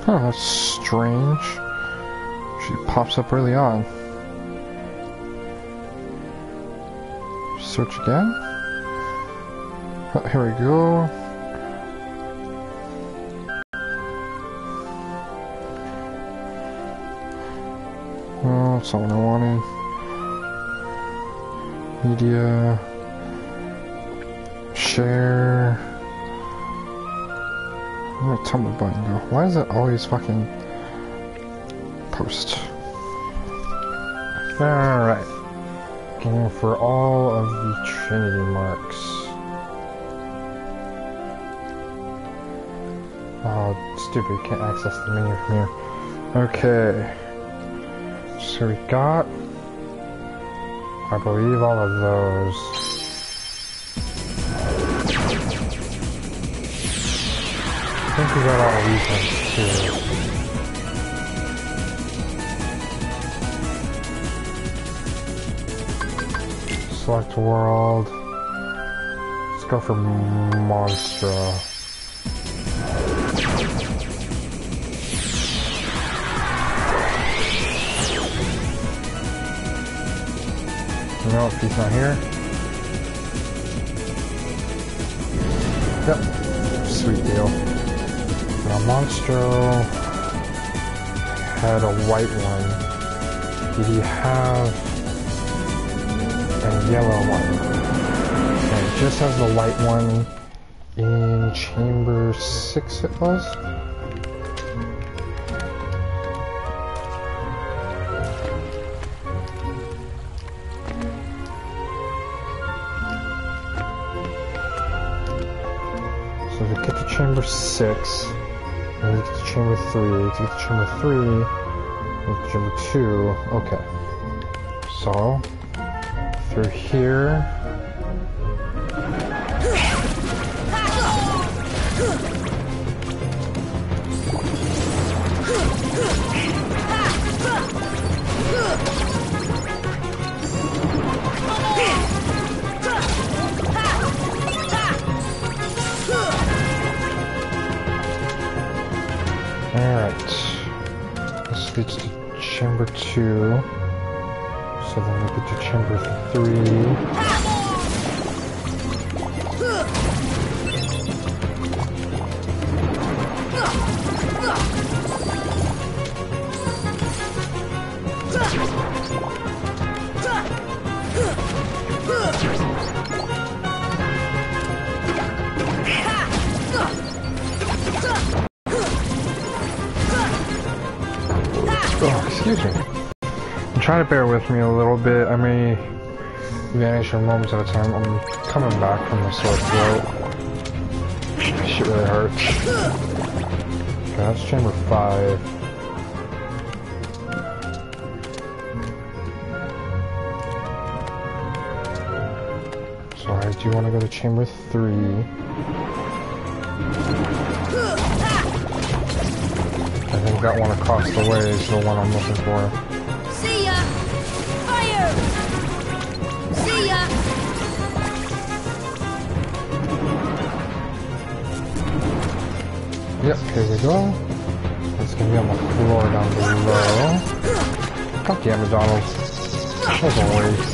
Huh, that's strange. She pops up early on. Search again. Oh, here we go. Oh, that's not what I wanted. Media. Share. Where'd my Tumblr button go? Why is it always fucking post? Alright. Going for all of the Trinity marks. Oh, stupid, can't access the menu from here. Okay. So we got, I believe, all of those. I think we got all of these ones too. Select world. Let's go for Monstra. No, if he's not here. Yep. Sweet deal. Now Monstro had a white one. Did he have a yellow one? And it just has the white one in chamber 6 it was? So to get to chamber 6, we need to get to chamber 3, to get to chamber 3, we get to chamber 2, okay. So, through here. Alright. This leads to chamber 2. So then we get to chamber 3. Oh, excuse me. Try to bear with me a little bit. I may vanish for moments at a time. I'm coming back from the sore throat. That shit really hurts. Okay, that's chamber 5. So I do want to go to chamber 3. I think that one across the way is the one I'm looking for. See ya! Fire! See ya! Yep, here we go. It's gonna be on the floor down below. God damn it, Donald. That was a waste.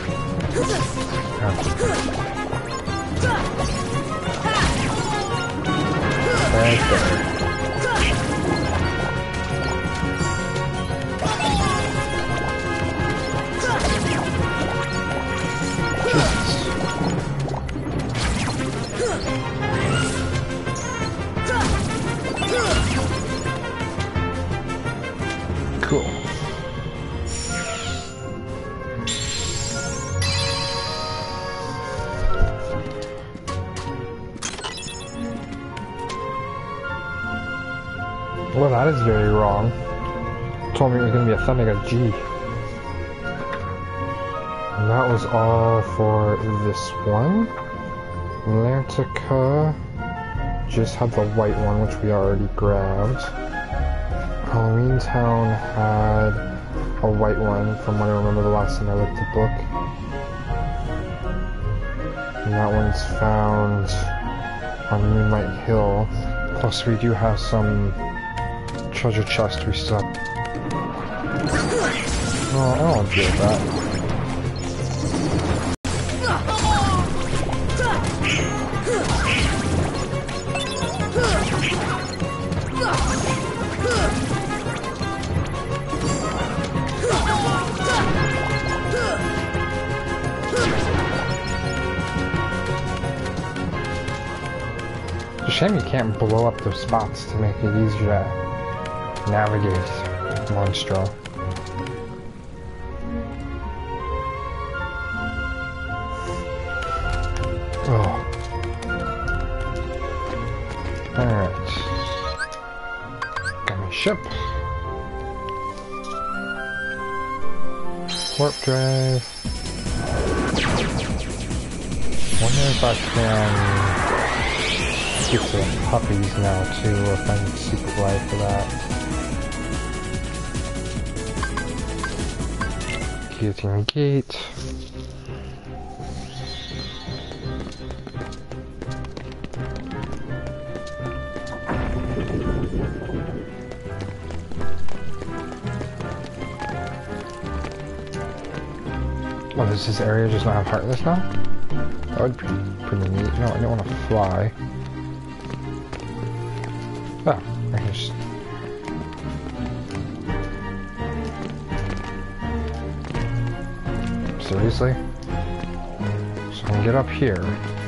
Right there. Cool. Well, that is very wrong. Told me it was going to be a Thunder, I got G. And that was all for this one. Atlantica just had the white one, which we already grabbed. Halloween Town had a white one from what I remember the last time I looked at the book. And that one's found on Moonlight Hill. Plus we do have some treasure chest we still have. Oh, I don't want to deal with that. It's a shame you can't blow up those spots to make it easier to navigate Monstro. Oh. Alright. Got my ship. Warp drive. Wonder if I can get the puppies now too, or if I need secret life for that. Guillotine gate. Oh, does this area just not have Heartless now? That would be pretty neat. No, I don't want to fly. Oh, I can just... Seriously? So I can get up here.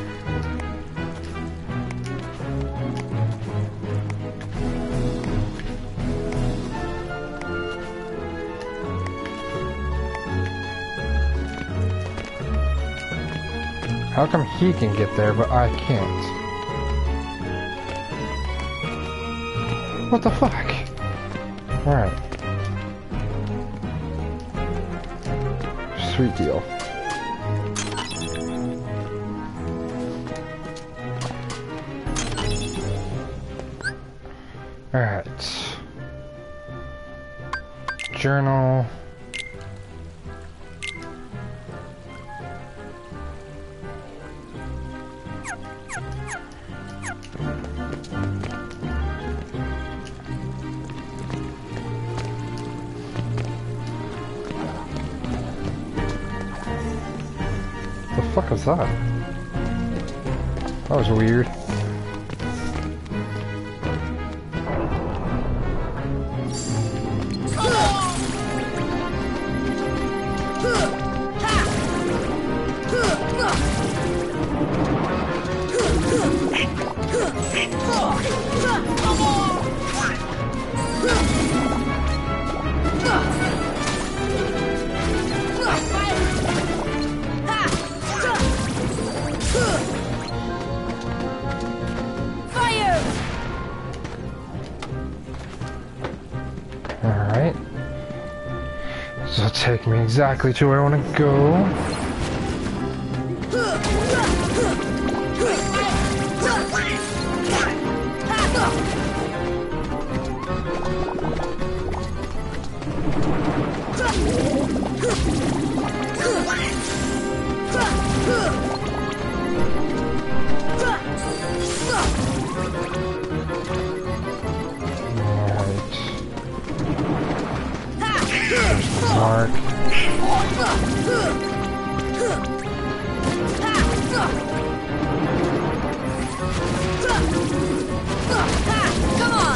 How come he can get there, but I can't? What the fuck? Alright. Sweet deal. Alright. Journal. The fuck is that? That was weird. Alright. This will take me exactly to where I want to go. Mark. Come on.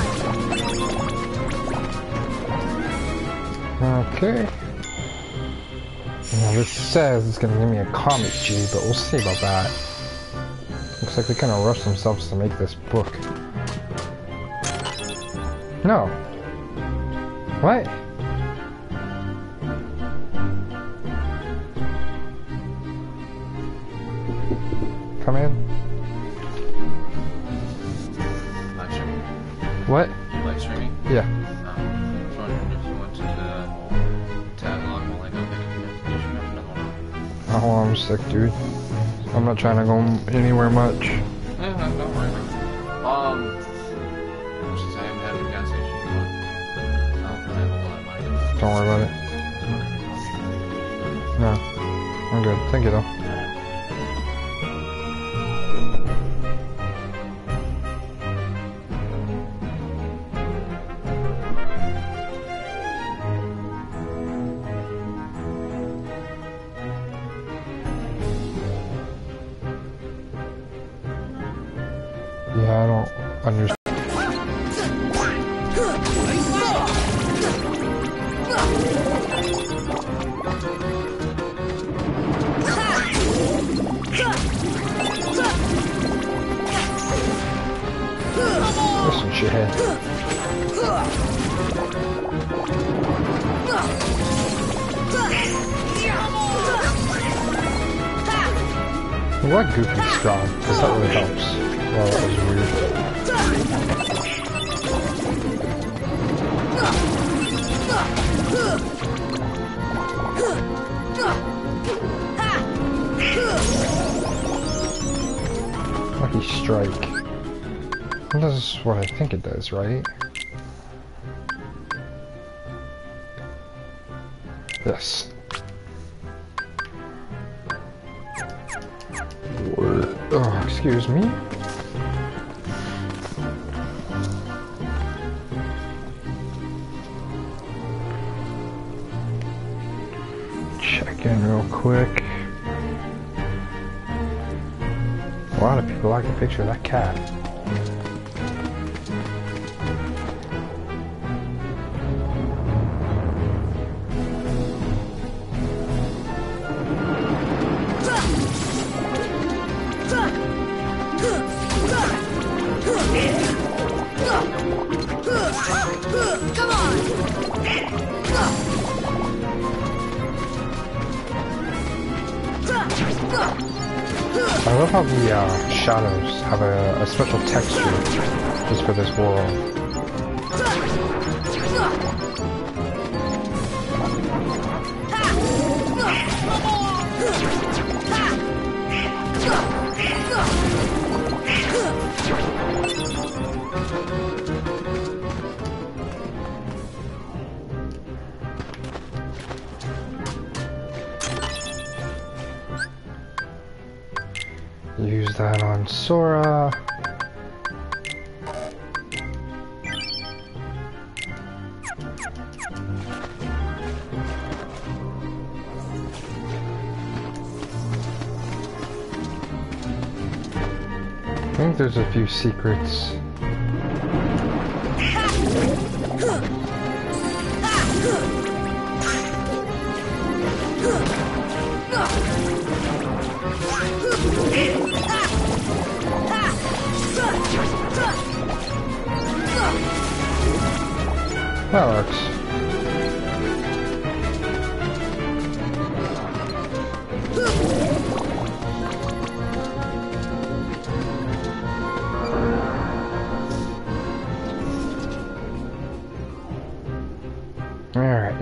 Okay. Now this says it's gonna give me a Comet G, but we'll see about that. Looks like they kind of rushed themselves to make this book. No. What? Come in. Live streaming. What? You live streaming? Yeah. I was wondering if you wanted to tag along while I go pick up the information after another one. Oh, I'm sick, dude. I'm not trying to go anywhere much. Yeah, don't worry about it. Since I haven't had a gas station, but I don't really have a lot of money. Don't worry about it. No. I'm good. Thank you, though. Yeah, I don't understand. Listen, shithead. What Goofy's strong? Because that really helps. Well, that was weird. Lucky Strike. That does what I think it does, right? Yes. Oh, excuse me. Check in real quick. A lot of people like the picture of that cat. Come on! I love how the shadows have a special texture just for this world. Use that on Sora. I think there's a few secrets. That works. All right.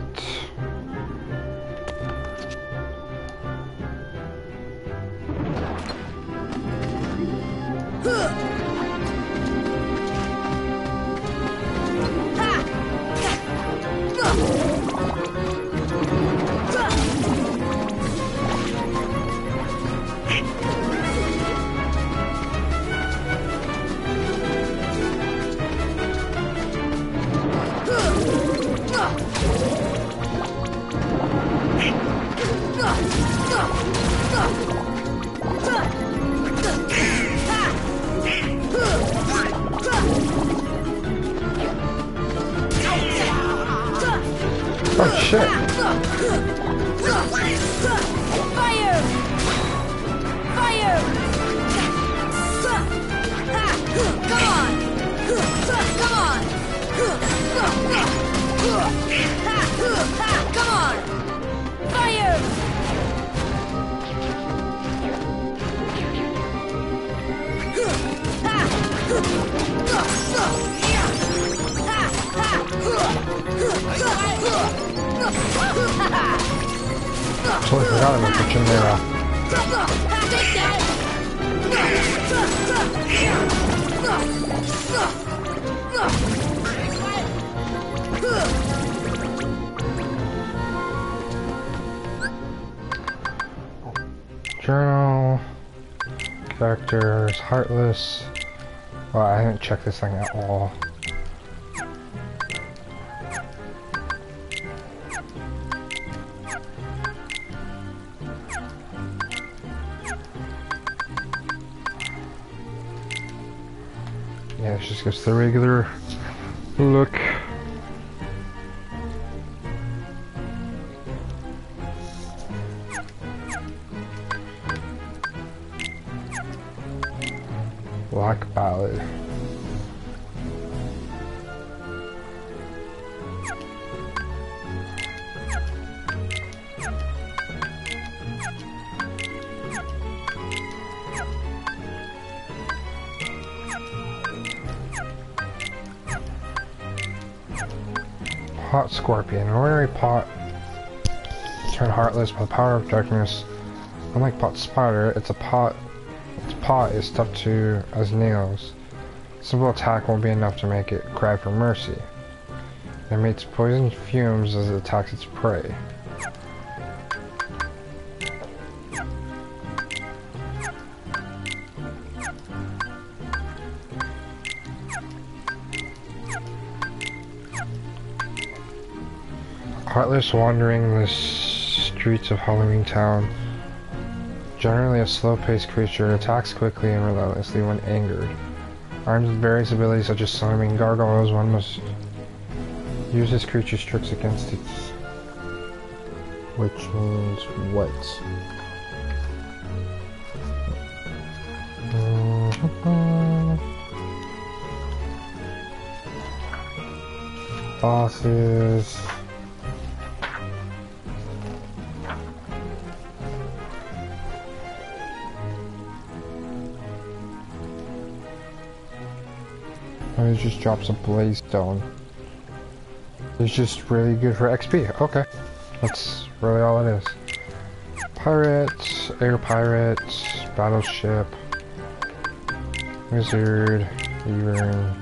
Oh shit. Fire! Fire! Come on! Come on! Come on! Fire! Totally forgot about the Chimera. Journal. Characters. Heartless. Well, I haven't checked this thing at all. Yeah, it just gives the regular look. Black Ballad. Pot Scorpion. An ordinary pot turned heartless by the power of darkness. Unlike Pot Spider, its pot is stuck to as nails. Simple attack won't be enough to make it cry for mercy. It emits poison fumes as it attacks its prey. Heartless wandering the streets of Halloween Town. Generally a slow-paced creature, it attacks quickly and relentlessly when angered. Armed with various abilities such as slamming gargoyles, one must use this creature's tricks against it. Which means what? Bosses. And it just drops a blaze stone. It's just really good for XP. Okay. That's really all it is. Pirates, air pirates, battleship, wizard, Wyvern,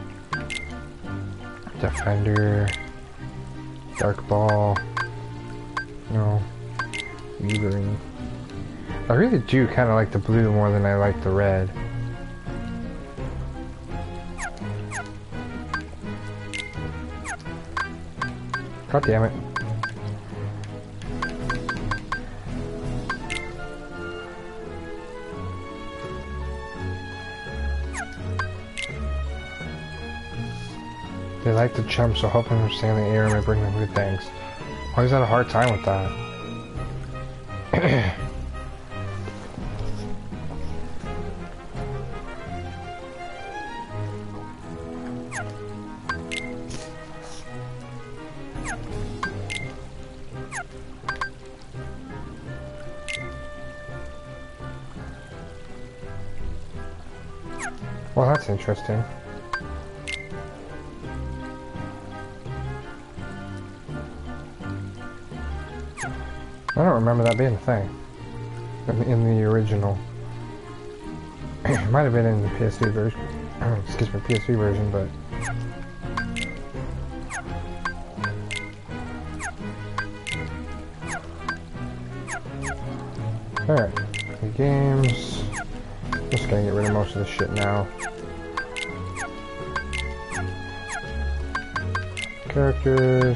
defender, dark ball, no, Wyvern. I really do kind of like the blue more than I like the red. God damn it. They like to jump, so helping them stay in the air may bring them good things. Always had a hard time with that. Well, that's interesting. I don't remember that being a thing in the original. It might have been in the PS3 version. Excuse me, PS3 version, but alright, the games. Just gonna get rid of most of this shit now. Characters.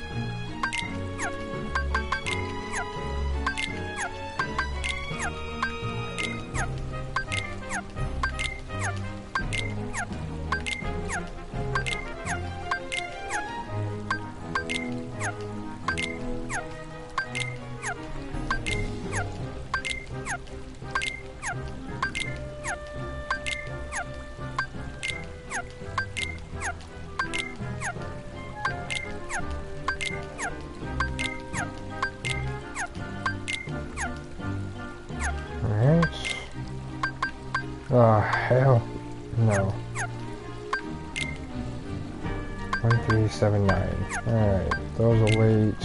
Oh, hell no. 1379. Alright, those will wait.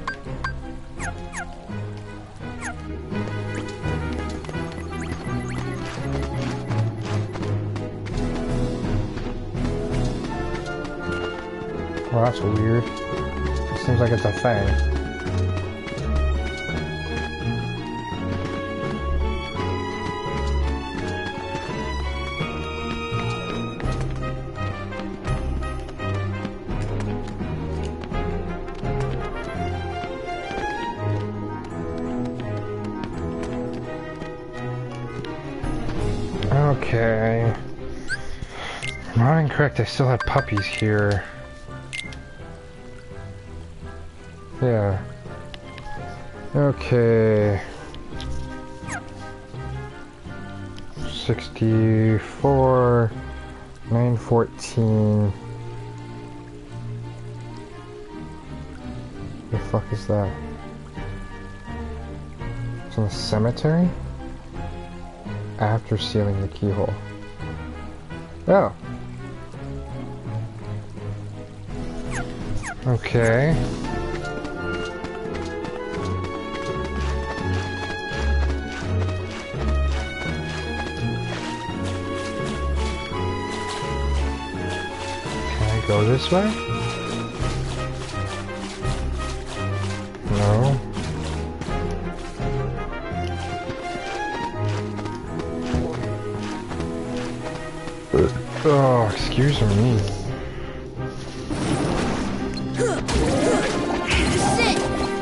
Well, that's weird. It seems like it's a thing. Okay. I'm not incorrect, I still had puppies here. Yeah. Okay. 64, 914. The fuck is that? It's in the cemetery? After sealing the keyhole. Oh. Okay. Go this way? No. Oh, excuse me. Sit.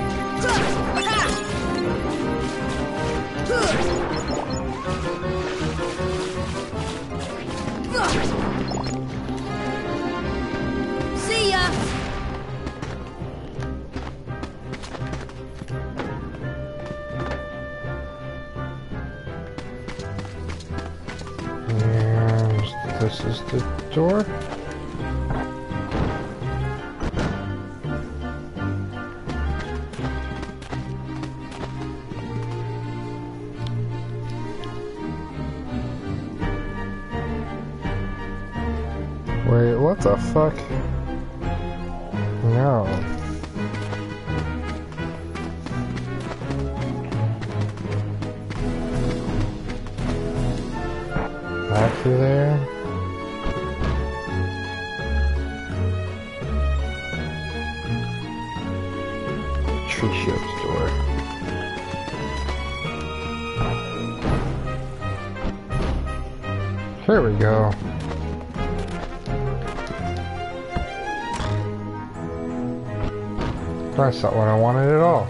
See ya. And this is the door. Wait, what the fuck? No. Back through there. Tree ship's door. Here we go. That's not what I wanted at all.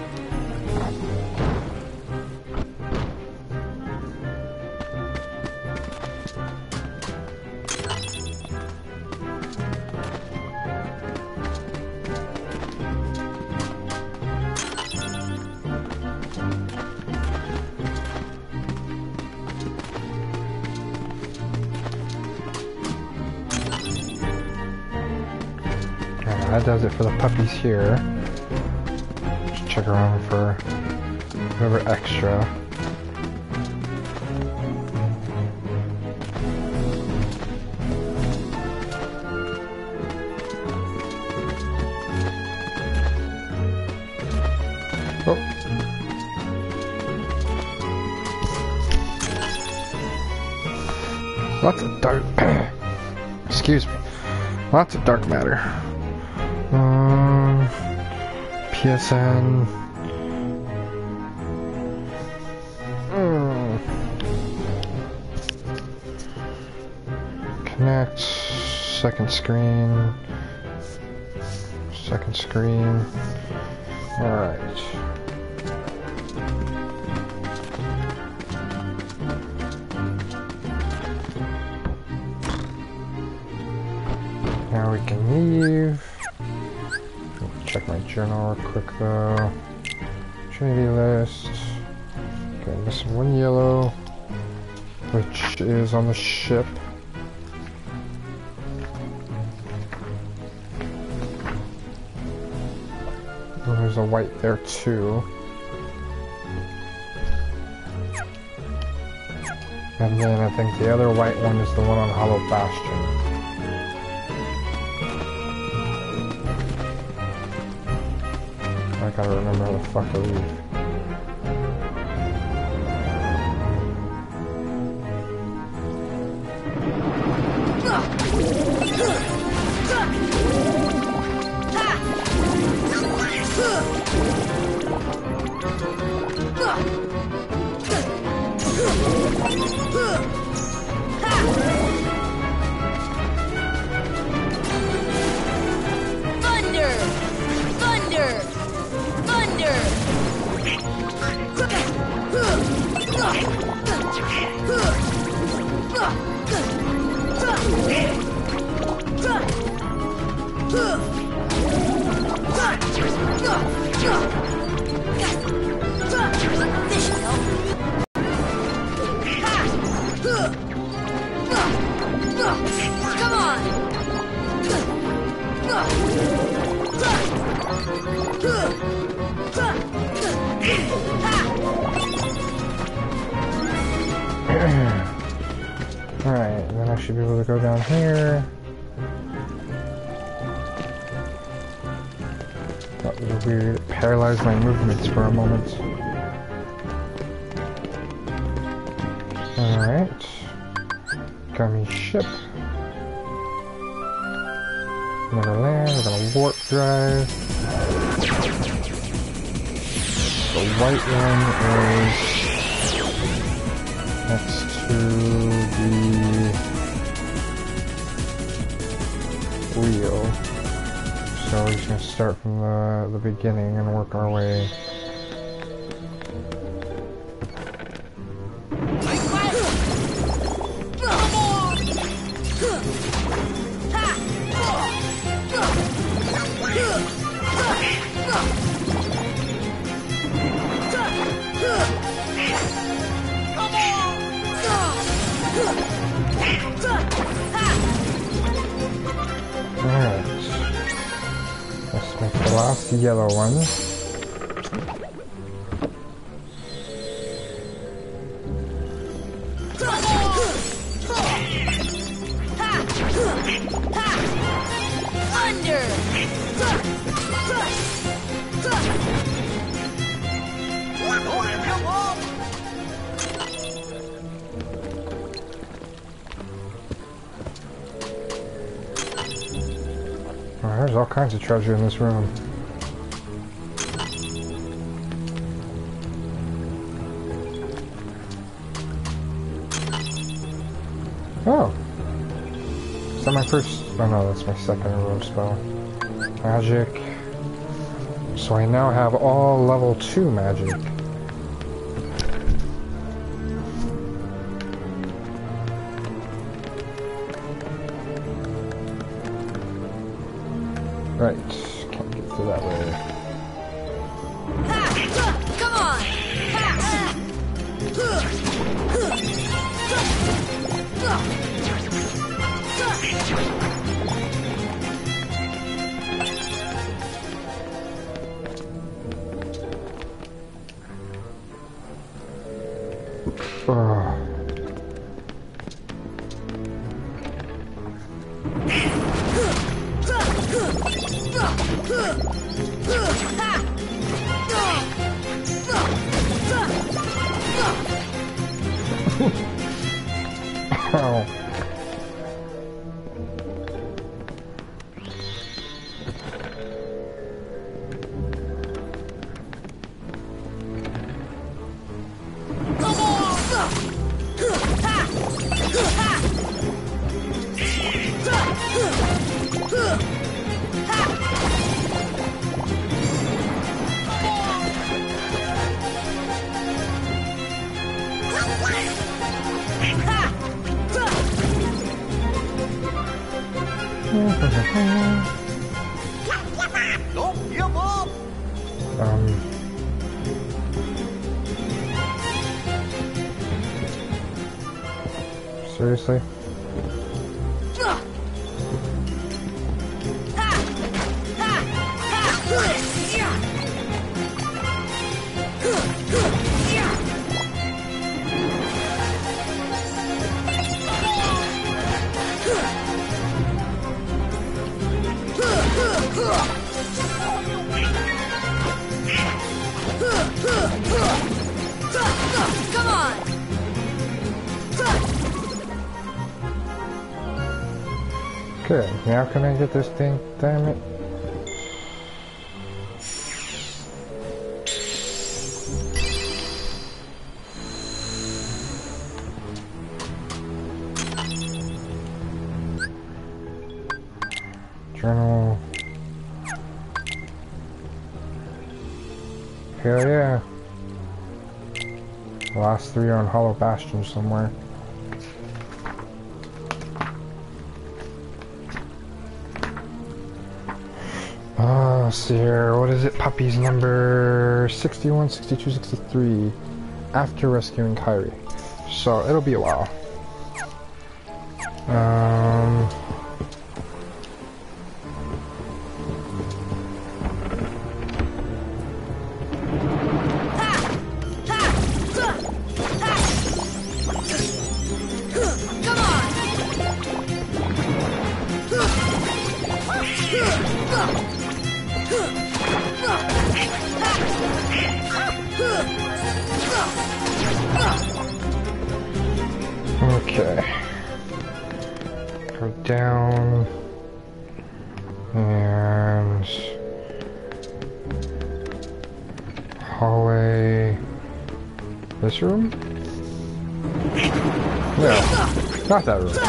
That does it for the puppies here. Just check around for whatever extra. Oh. Lots of dark. Excuse me. Lots of dark matter. PSN. Connect. Second screen. Second screen. Alright. Now we can leave. Check my journal real quick though. Trinity list. Okay, missing one yellow, which is on the ship. Oh, there's a white there too. And then I think the other white one is the one on Hollow Bastion. I gotta remember how the fuck to leave. Thunder! Thunder! Thunder! Alright, then I should be able to go down here. That was weird. It paralyzed my movements for a moment. Alright. Got me ship. Another land, we got a warp drive. The white one is next to the wheel. So we're just gonna start from the beginning and work our way. Alright. Let's make the last yellow one. Oh, there's all kinds of treasure in this room. Oh! Is that my first? Oh no, that's my second row spell. Magic. So I now have all level 2 magic. Right, can't get through that way. Come on! Oh. Ow. Seriously? Come on! Good. Now can I get this thing? Damn it. Journal. Hell yeah. The last 3 are on Hollow Bastion somewhere. Let's see here. What is it? Puppies number 61, 62, 63. After rescuing Kairi. So it'll be a while. Okay. Go down. And... hallway... this room? No, not that room.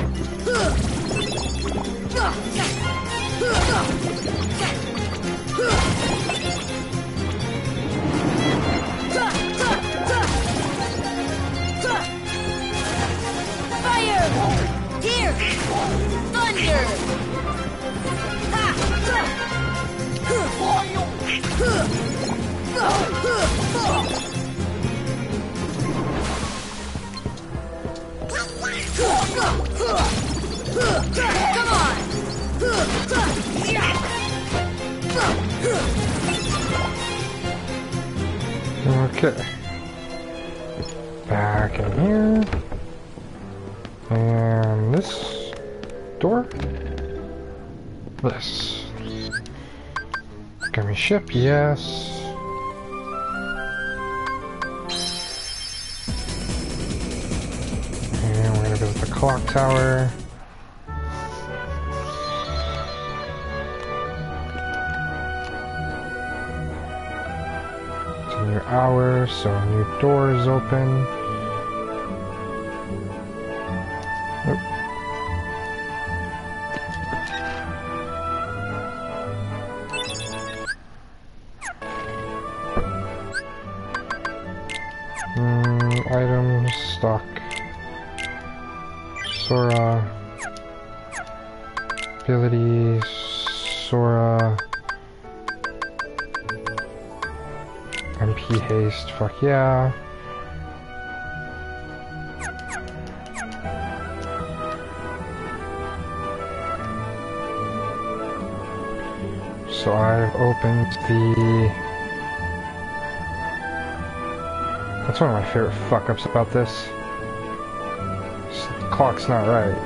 Fire! Here! Thunder! Come on! Okay. Back in here. And this door? This. Gummy ship, yes. And we're gonna visit the clock tower. It's a new hour, so a new door is open. Items, stock, Sora, abilities, Sora, MP haste, fuck yeah. So I've opened the... That's one of my favorite fuck-ups about this. The clock's not right.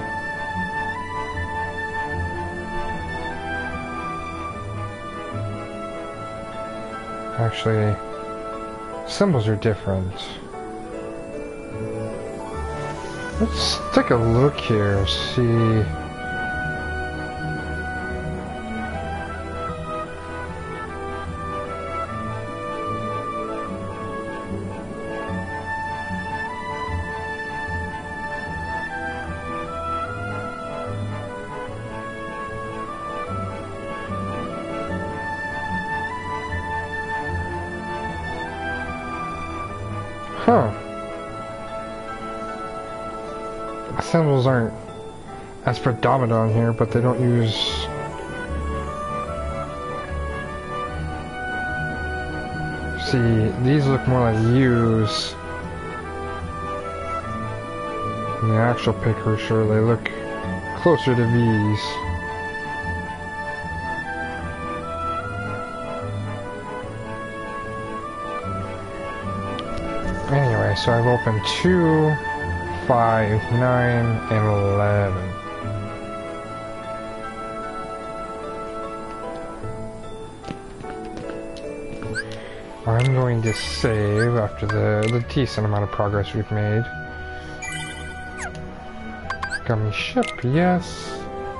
Actually, symbols are different. Let's take a look here, see... Huh. Symbols aren't as predominant on here, but they don't use... See, these look more like U's. In the actual picture, sure, they look closer to V's. Anyway, so I've opened 2, 5, 9, and 11. I'm going to save after the decent amount of progress we've made. Gummy ship, yes.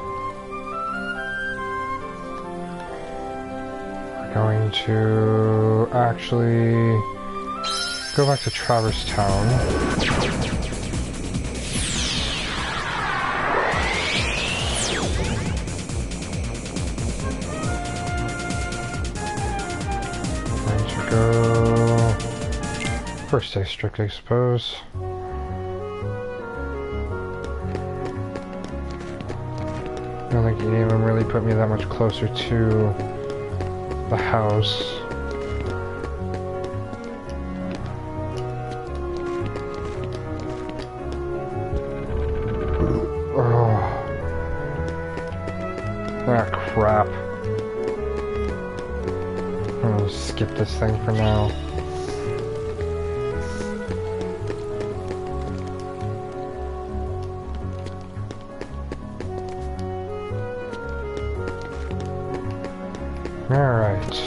We're going to actually go back to Traverse Town. Going to go first district, I suppose. I don't think any of them really put me that much closer to the house. Ah, crap. I'm gonna skip this thing for now. Alright.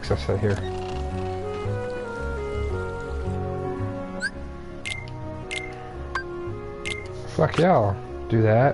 access it here. Fuck yeah, I'll do that.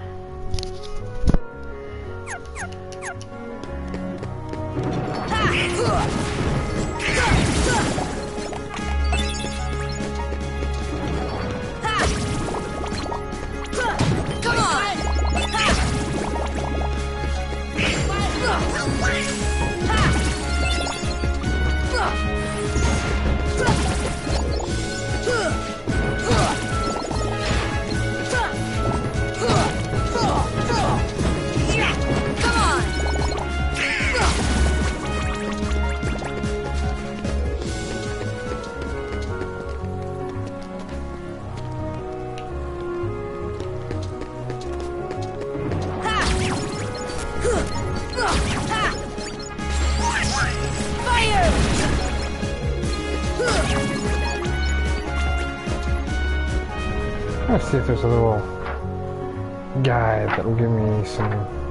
Let's see if there's a little guide that will give me some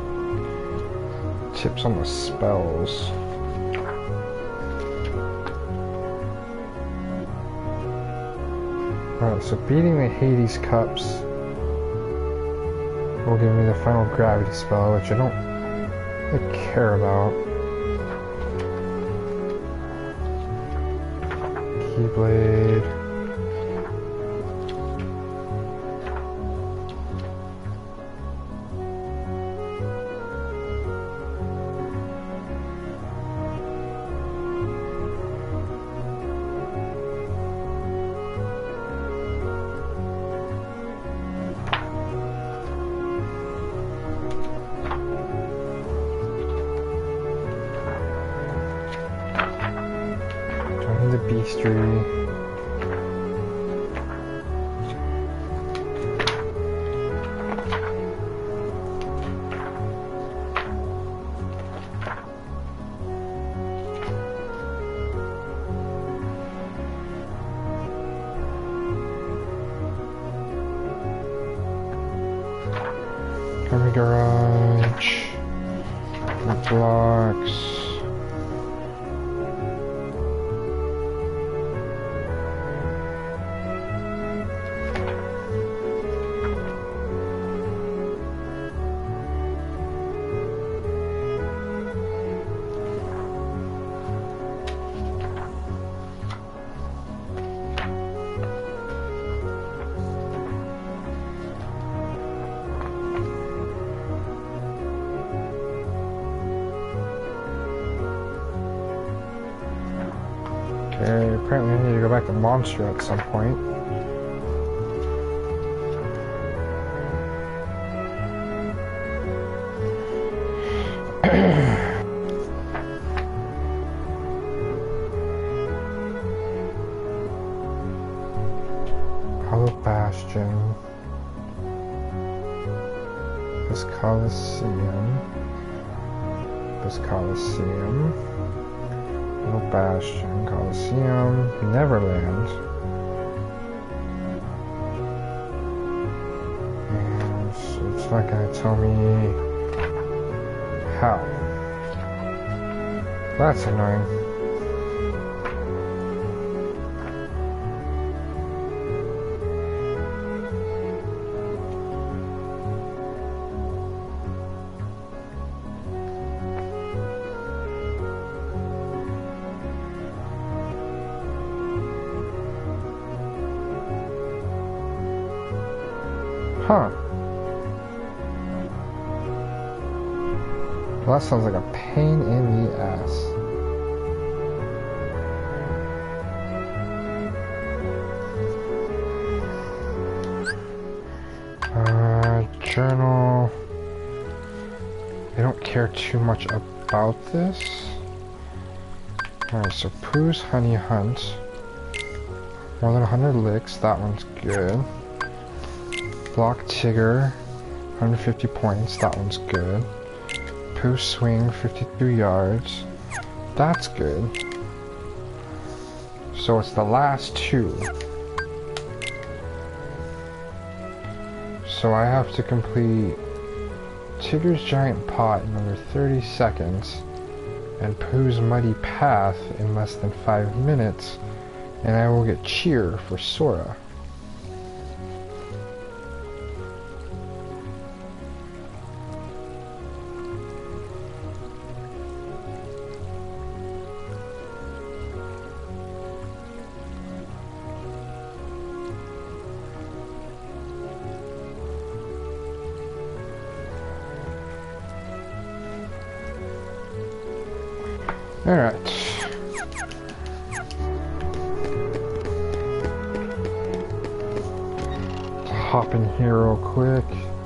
tips on the spells. Alright, so beating the Hades cups will give me the final gravity spell, which I don't really care about. Keyblade. The Beastery. Army Garage. Blocks. Okay, apparently I need to go back to Monster at some point. Hollow Bastion. This Coliseum. This Coliseum. Hollow Bastion. Coliseum. Neverland. And it's not gonna tell me how. That's annoying. Huh. Well, that sounds like a pain in the ass. Journal. I don't care too much about this. Alright, so Pooh's Honey Hunt. More than 100 licks, that one's good. Block Tigger, 150 points, that one's good. Pooh Swing, 52 yards, that's good. So it's the last two. So I have to complete Tigger's Giant Pot in under 30 seconds. and Pooh's Muddy Path in less than 5 minutes, and I will get cheer for Sora. Alright. Hop in here real quick.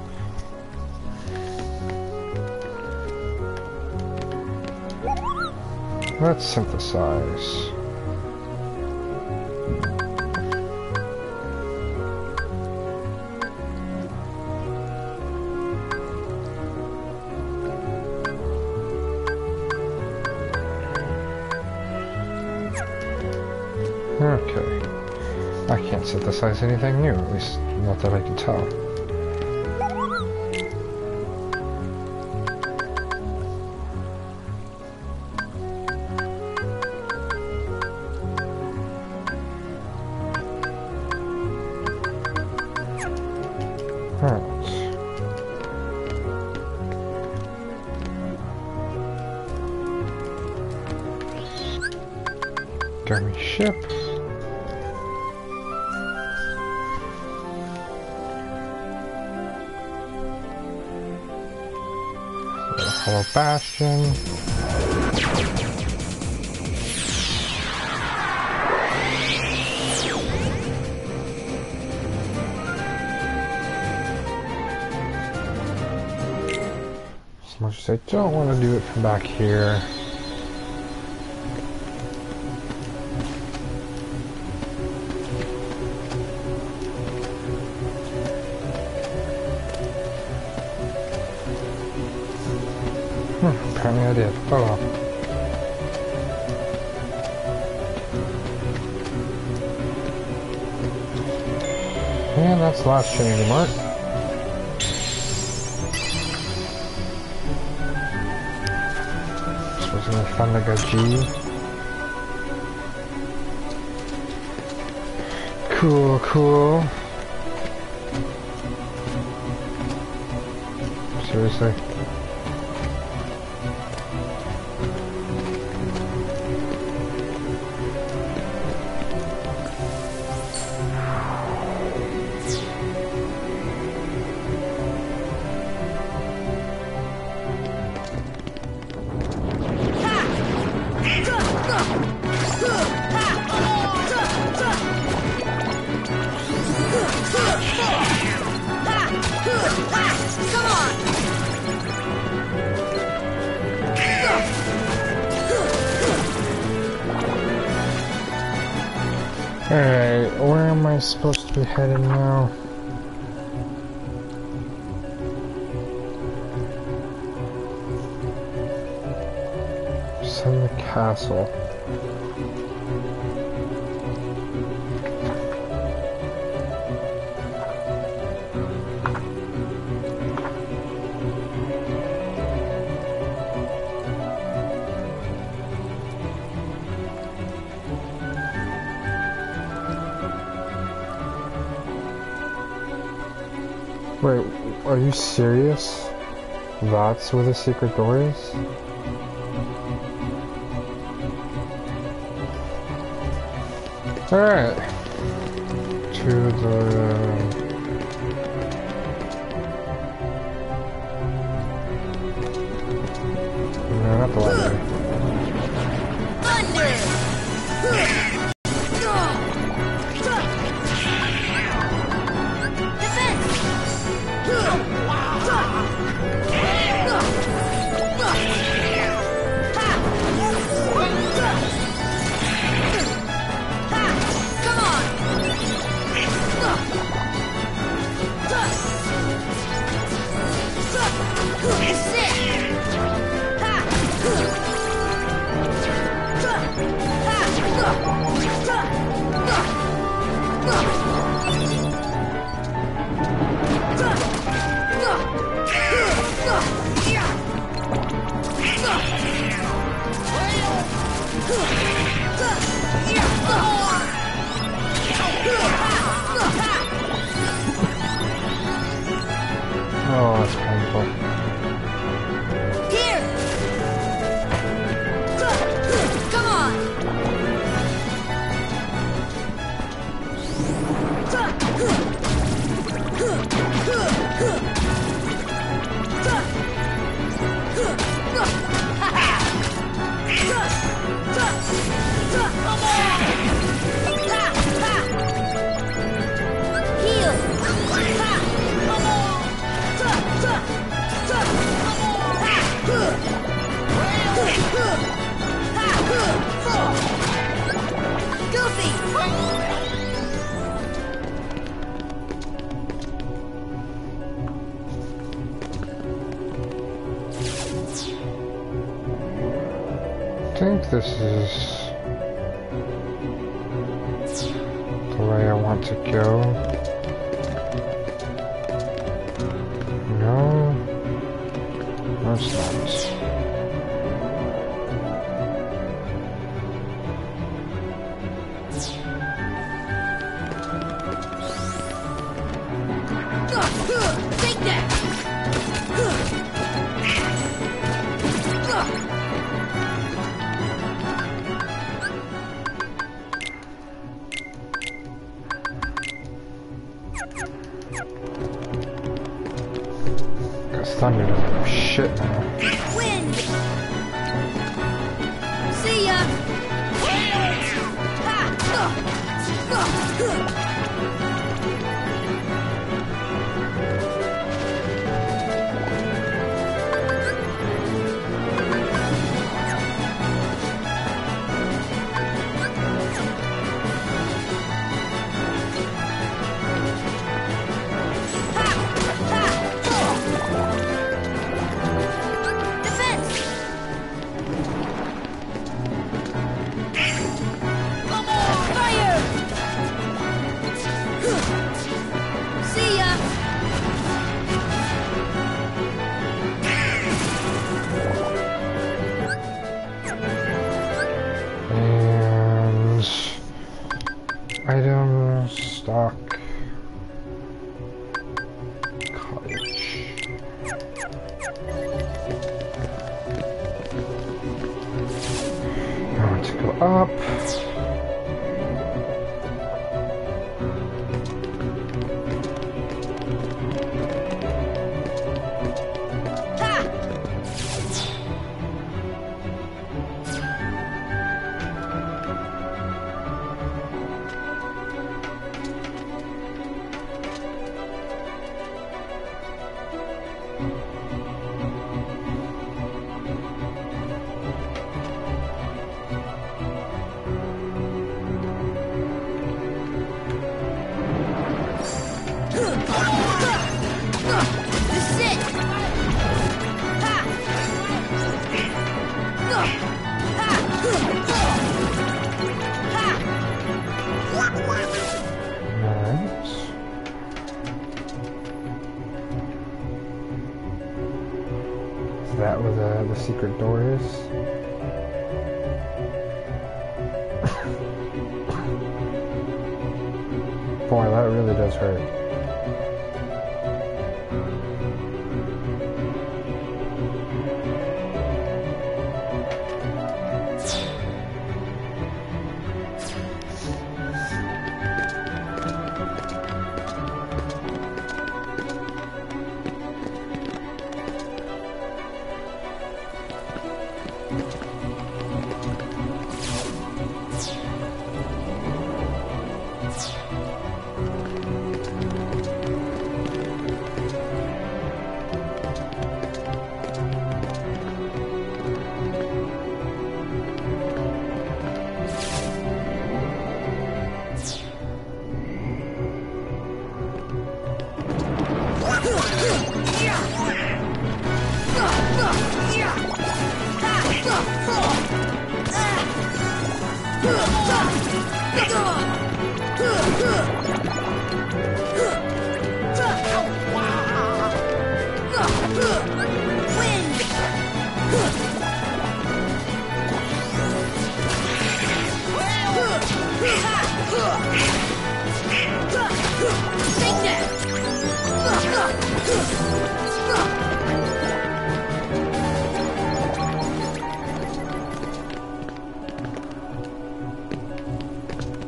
Let's synthesize. Okay. I can't synthesize anything new, at least not that I can tell. Dummy ship. Hollow Bastion. As much as I don't want to do it from back here. Apparently I did. Oh well. And that's the last Trinity Mark. This was gonna fun like a G. Cool, cool. Seriously. Alright, where am I supposed to be headed now? Send the castle. Wait, are you serious? That's where the secret door is? Alright. To the... No, not the library. I think this is the way I want to go. No, that's not. Take that! Cause thunder doesn't do shit now. Wind! See ya! Item stock cottage. I want to go up. That where the secret door is. Boy, that really does hurt.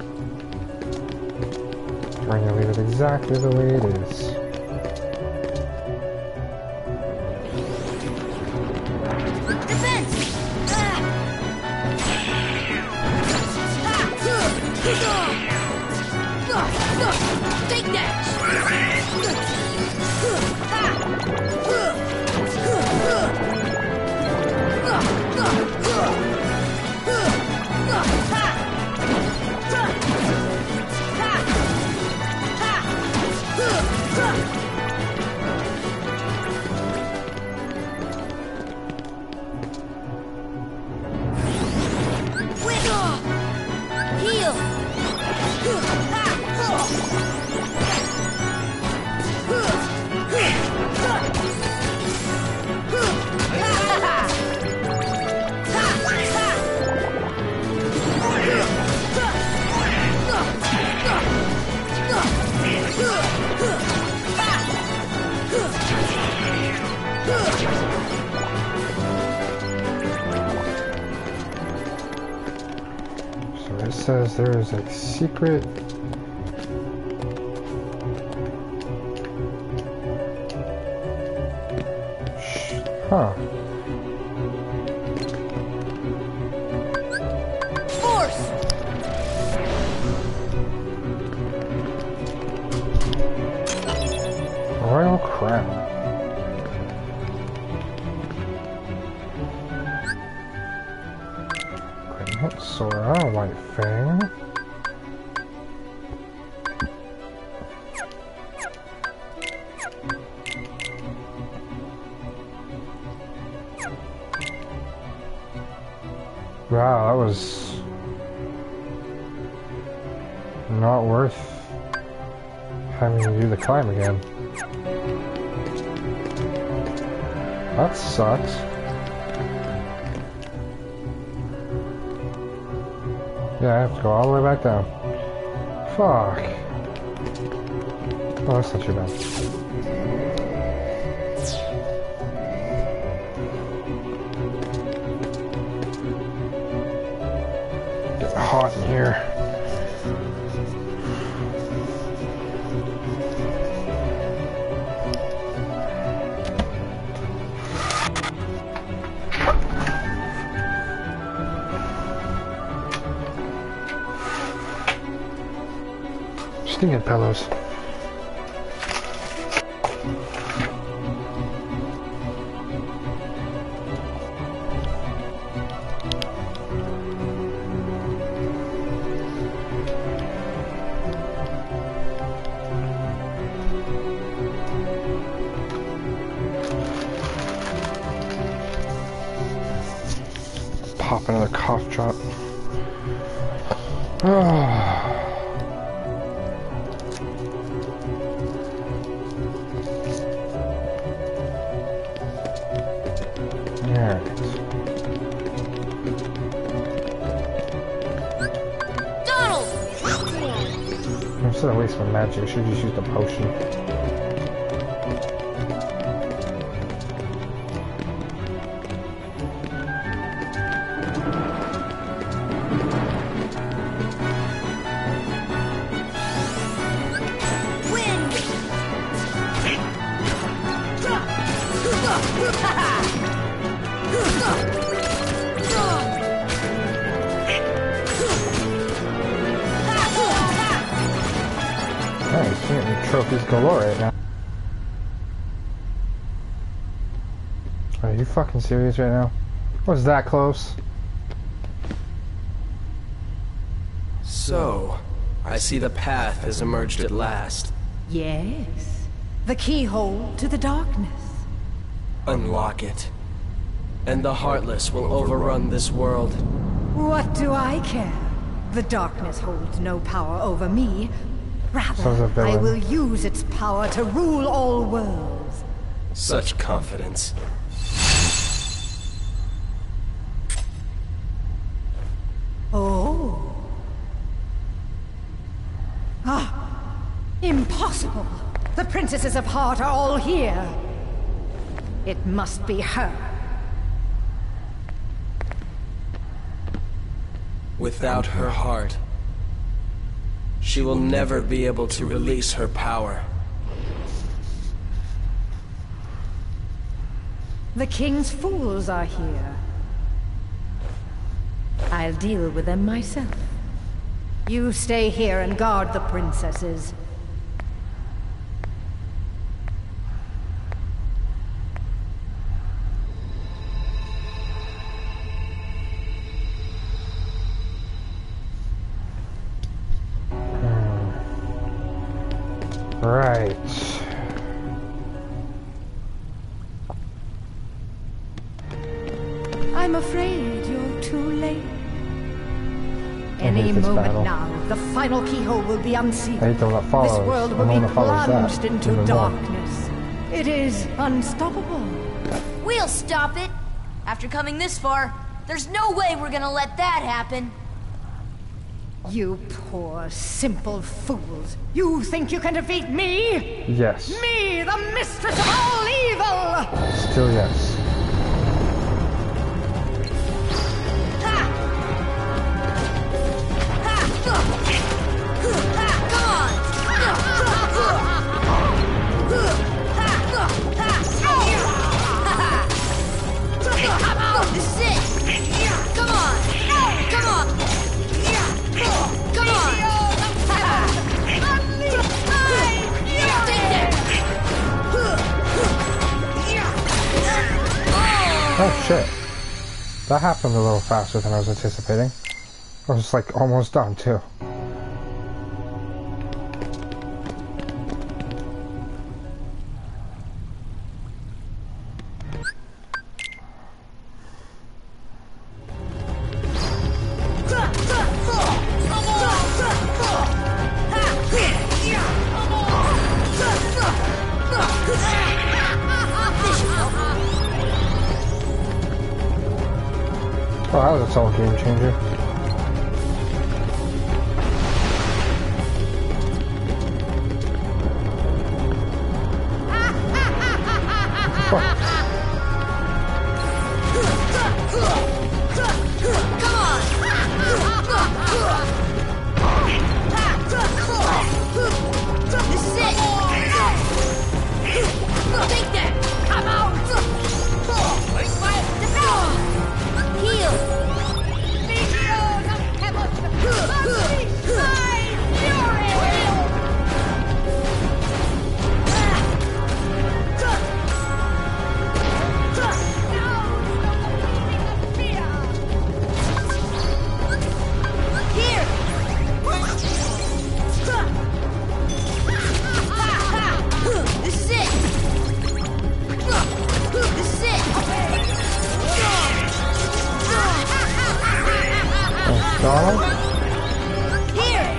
Trying to leave it exactly the way it is. It says there is a secret. Huh. Force! Royal Crown. Sora, White Fang. Wow, that was not worth having to do the climb again. That sucks. Yeah, I have to go all the way back down. Fuck. Oh, that's not too bad. Get hot in here. Stinging pillows. Pop another cough drop. Instead of wasting my magic, I should just use the potion. Nice, we're getting trophies galore right now. Are you fucking serious right now? Was that close? So, I see the path has emerged at last. Yes. The keyhole to the darkness. Unlock it, and the Heartless will overrun this world. What do I care? The darkness holds no power over me. Rather, I will use its power to rule all worlds. Such confidence. Oh. Ah. Impossible. The Princesses of Heart are all here. It must be her. Without her heart, she will never be able to release her power. The King's fools are here. I'll deal with them myself. You stay here and guard the princesses. Right. I'm afraid you're too late. Any moment now, the final keyhole will be unsealed. I hate the one that follows. This world will be plunged into darkness. It is unstoppable. We'll stop it. After coming this far, there's no way we're gonna let that happen. You poor, simple fools. You think you can defeat me? Yes. Me, the mistress of all evil! Still yes. This is it! Come on! Come on! Come on! Oh shit. That happened a little faster than I was anticipating. I was like almost done too. Oh, that was a solid game changer. This is it! Take that! Come out! Heal! Here! This is it! This is it! Donald? Here!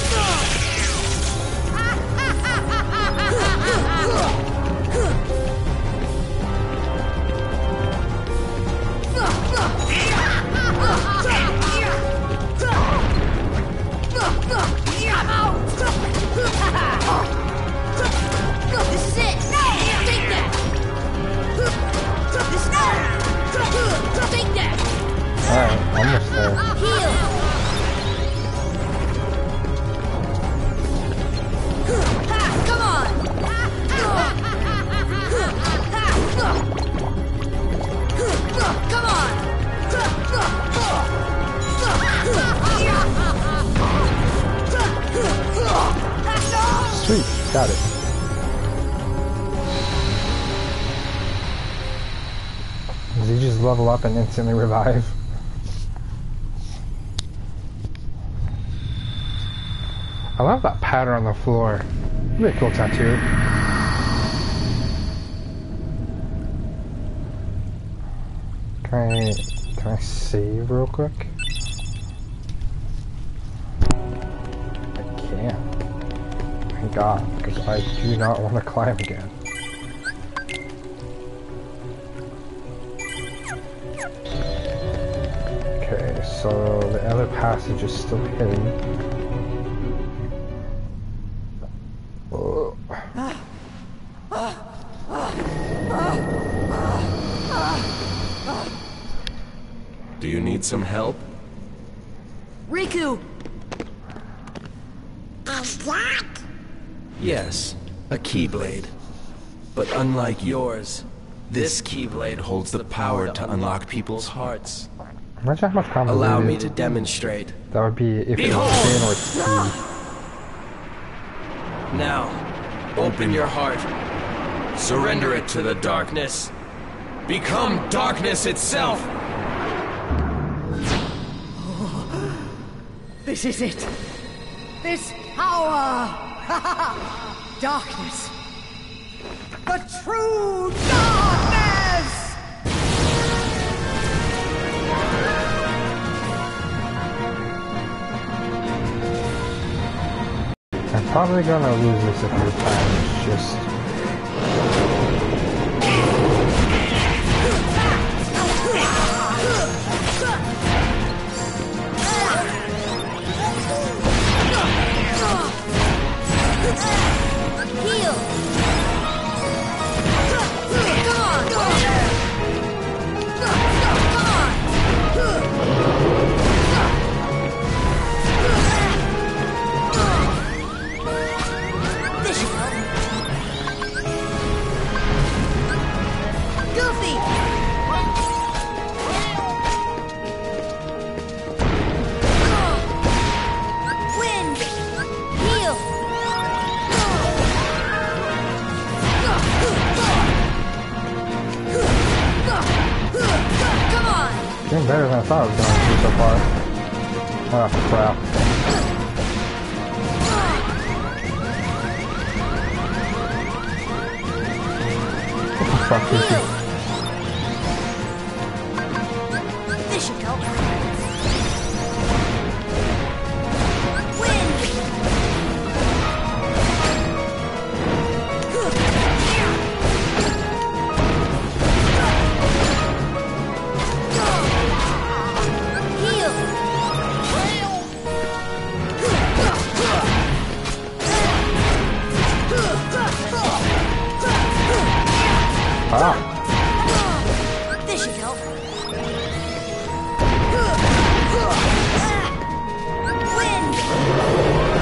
I'm out! This is it! Take that! This is it! Take that! Alright, almost there. Heal! Come on! Come on! Sweet, got it. Does he just level up and instantly revive? I love that pattern on the floor. Really cool tattoo. Can I save real quick? I can't. Thank God, because I do not want to climb again. Okay, so the other passage is still hidden. Do you need some help? Riku! Yes, a Keyblade. But unlike yours, this Keyblade holds the power to unlock people's hearts. Imagine how much convoluted Allow me to demonstrate. that would be if it was Finn or Steve. Now, open your heart. Surrender it to the darkness. Become darkness itself! This is it. This power! darkness. The true darkness! I'm probably gonna lose this a few times, just... Heal! Come on! This should help. Goofy! Wind! Heal! Come on! Doing better than I thought I was going to do so far. Oh, crap. What the fuck is Heal! this? This should help. Wind! Heal! Ah! This should help. Wind!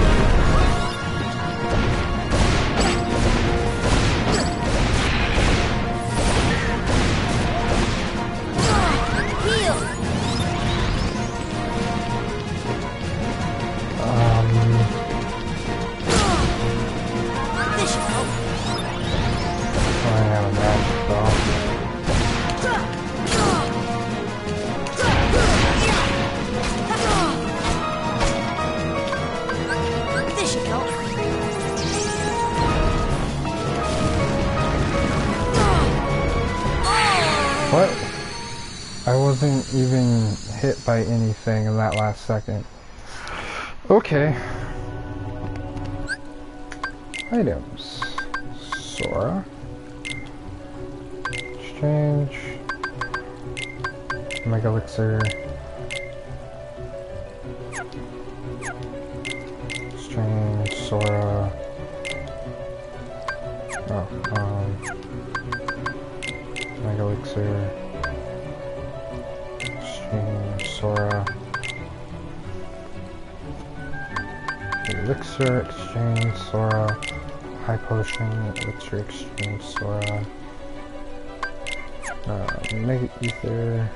Heal! This should help. I have a magic though. This should help. What? I wasn't even hit by anything in that last second. Okay. Items. Sora. Exchange. Mega Elixir. Exchange. Sora. Mega Elixir. Exchange. Sora. Elixir. Exchange. Sora. High Potion. Elixir. Exchange. Sora. Mega Ether.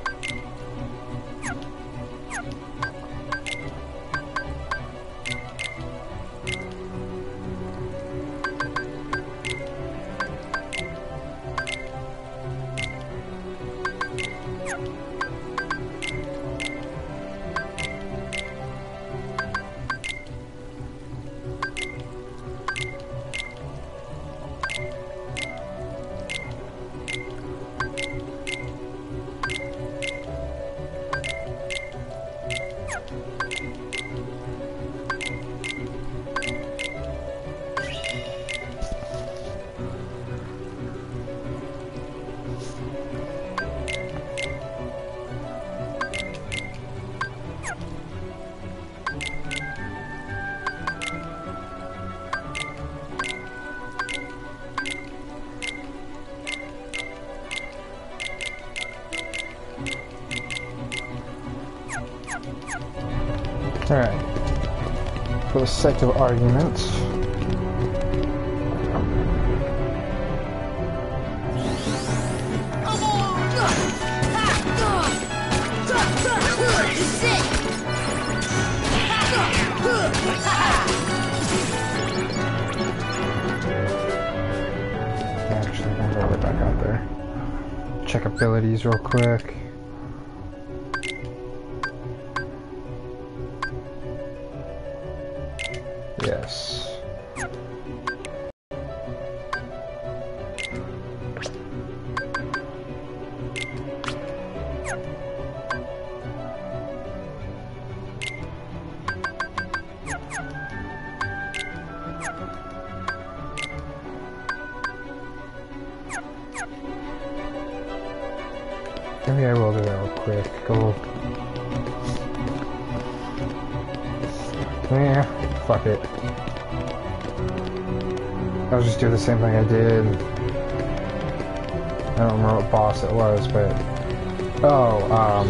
Alright. For the sake of argument. Actually, I'm gonna go right back out there. Check abilities real quick. Yes. Maybe I will do that real quick. Go. Yeah, fuck it. I'll just do the same thing I did. I don't remember what boss it was, but... Oh,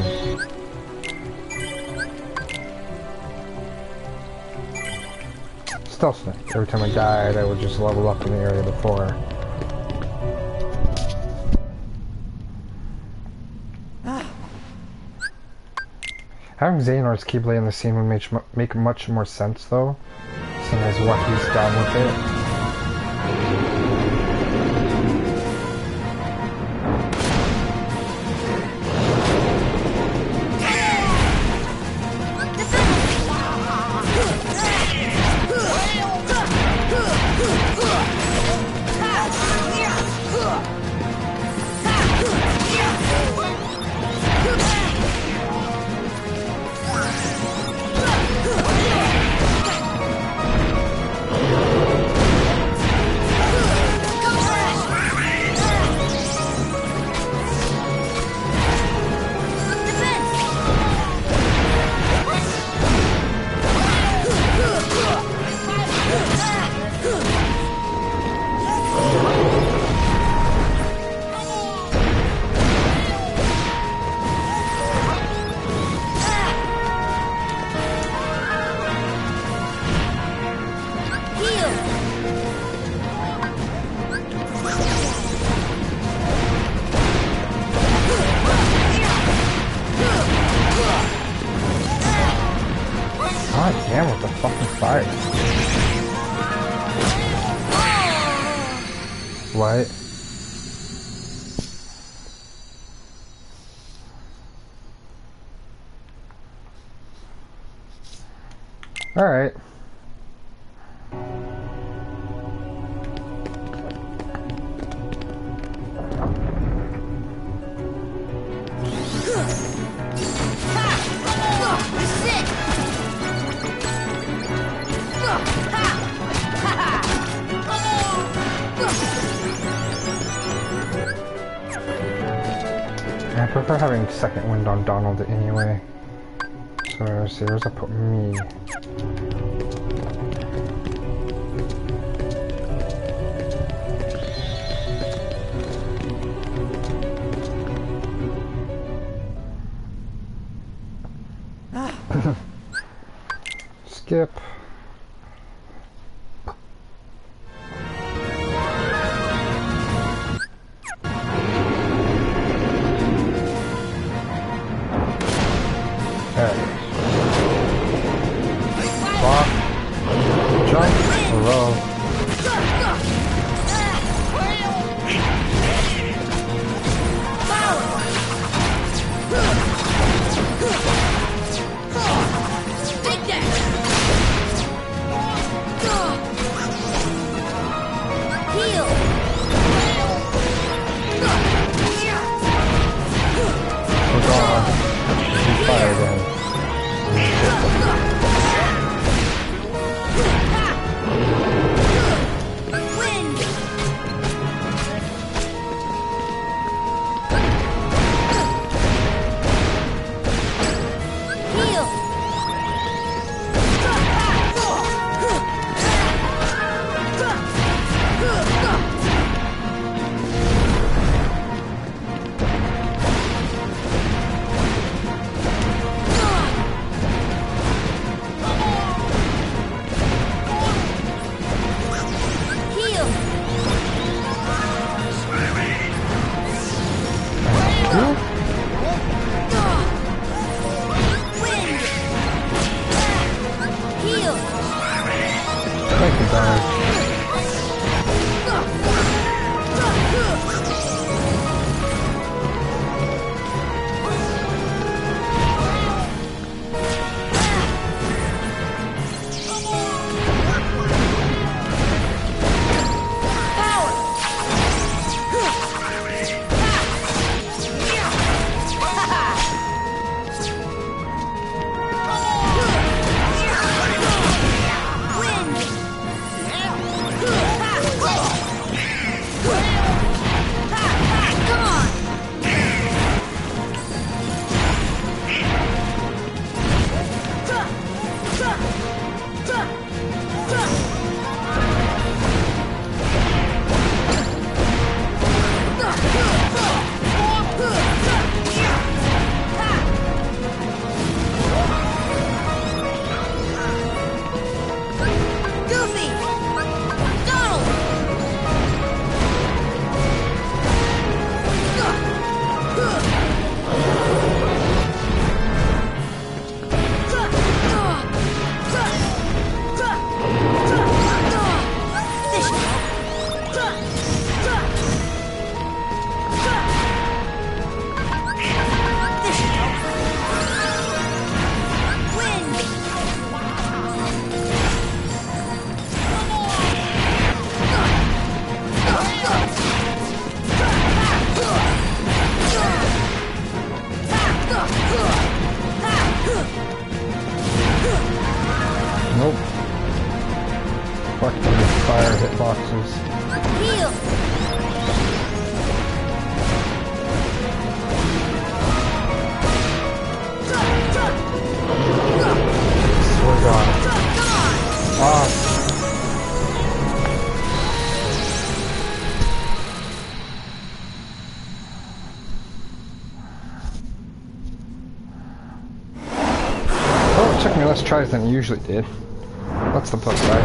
Stealth Snake. Every time I died, I would just level up in the area before. Having Xehanort's Keyblade in the scene would make much more sense, though, seeing as what he's done with it. God damn, with the fucking fire. What? Alright. I prefer having second wind on Donald anyway. So let's see, where's I put me? Skip. deflecting fire hitboxes. Heal! Swear to God. Ah. Oh, it took me less tries than it usually did. That's the plus side.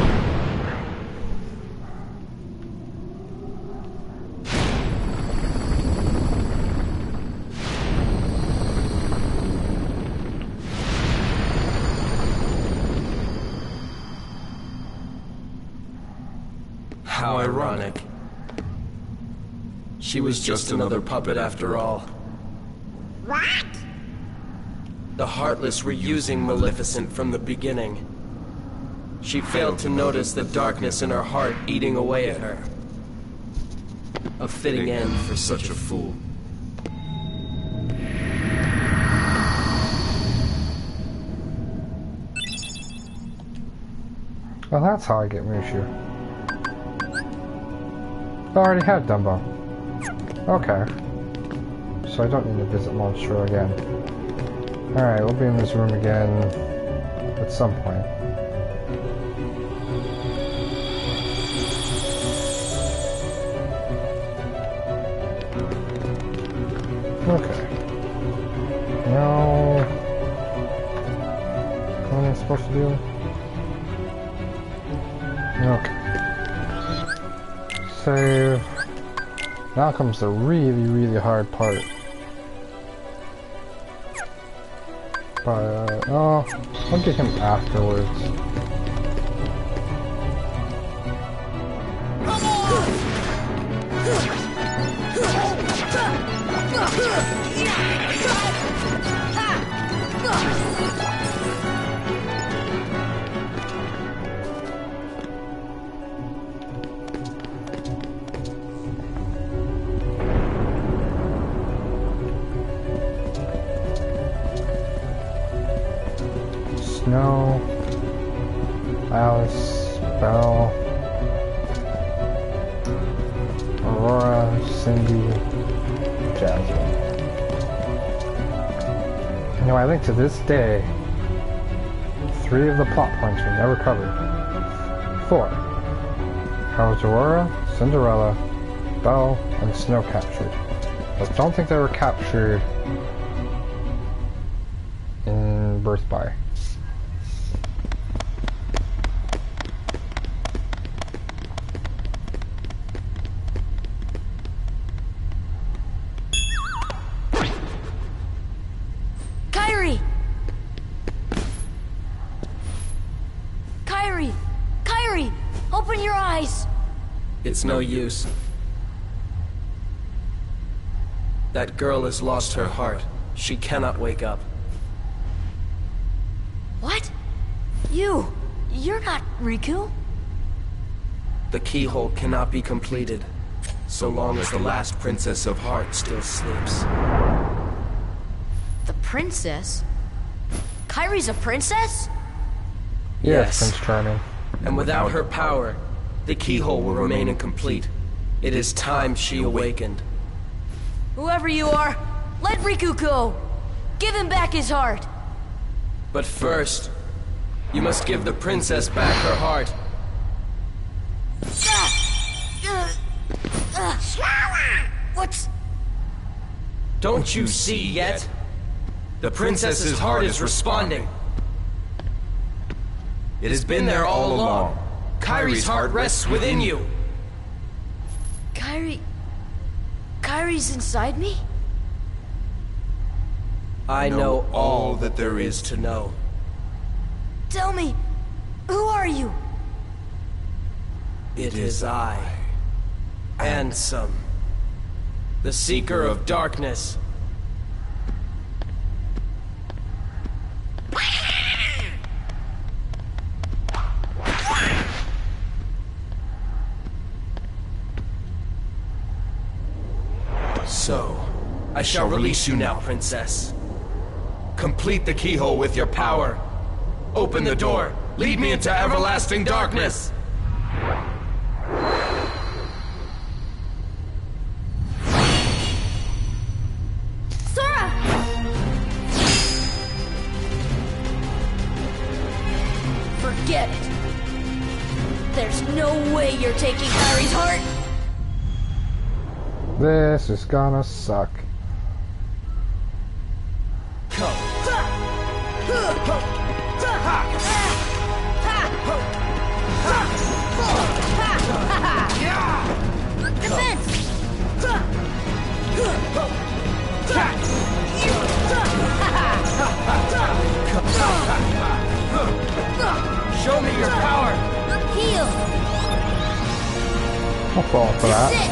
How ironic. She was just another puppet after all. What? The Heartless were using Maleficent from the beginning. She failed to notice the darkness in her heart eating away at her. A fitting end for such a fool. Well, that's how I get Mushu. I already had Dumbo. Okay. So I don't need to visit Monstro again. Alright, we'll be in this room again at some point. Okay. Now... what am I supposed to do? Okay. Save. Now comes the really hard part. But, oh, I'll get him afterwards. Snow, Alice, Belle, Aurora, Cindy, Jasmine. You know, I think to this day, 3 of the plot points were never covered. 4. How was Aurora, Cinderella, Belle, and Snow captured? But don't think they were captured in Birth by. Kairi! Open your eyes! It's no use. That girl has lost her heart. She cannot wake up. What? You're not Riku? The keyhole cannot be completed, so long as the last Princess of Heart still sleeps. The princess? Kairi's a princess? Yes, Prince Charming. And without her power, the keyhole will remain incomplete. It is time she awakened. Whoever you are, let Riku go! Give him back his heart! But first, you must give the princess back her heart. What's... Don't you see yet? The princess's heart is responding. It has been there all along. Kairi's heart rests within you. Kairi's inside me? I know all that there is to know. Tell me, who are you? It is I, Ansem, the Seeker of Darkness. So, I shall release you now, Princess. Complete the keyhole with your power. Open the door. Lead me into everlasting darkness. Sora! Forget it. There's no way you're taking Harry's heart. This is gonna suck. Defense! Show me your power! Heal! I'll fall for that. Sit!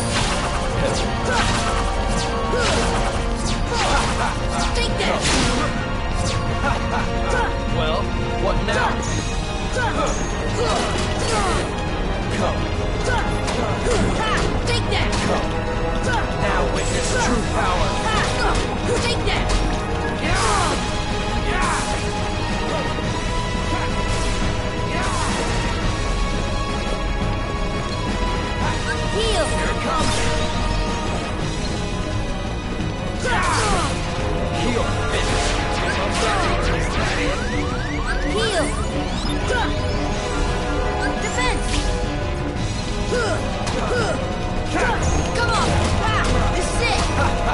Take that! Well, what now? Take that! Now witness true power! Take that! Heal! Here it comes! Heal! Heal! Defense! Come on! This is it!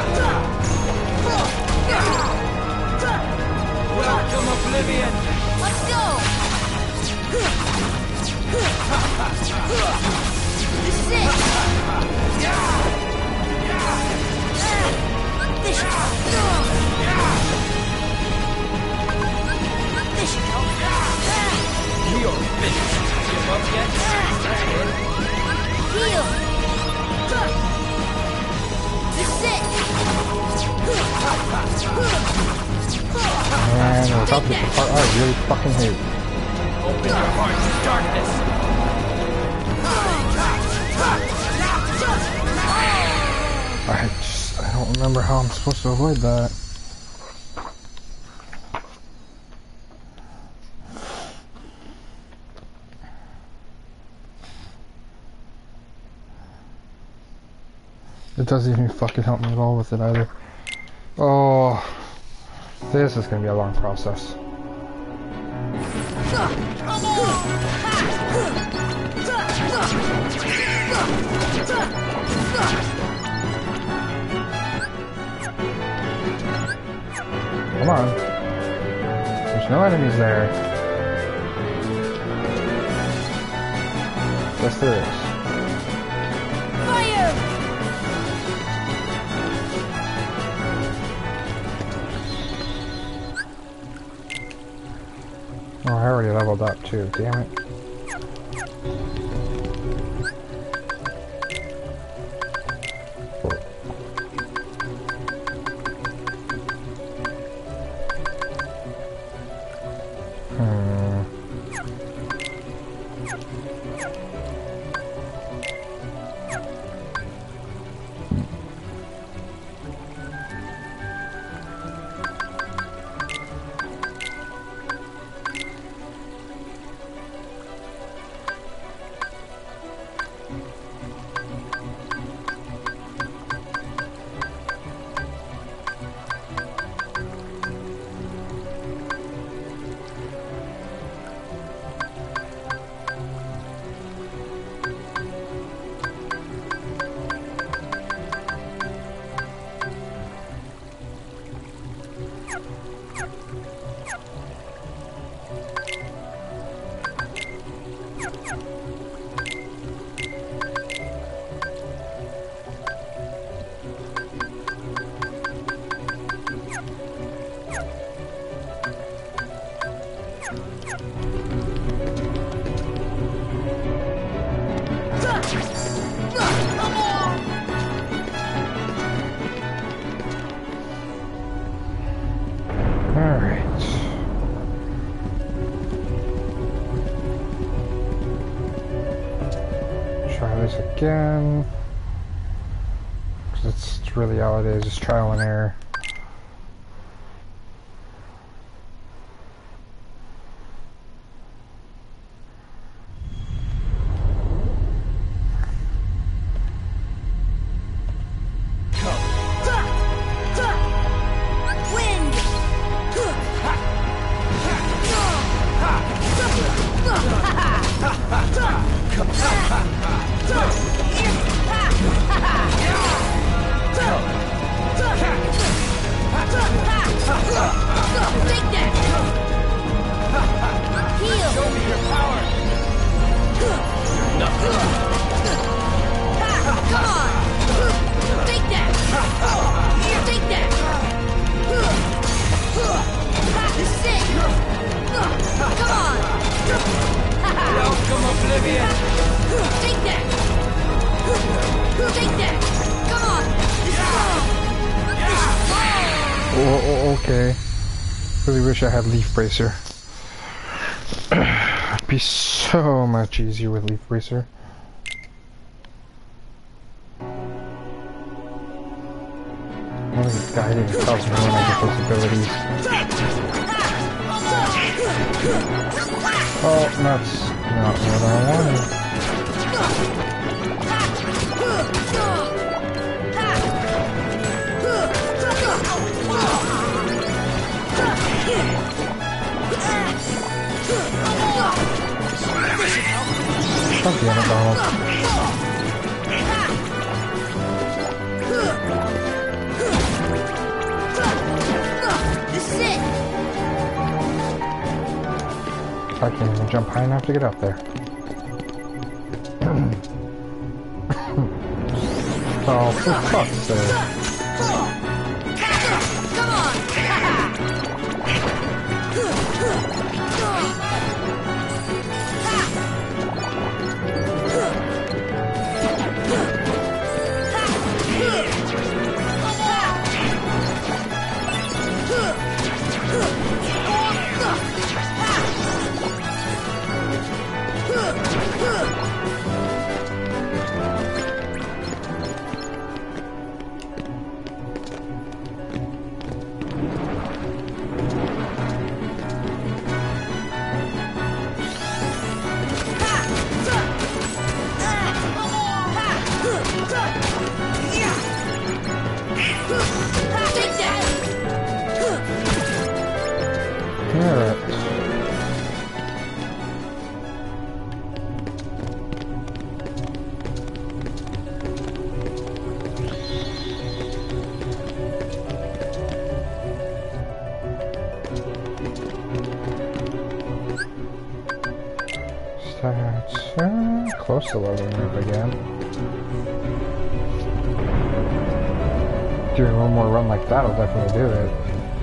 Welcome, Oblivion! Let's go! This is it! This should help. This should help. Heal! Give up yet? Heal! This is it! And we're about to the part I really fucking hate. Open your heart to darkness! I don't remember how I'm supposed to avoid that. It doesn't even fucking help me at all with it either. Oh, this is gonna be a long process. Come on. There's no enemies there. Yes, there is. Fire! Oh, I already leveled up too, damn it. Again, because it's really all it is, just trial and error. Take that! Heal! Show me your power! Come on! Take that! Take that! This is it! Come on! Welcome, Oblivion! Take that! Take that! Come on! This is Oh, okay. Really wish I had Leaf Bracer. It'd be so much easier with Leaf Bracer. Only guiding tells me when I get those abilities. Oh, that's not what I wanted. Fuck yeah, McDonald. This is it! I can't even jump high enough to get up there. Oh, for fuck's sake. Come on! That's close to leveling up again. Doing one more run like that will definitely do it.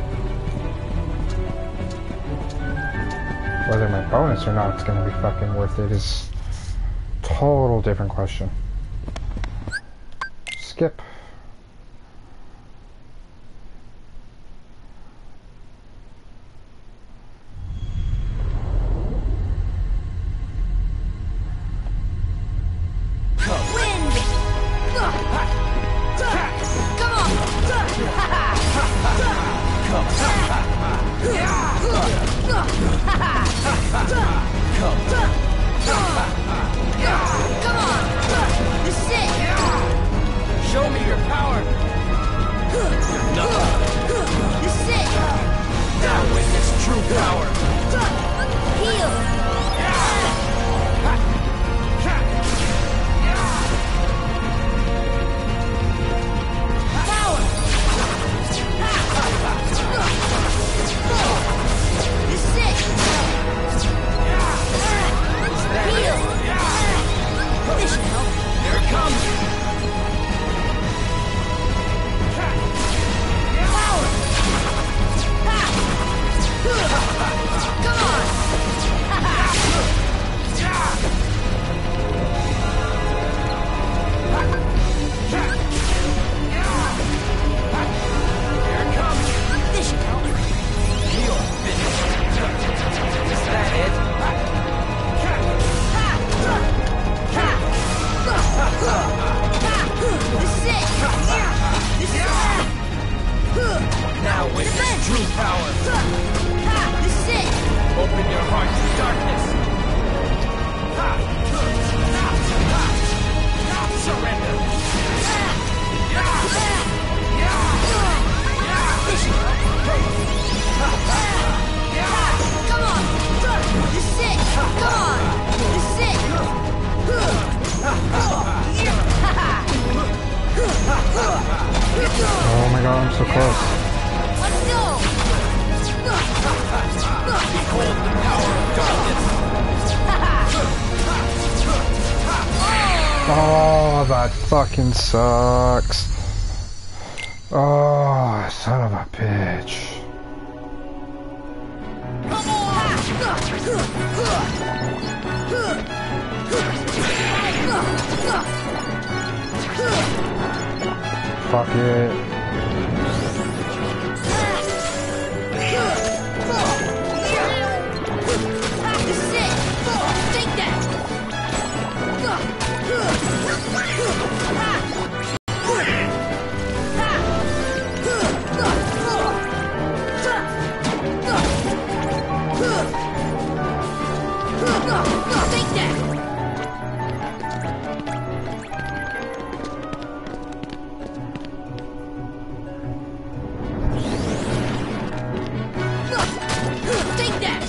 Whether my bonus or not is going to be fucking worth it is a total different question. Skip. Show me your my god, I'm so close. Let's go! Behold the power of darkness. Oh, that fucking sucks. Oh, son of a bitch. Fuck it. This is it! Take that! Take that! Take that!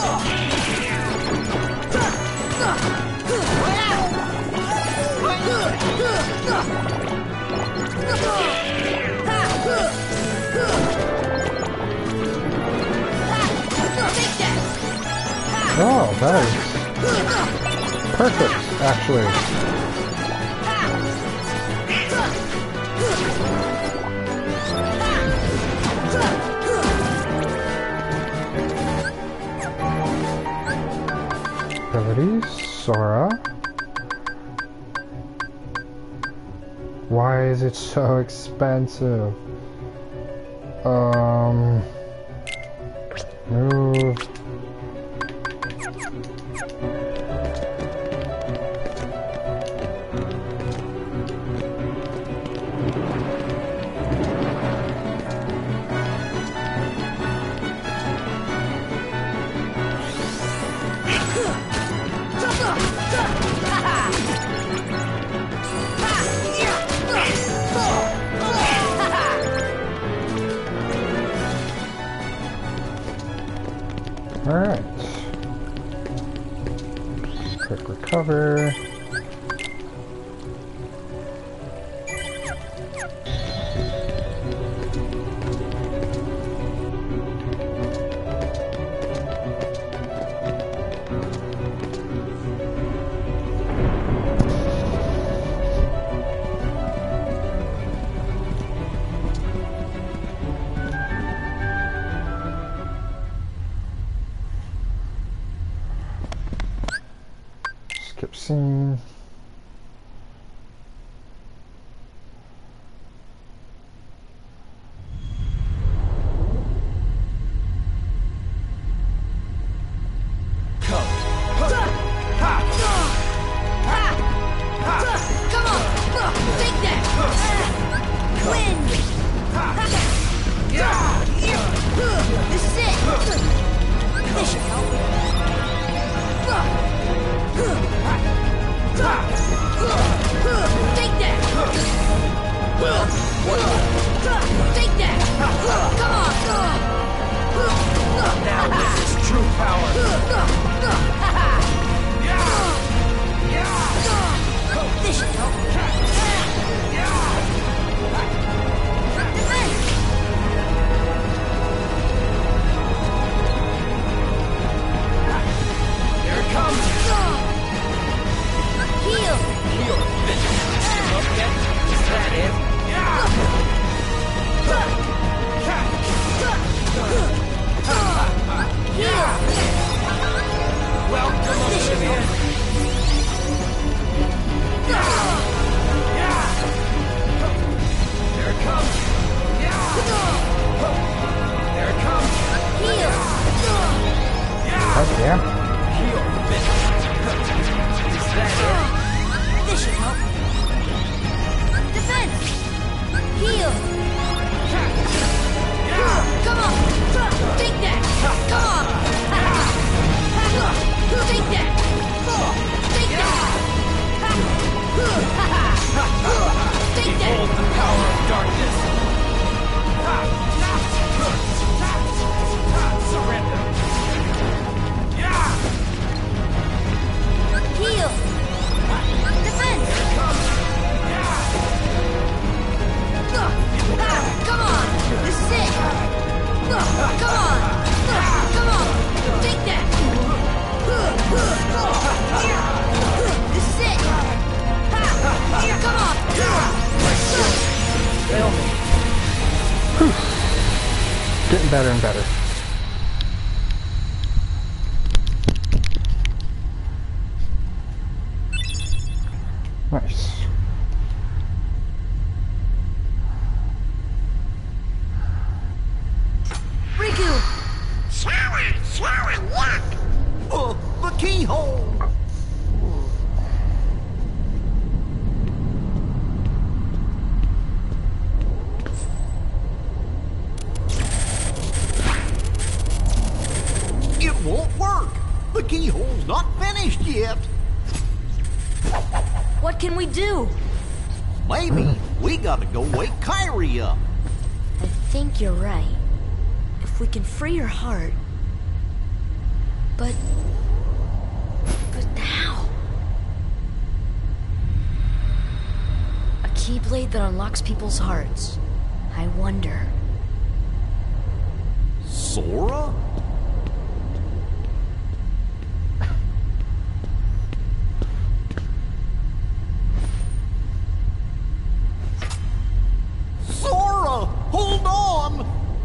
Oh, that is perfect, actually. Abilities, Sora. Why is it so expensive? Move. Alright. Quick recover. Skip scene. Come on! Getting better and better. Nice. Riku! The keyhole! It won't work! The keyhole's not finished yet! What can we do? Maybe we gotta go wake Kairi up. I think you're right. If we can free her heart... But how? A keyblade that unlocks people's hearts. I wonder. Sora? Sora! Hold on!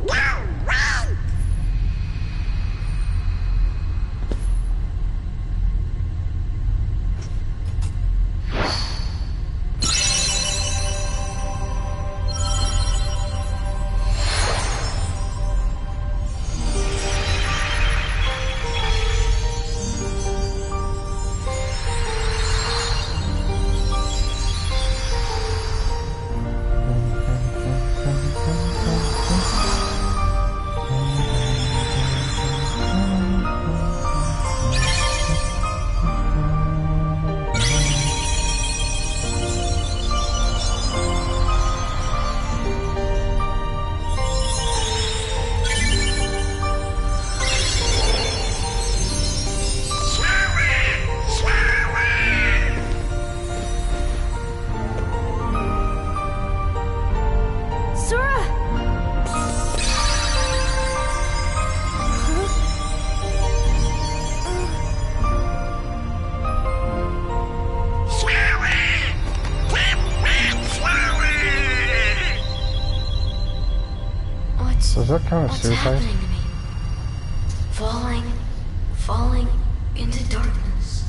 Is that kind of What's suicide? happening to me? Falling into darkness.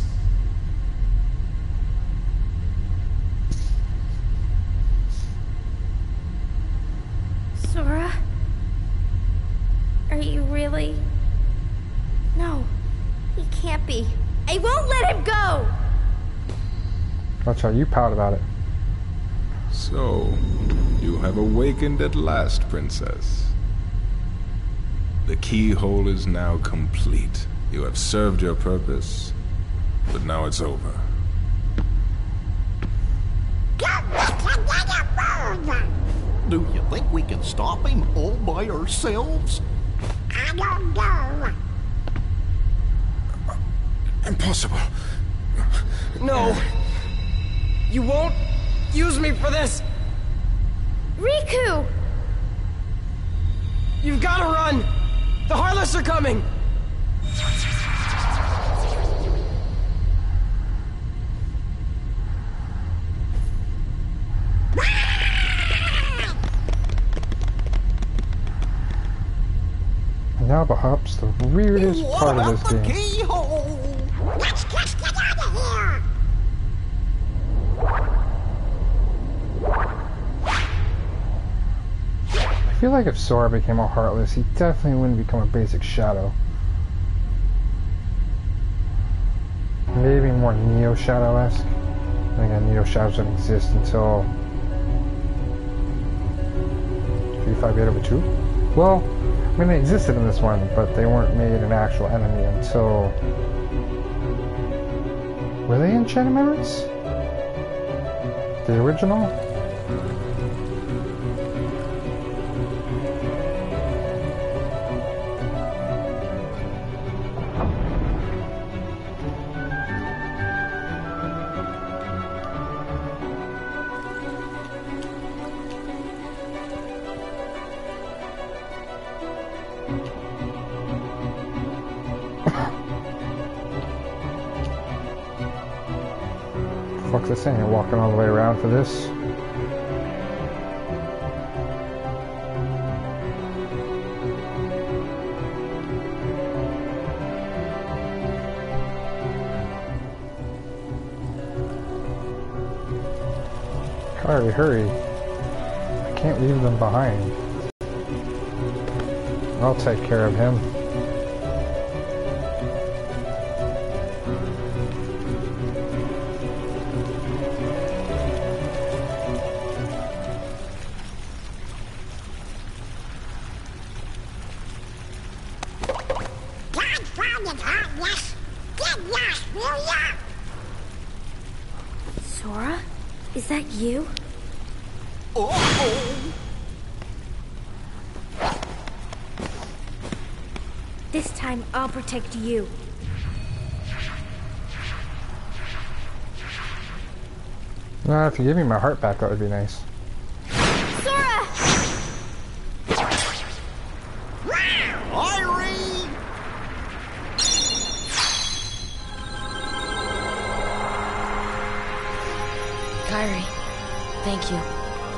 Sora? Are you really? No, he can't be. I won't let him go! Watch how you pout about it. So, you have awakened at last, Princess. The keyhole is now complete. You have served your purpose, but now it's over. Do you think we can stop him all by ourselves? I don't know. Impossible. No! You won't use me for this! Riku! You've gotta run! The Heartless are coming! And now perhaps the weirdest What part about of this the game. keyhole? Let's just get out of here. I feel like if Sora became a Heartless, he definitely wouldn't become a basic Shadow. Maybe more Neo Shadow-esque. I think Neo Shadows didn't exist until 358/2. Well, I mean they existed in this one, but they weren't made an actual enemy until... Were they in Chain of Memories? The original? Fuck's this saying? You're walking all the way around for this? Hurry, hurry. I can't leave them behind. I'll take care of him. Godfather's heartless. Get lost, will ya? Sora? Is that you? Uh-oh! This time I'll protect you. No, if you give me my heart back, that would be nice. Sora! Irene! Kairi, thank you.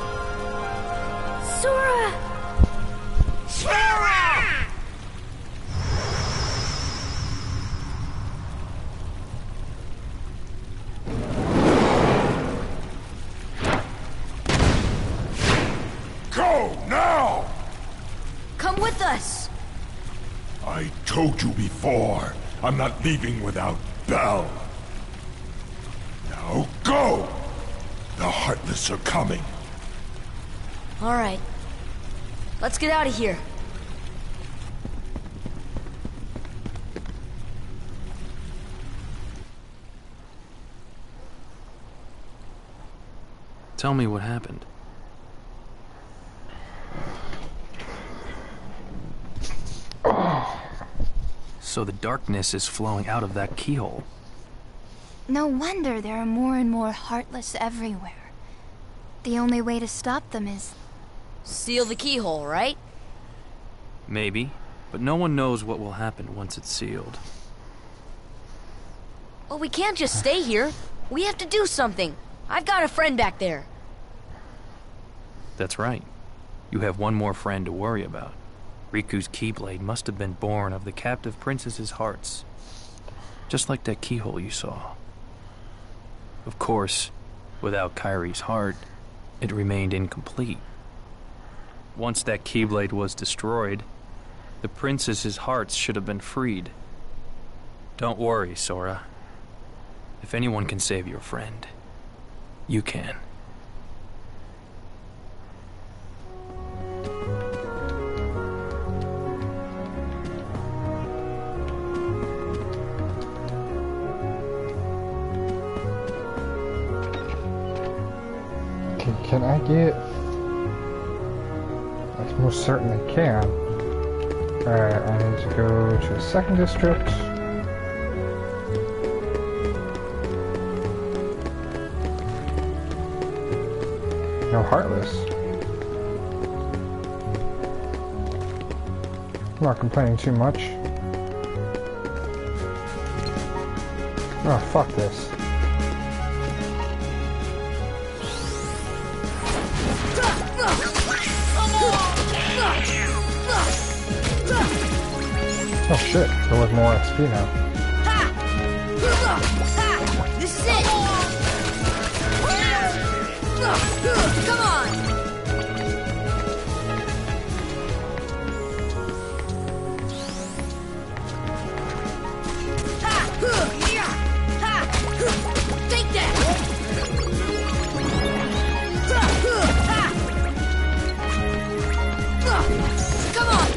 Sora! Sora! Go now! Come with us! I told you before, I'm not leaving without Belle. Now go! The Heartless are coming. Alright. Let's get out of here. Tell me what happened. So the darkness is flowing out of that keyhole. No wonder there are more and more Heartless everywhere. The only way to stop them is... Seal the keyhole, right? Maybe, but no one knows what will happen once it's sealed. Well, we can't just stay here. We have to do something. I've got a friend back there. That's right. You have one more friend to worry about. Riku's Keyblade must have been born of the captive princess's hearts. Just like that keyhole you saw. Of course, without Kairi's heart, it remained incomplete. Once that Keyblade was destroyed, the princess's hearts should have been freed. Don't worry, Sora. If anyone can save your friend, you can. Can I get... I most certainly can. Alright, I need to go to the second district. No Heartless. I'm not complaining too much. Oh, fuck this. Oh shit, there was more XP now. This is it! Come on! Take that! Come on!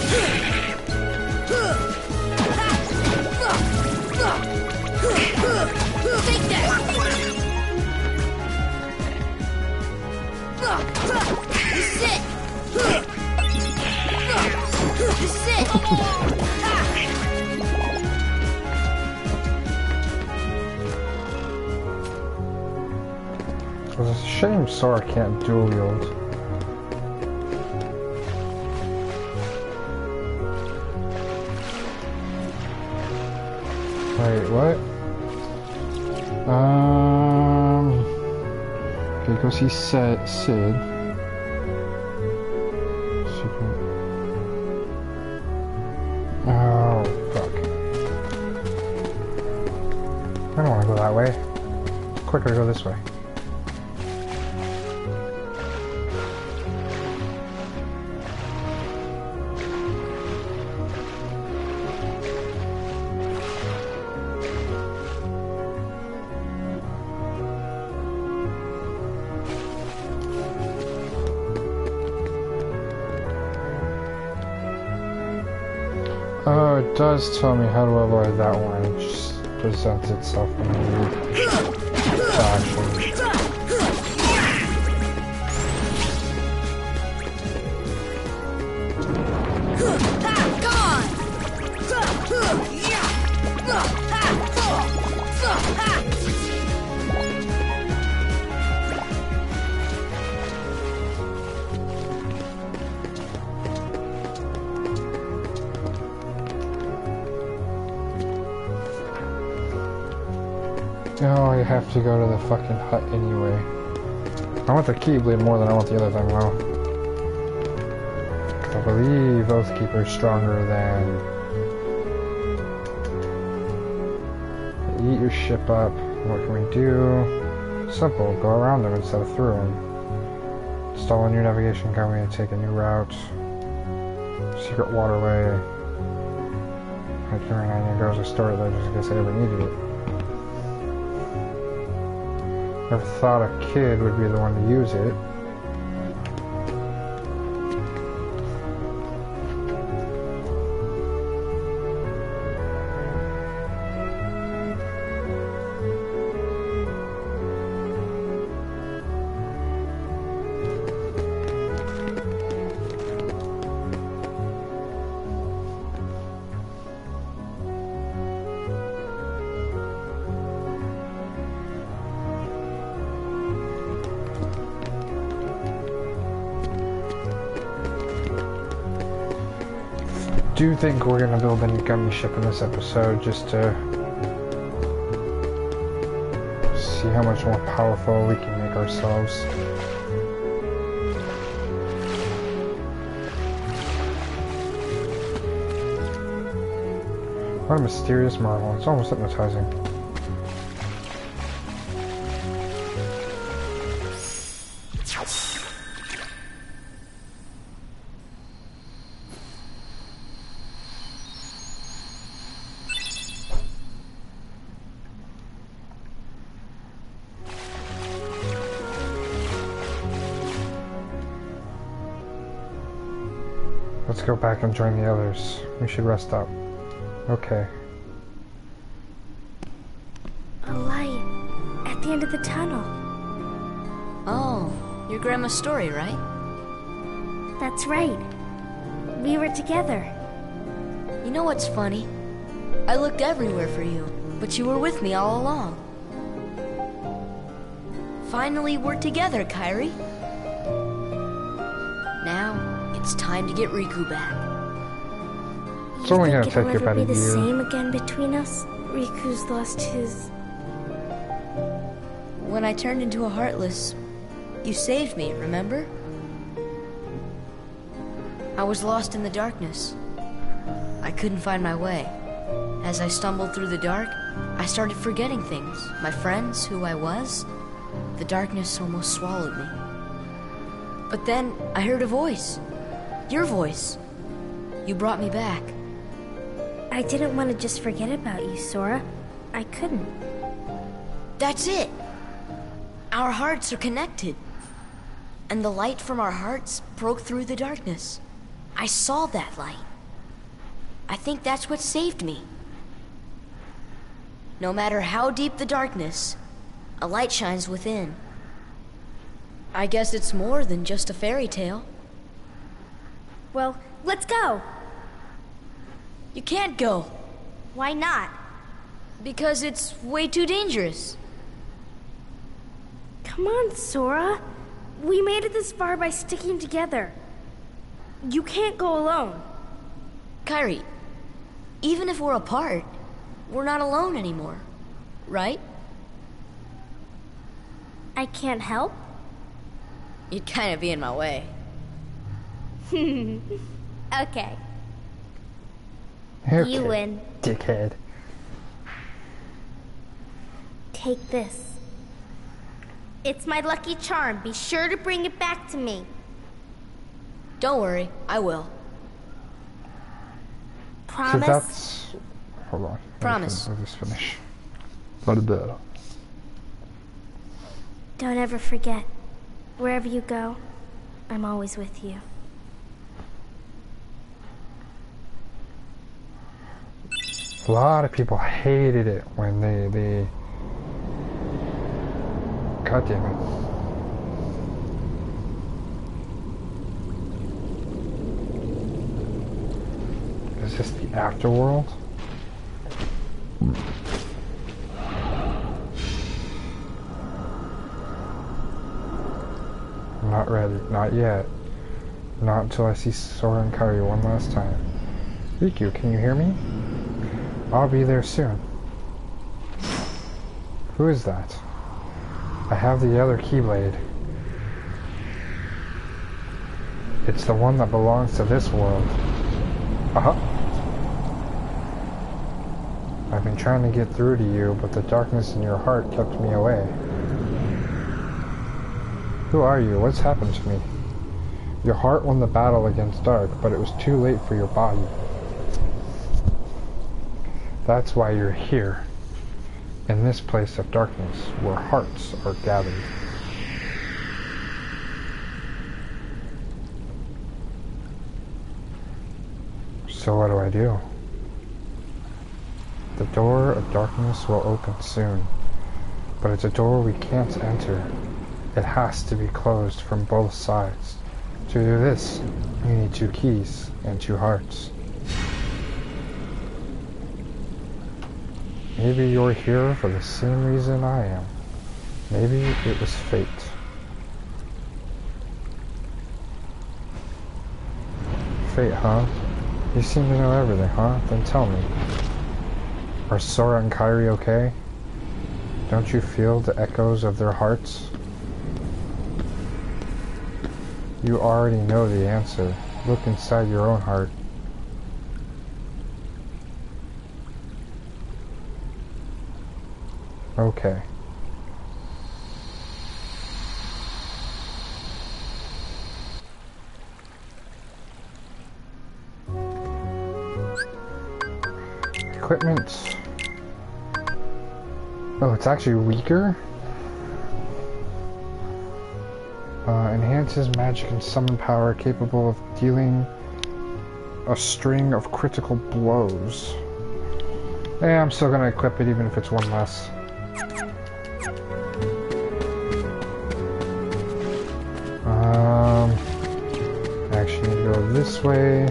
Take that! This is it! This is it! It's a shame Sora can't dual wield. Wait, what? Okay, go see Sid. Oh, fuck. I don't want to go that way. Quicker to go this way. Oh, it does tell me how to avoid that one. It just presents itself when I need action. Oh, I have to go to the fucking hut anyway. I want the Keyblade more than I want the other thing, though. I believe Oathkeeper is stronger than... Eat your ship up. What can we do? Simple. Go around them instead of through them. Install a new navigation company and take a new route. Secret waterway. Like here and goes a story there just in case I ever needed it. Never thought a kid would be the one to use it. I do think we're gonna build a new gummy ship in this episode just to see how much more powerful we can make ourselves. What a mysterious marvel. It's almost hypnotizing. Let's go back and join the others. We should rest up. Okay. A light at the end of the tunnel. Oh, your grandma's story, right? That's right. We were together. You know what's funny? I looked everywhere for you, but you were with me all along. Finally, we're together, Kairi. Now, it's time to get Riku back. It's only gonna take you about a year. Will it be the same again between us? Riku's lost his... When I turned into a Heartless, you saved me, remember? I was lost in the darkness. I couldn't find my way. As I stumbled through the dark, I started forgetting things. My friends, who I was. The darkness almost swallowed me. But then, I heard a voice. Your voice. You brought me back. I didn't want to just forget about you, Sora. I couldn't. That's it. Our hearts are connected. And the light from our hearts broke through the darkness. I saw that light. I think that's what saved me. No matter how deep the darkness, a light shines within. I guess it's more than just a fairy tale. Well, let's go. You can't go. Why not? Because it's way too dangerous. Come on, Sora. We made it this far by sticking together. You can't go alone. Kairi, even if we're apart, we're not alone anymore, right? I can't help? You'd kind of be in my way. Okay. You win. Dickhead. Take this. It's my lucky charm. Be sure to bring it back to me. Don't worry, I will. Promise? So that's... Hold on. Promise. Let me just finish. Don't ever forget. Wherever you go, I'm always with you. A lot of people hated it when they God damn it. Is this the afterworld? I'm not ready. Not yet. Not until I see Sora and Kairi one last time. Riku, can you hear me? I'll be there soon. Who is that? I have the other Keyblade. It's the one that belongs to this world. I've been trying to get through to you, but the darkness in your heart kept me away. Who are you? What's happened to me? Your heart won the battle against Dark, but it was too late for your body. That's why you're here, in this place of darkness, where hearts are gathered. So what do I do? The door of darkness will open soon, but it's a door we can't enter. It has to be closed from both sides. To do this, you need 2 keys and 2 hearts. Maybe you're here for the same reason I am. Maybe it was fate. Fate, huh? You seem to know everything, huh? Then tell me. Are Sora and Kairi okay? Don't you feel the echoes of their hearts? You already know the answer. Look inside your own heart. Okay. Equipment. Oh, it's actually weaker? Enhances magic and summon power capable of dealing a string of critical blows. Yeah, I'm still gonna equip it even if it's 1 less. Actually need to go this way.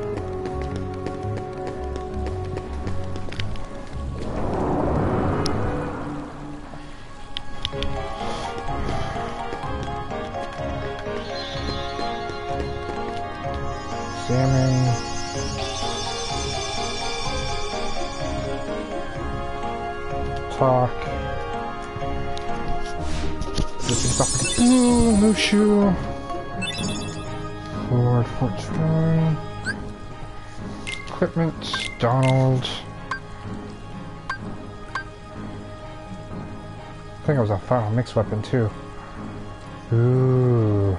Salmon. Talk. Ooh, Mushu. Lord Fortune. Equipment. Donald. I think it was a final mix weapon too. Ooh.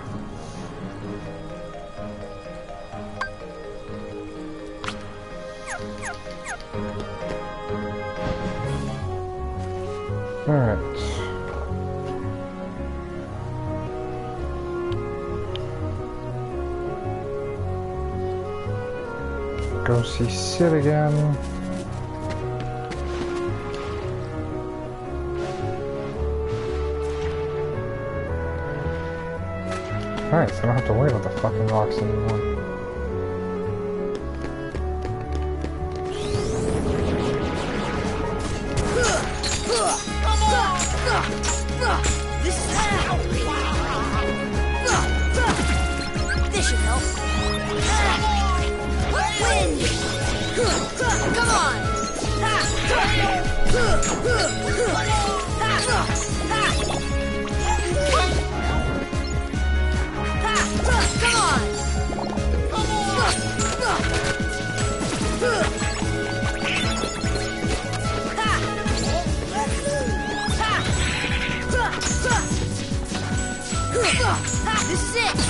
Alright. Go see Sid again. Alright, so I don't have to worry about the fucking rocks anymore. This should help. Wind! Come on! Come on! This is it!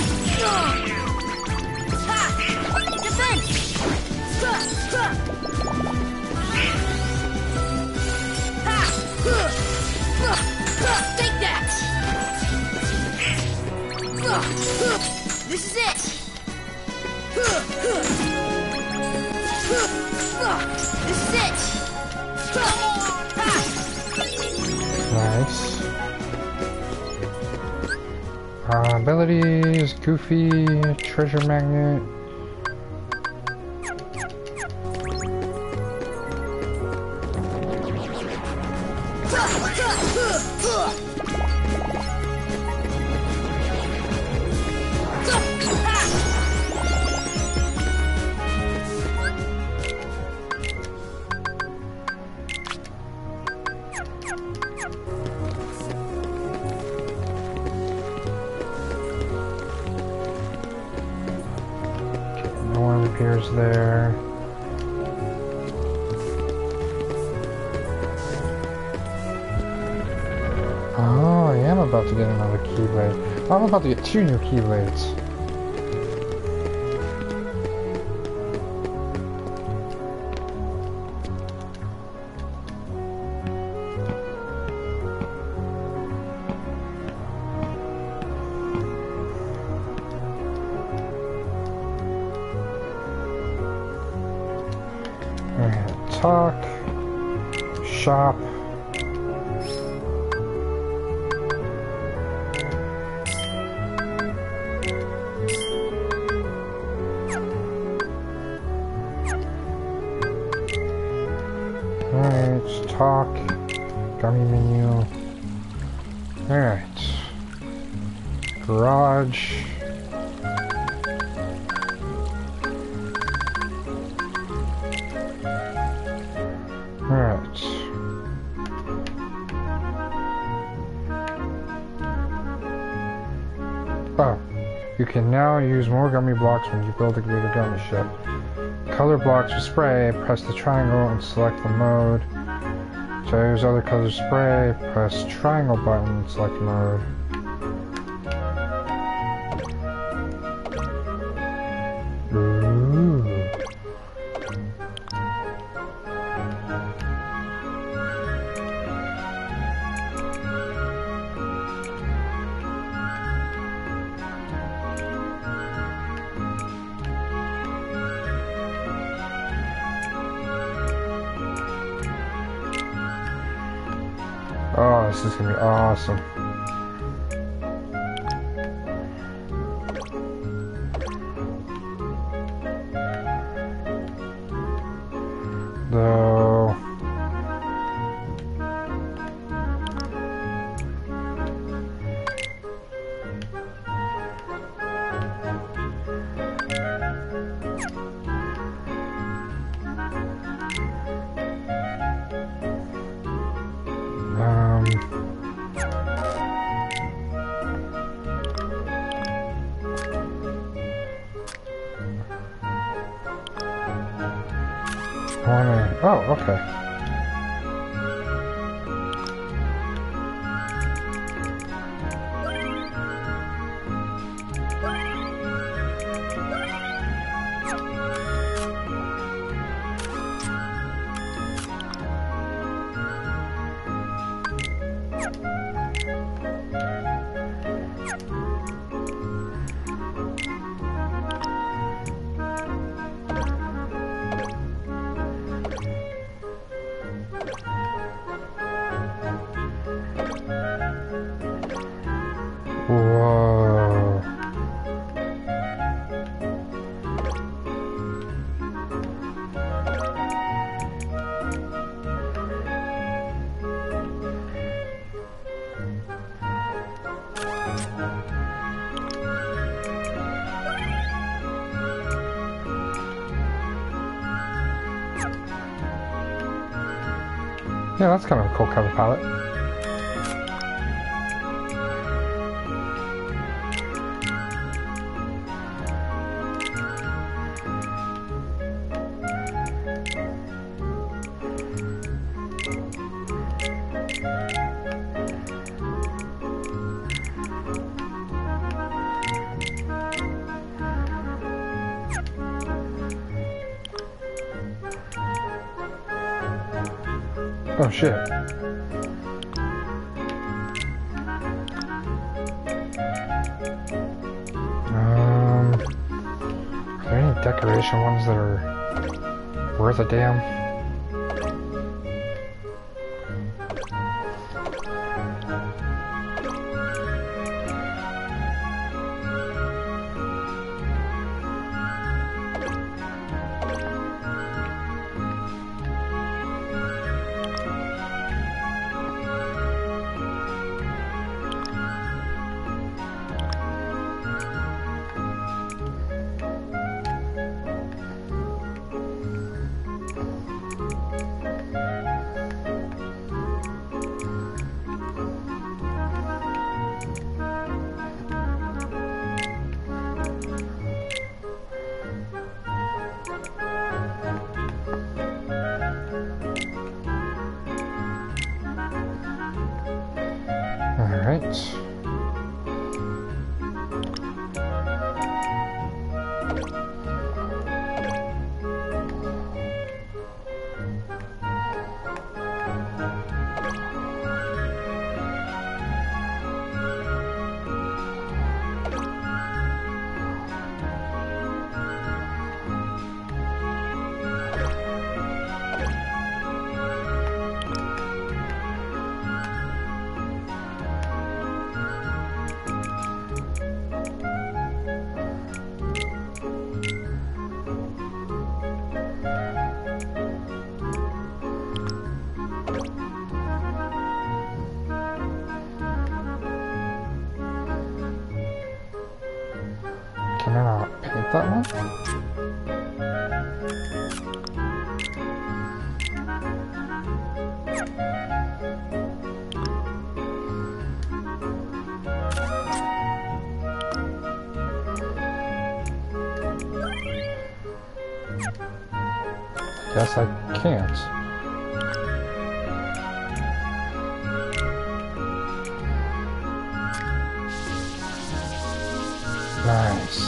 Defense! Take that! This is it! This is it! Nice. Abilities, Goofy, Treasure Magnet. Appears there. Oh, I am about to get another Keyblade. I'm about to get 2 new Keyblades. Talk, shop, alright, talk, gummy menu, alright, garage. Oh, you can now use more gummy blocks when you build a greater gummy ship. Color blocks with spray, press the triangle and select the mode. To use other colors spray, press triangle button and select mode. Ooh. Oh, this is gonna be awesome. Though oh, okay. Whoa. Yeah, that's kind of a cool color palette. Oh shit. Are there any decoration ones that are worth a damn? And then I'll paint that one. Guess I can't. Nice.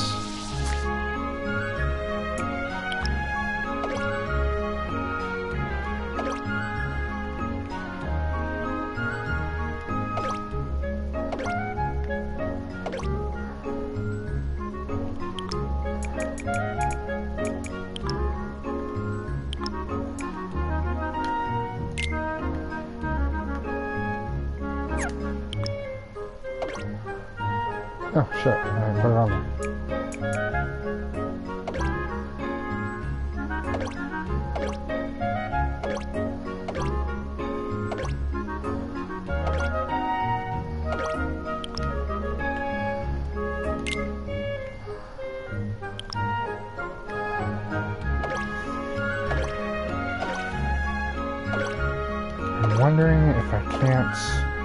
Oh shit, I put it on there. I'm wondering if I can't...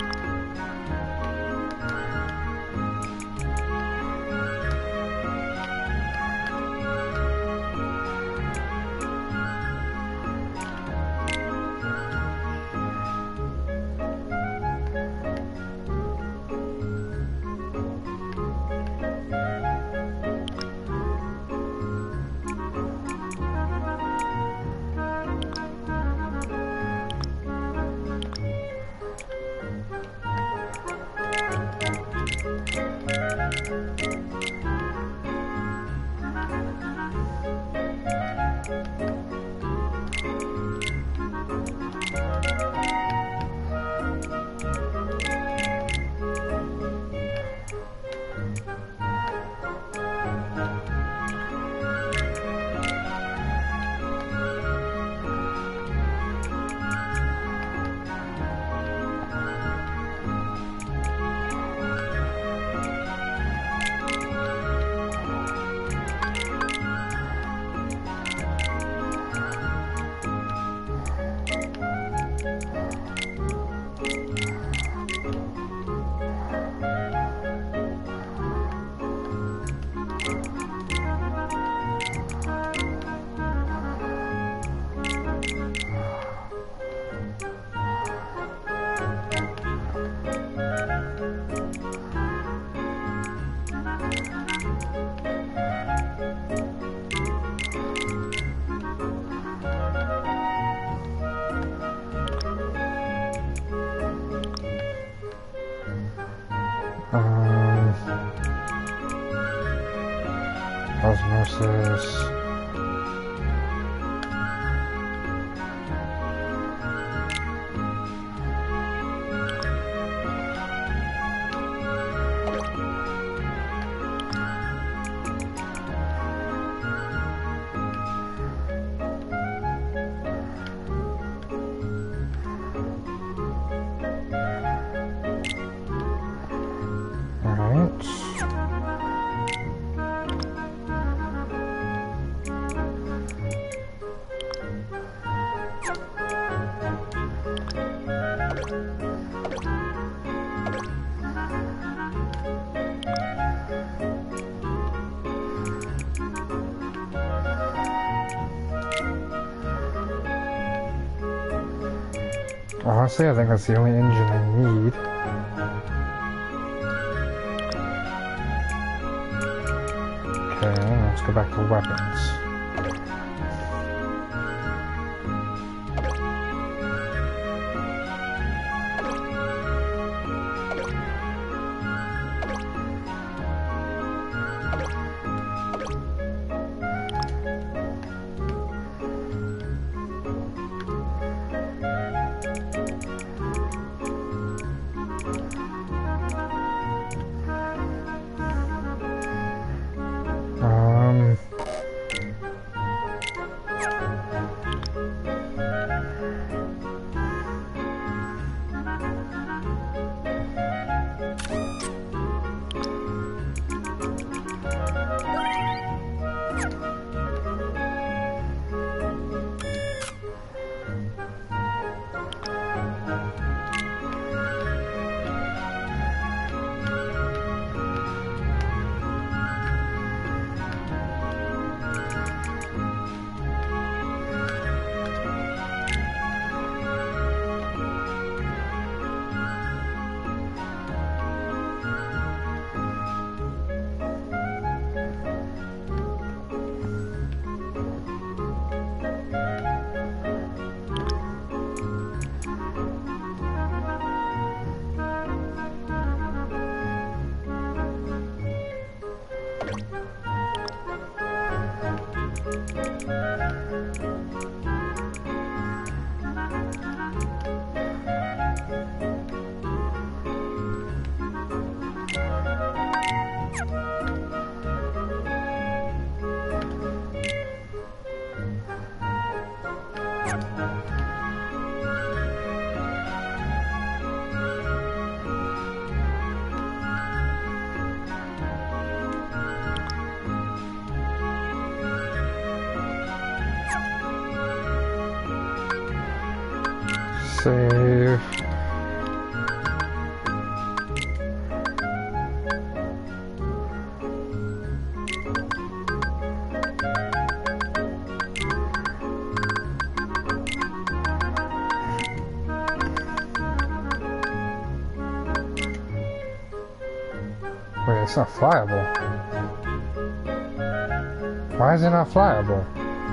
Osmosis. Honestly, I think that's the only engine I need. Okay, let's go back to weapons. Save. Wait, it's not flyable. Why is it not flyable?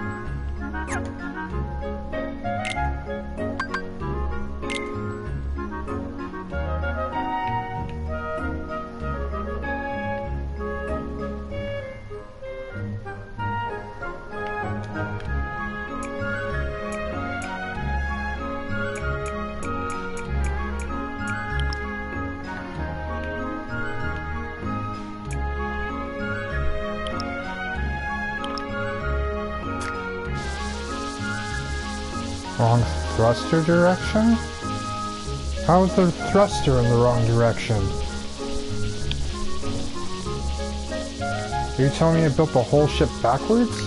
Wrong thruster direction? How is the thruster in the wrong direction? Are you telling me I built the whole ship backwards?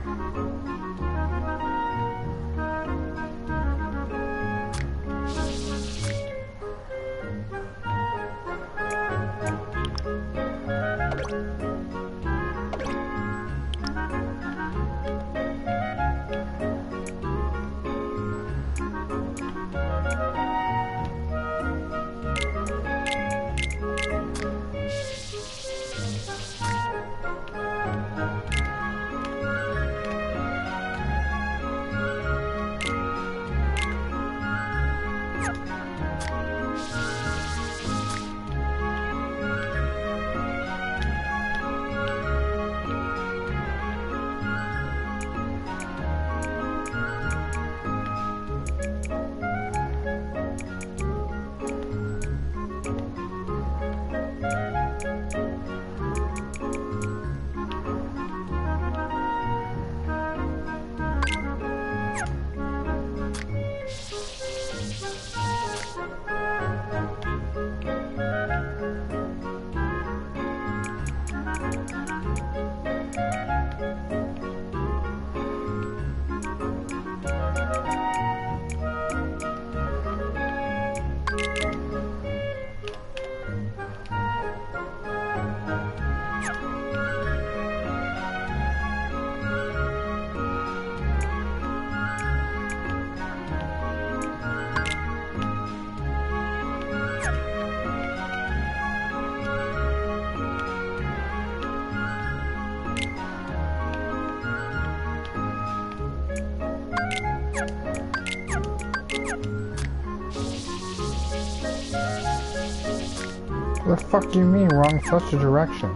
What the fuck do you mean, wrong thruster direction?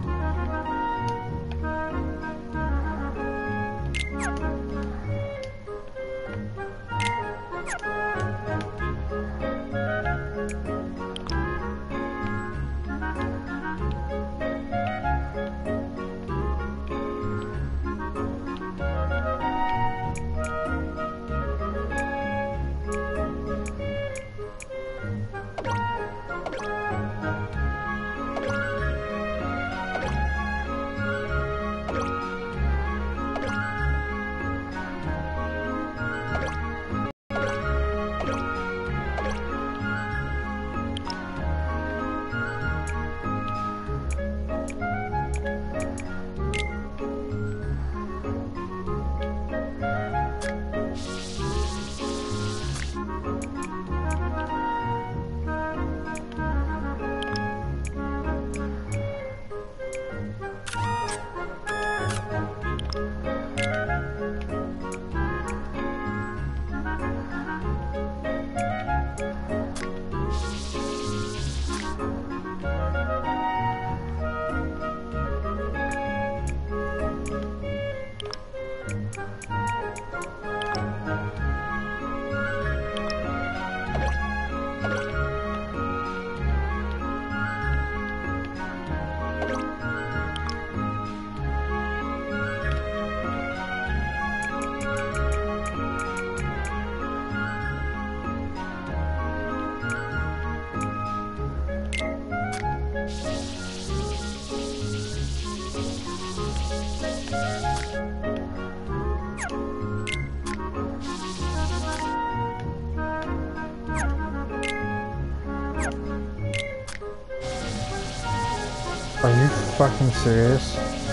Are you fucking serious?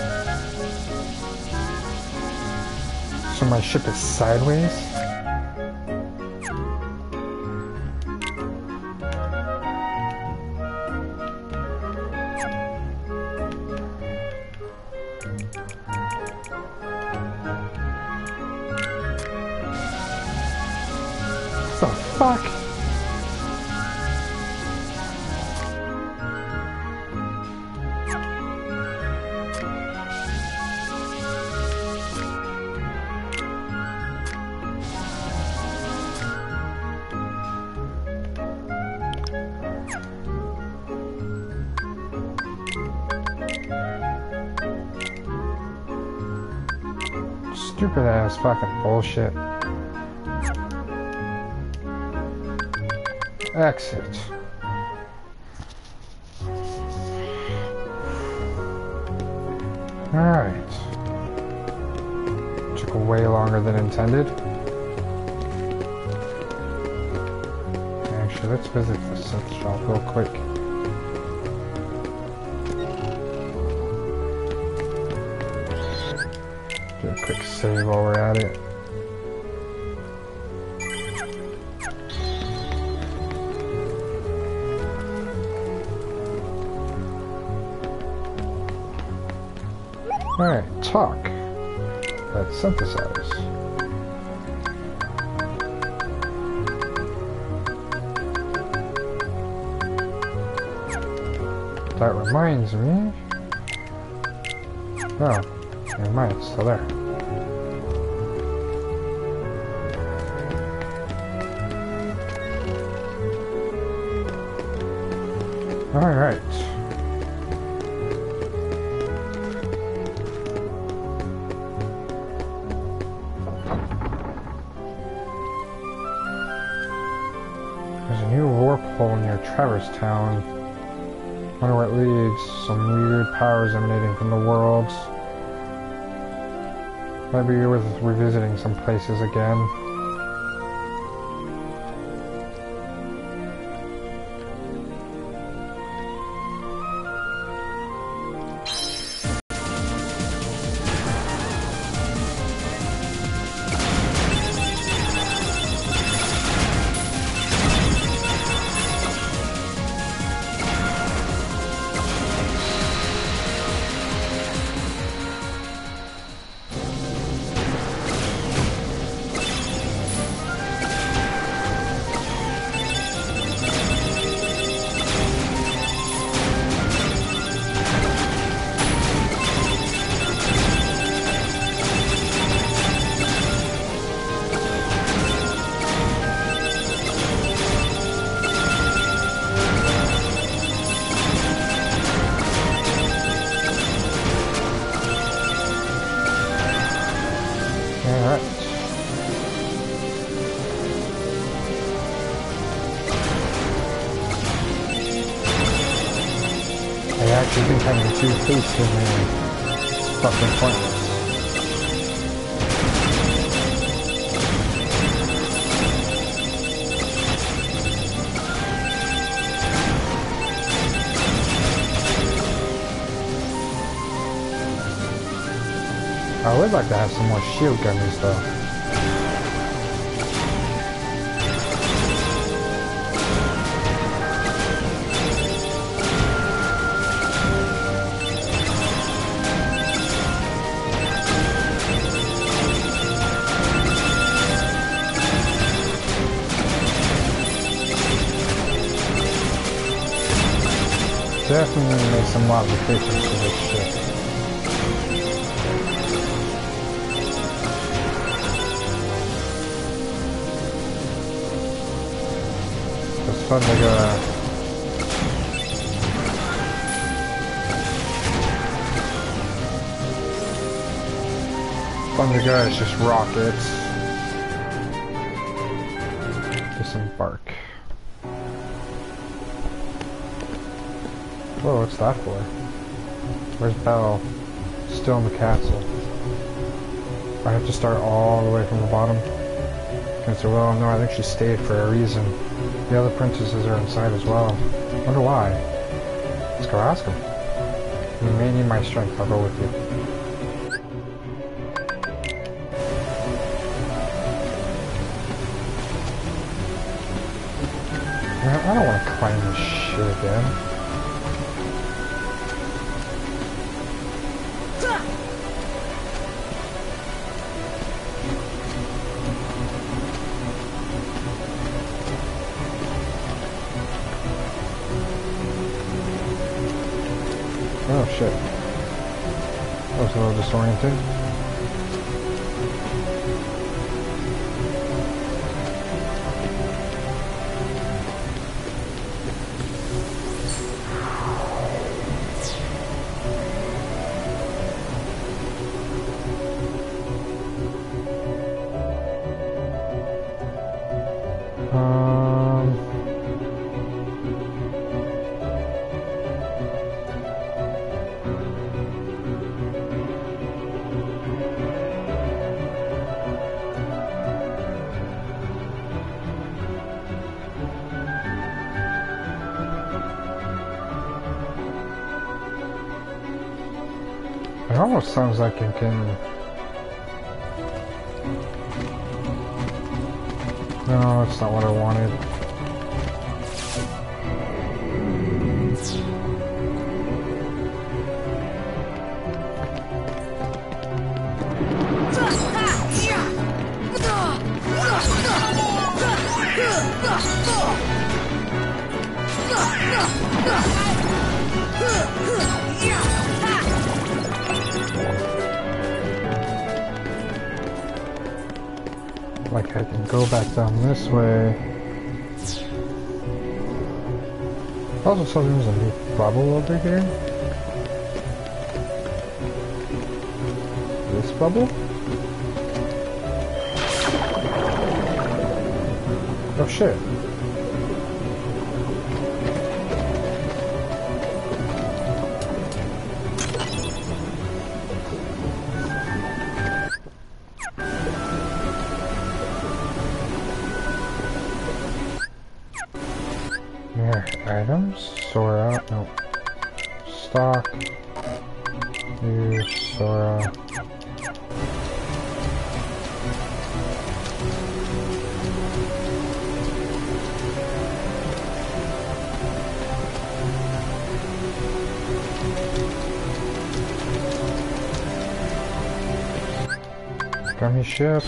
So my ship is sideways? What the fuck? Stupid ass fucking bullshit. Exit. Alright. Took way longer than intended. Actually, let's visit the synth shop real quick. Do a quick save while we're at it. Alright, talk. Let's synthesize. That reminds me. Oh, never mind, it's still there. Alright. There's a new warp hole near Traverse Town. Wonder where it leads. Some weird powers emanating from the worlds. Might be worth revisiting some places again. I think having two faces is fucking pointless. I would like to have some more shield gummies though. Definitely need to make some modifications to this shit. It's fun to go it's just rockets. Disembark. Whoa, what's that for? Where's Belle? Still in the castle. I have to start all the way from the bottom? Against her will? No, I think she stayed for a reason. The other princesses are inside as well. Wonder why. Let's go ask them. You may need my strength, I'll go with you. Man, I don't want to climb this shit again. Oh shit. That was a little disoriented. It almost sounds like it can... No, that's not what I wanted. Like I can go back down this way. Also saw there was a new bubble over here. This bubble? Oh shit. Items, Sora, no, stock, use Sora. Gummy ship.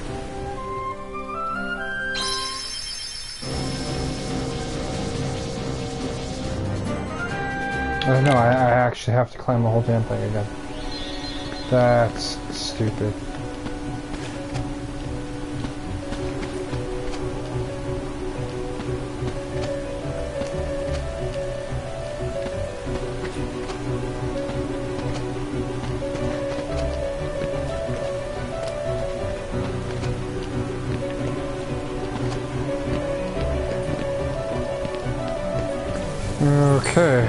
No, I actually have to climb the whole damn thing again. That's stupid. Okay.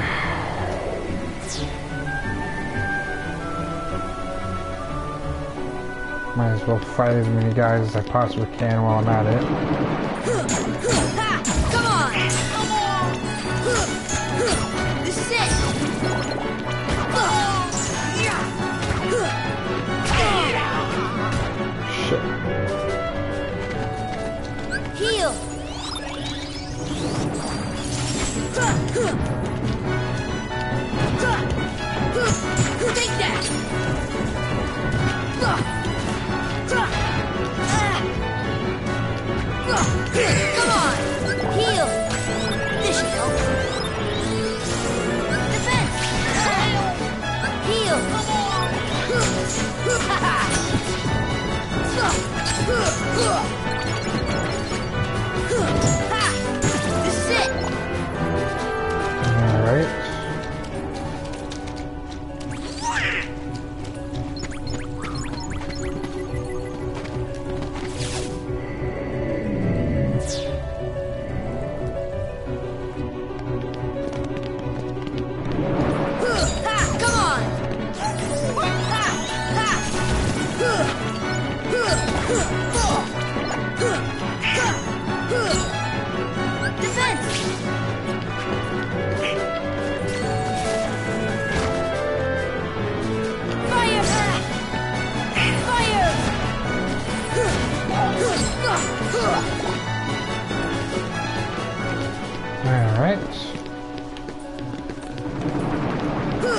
Might as well fight as many guys as I possibly can while I'm at it. Come on! This is it! Shit. Heal! Take that! Ugh!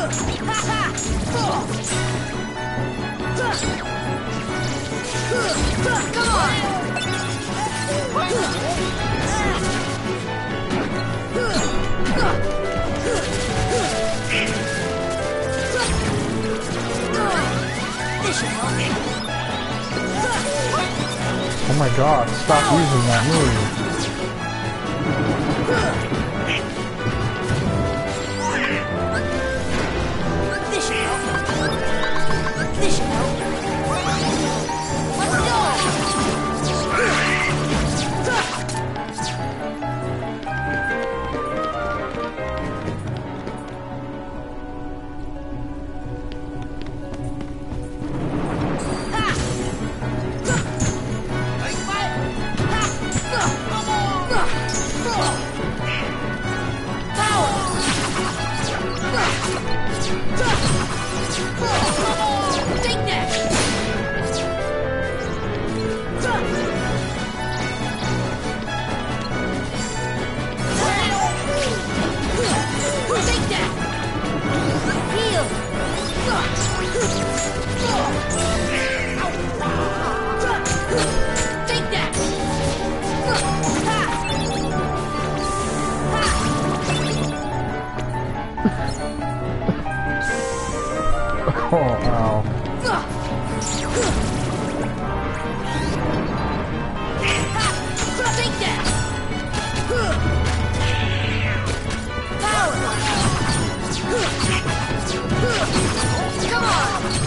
Oh my god, stop using that move. This should help. This should help. Let's go! Oh, ow. Take that! Come on!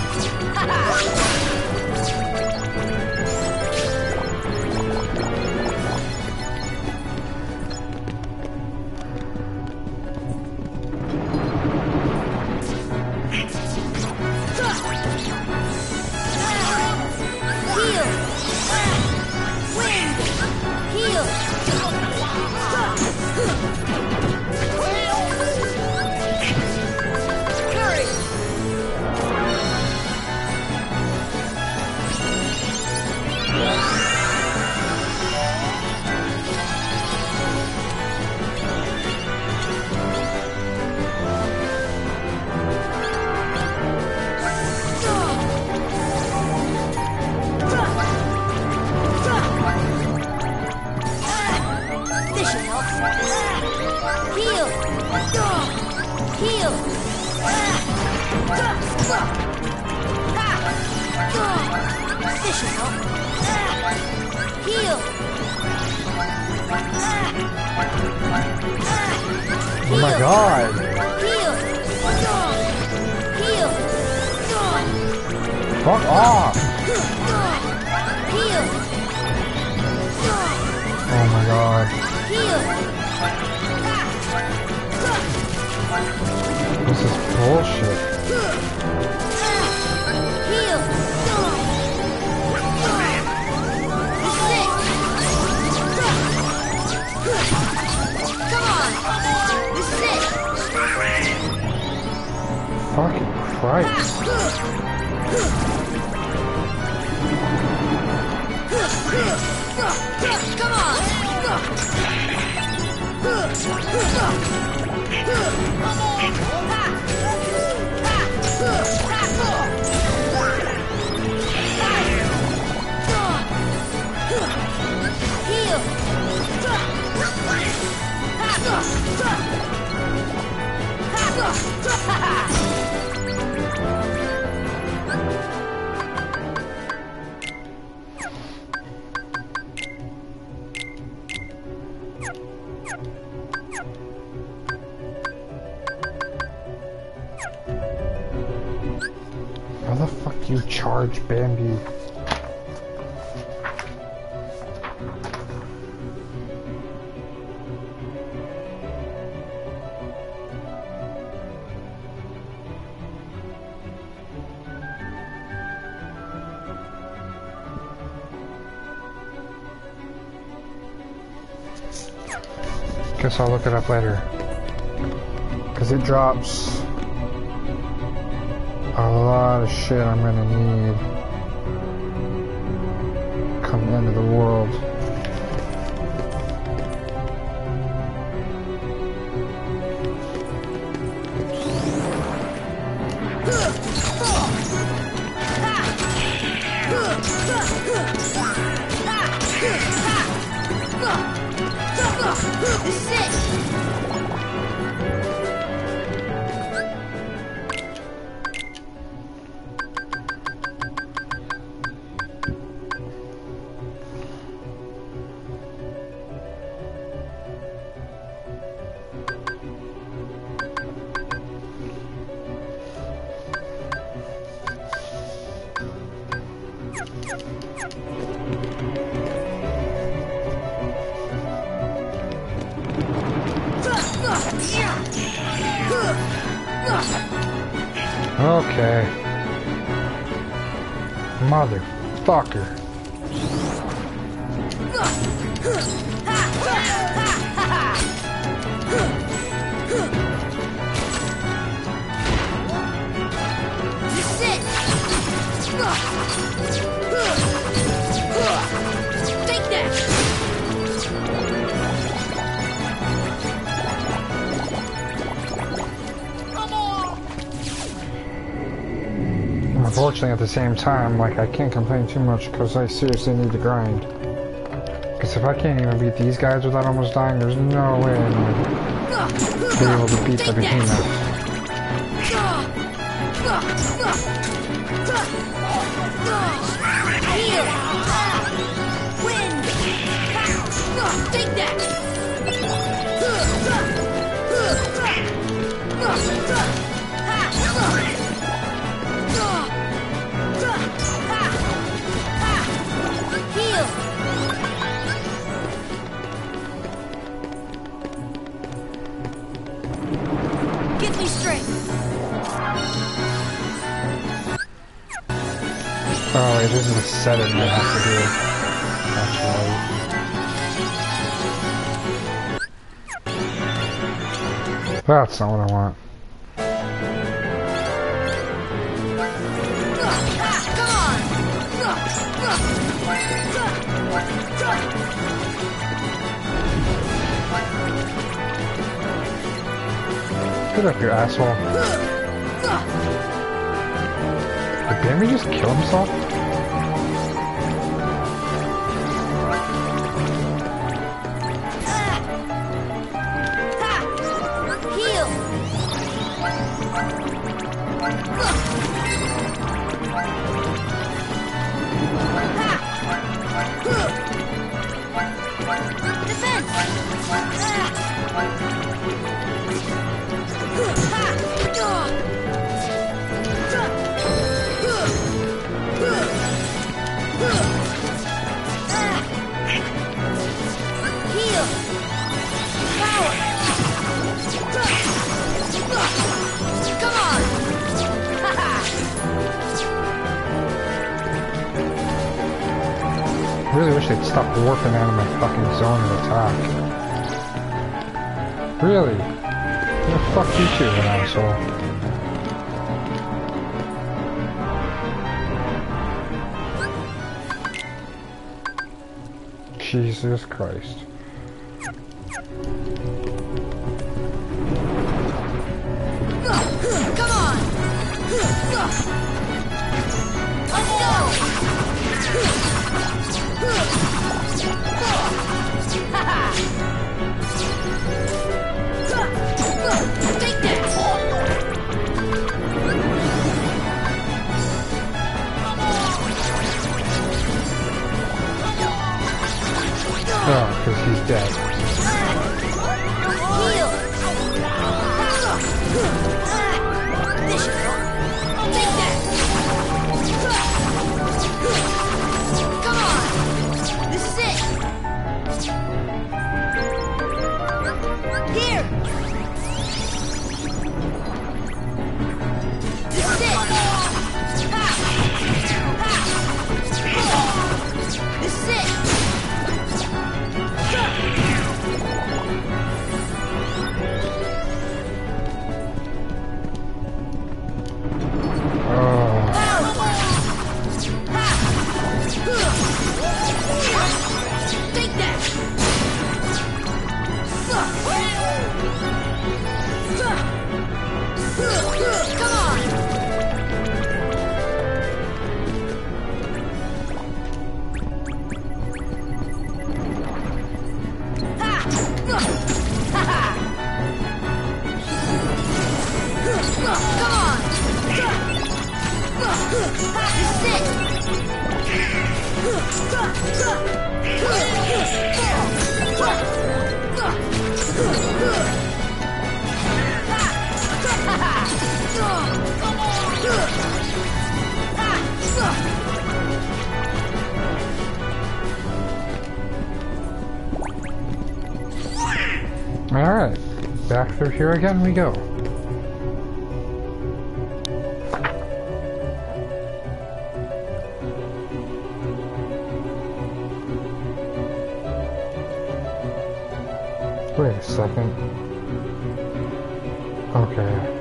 Oh my god! Fuck off! Oh my god. This is bullshit. Fucking Christ. Come on! How the fuck do you charge Bambi? Guess I'll look it up later. Cause it drops a lot of shit I'm gonna need come the end of the world. This is it! Okay. Motherfucker. This is it! Take that! Unfortunately, at the same time, like, I can't complain too much because I seriously need to grind. Because if I can't even beat these guys without almost dying, there's no way I'm going to be able to beat the behemoth. Take that! Heal! Give me strength! Oh wait, this is a setting I have to do. That's not what I want. Get up, you asshole. Did Bambi just kill himself? I really wish they'd stop warping out of my fucking zone of attack. Really? Yeah, fuck you too, an asshole. Jesus Christ. Come on! Let's go! Take that! Oh, because he's dead. Heal! This should work. Take that! Come on! This is it! Here! This is it! Ha! Ha! This is it! Alright, back through here again we go. Wait a second. Okay.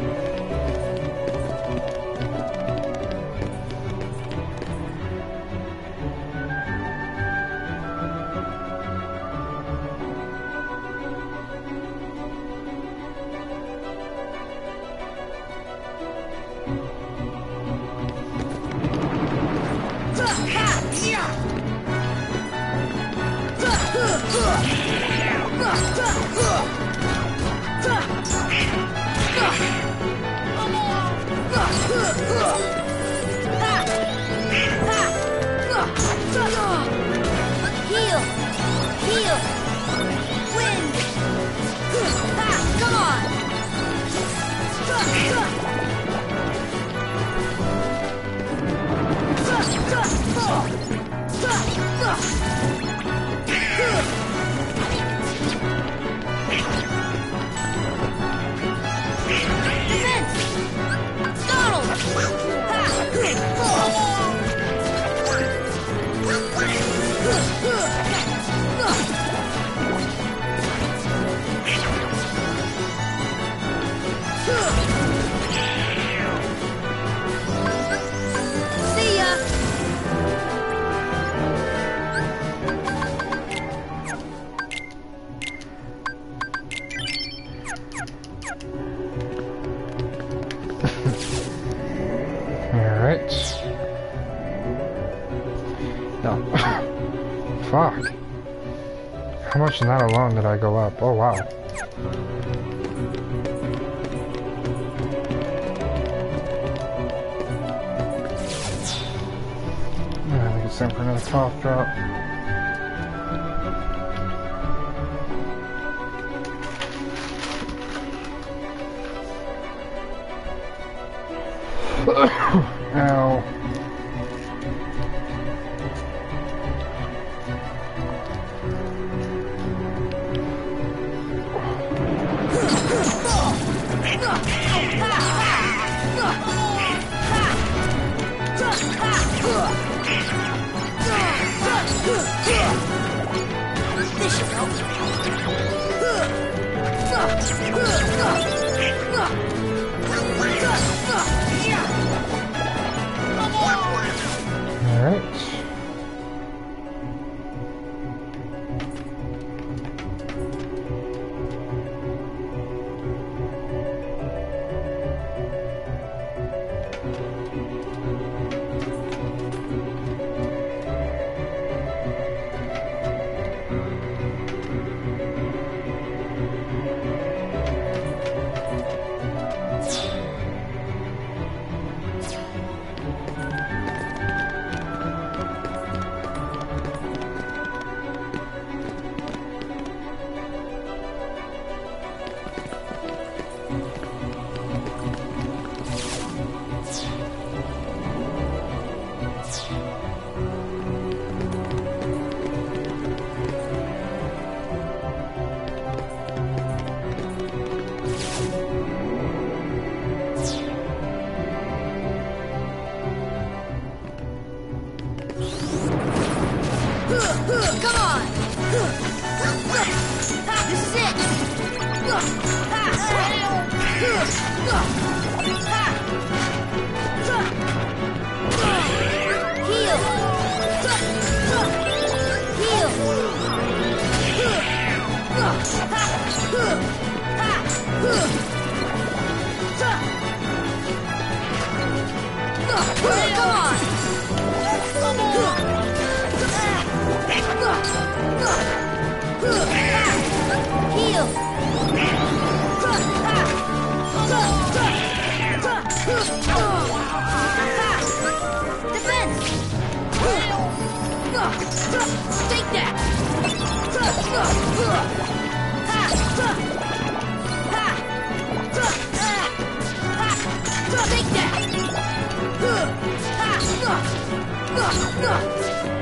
Fuck. How much in that alone did I go up? Oh wow. I think it's time for another cough drop. Ow.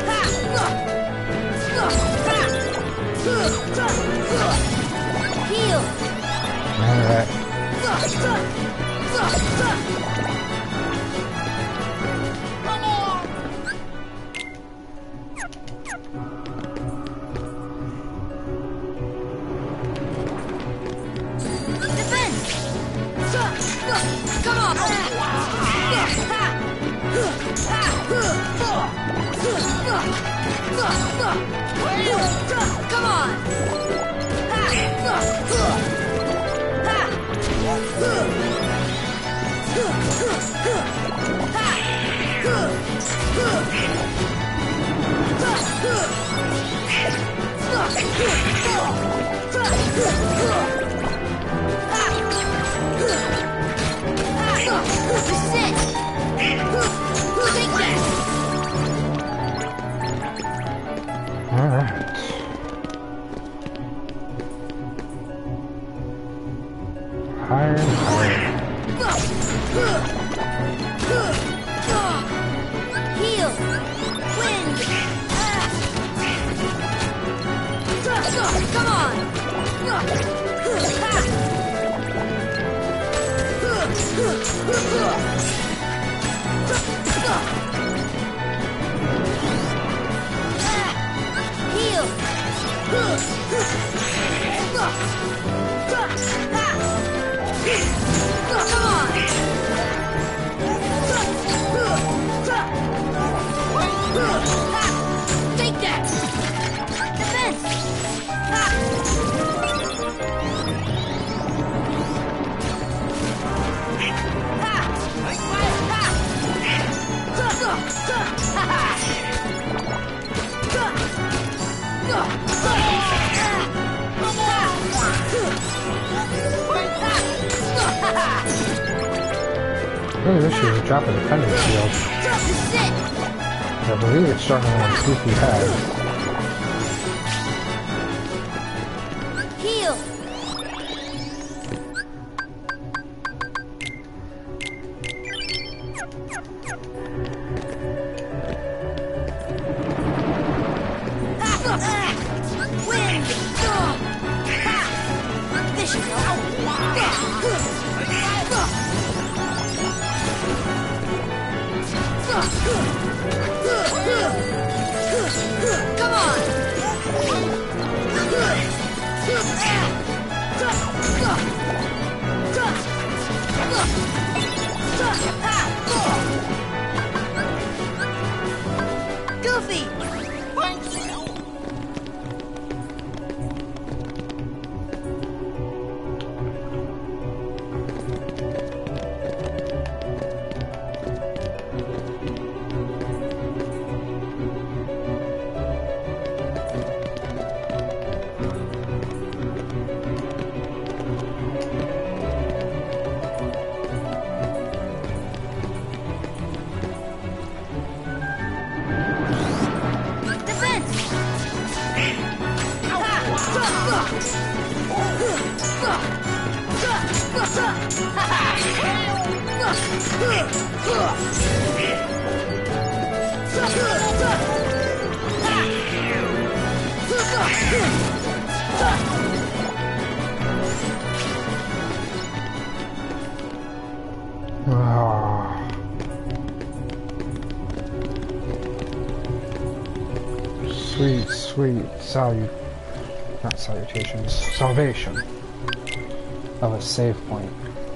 Heal! Heal! Alright. Really wish you would drop a defender shield. I believe it's stronger than what Goofy has. Heal! Wind! This should help. Come on! Goofy! Sweet salvation of a save point.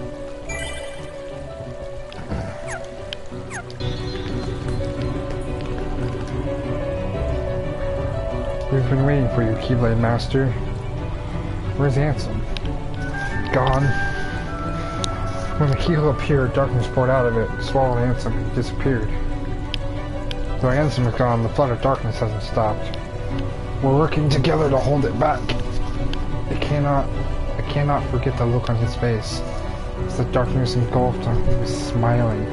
We've been waiting for you, Keyblade Master. Where's Ansem? Gone. When the keyhole appeared, darkness poured out of it, swallowed Ansem, and disappeared. Though Ansem is gone, the flood of darkness hasn't stopped. We're working together to hold it back. I cannot forget the look on his face. As the darkness engulfed him, he was smiling.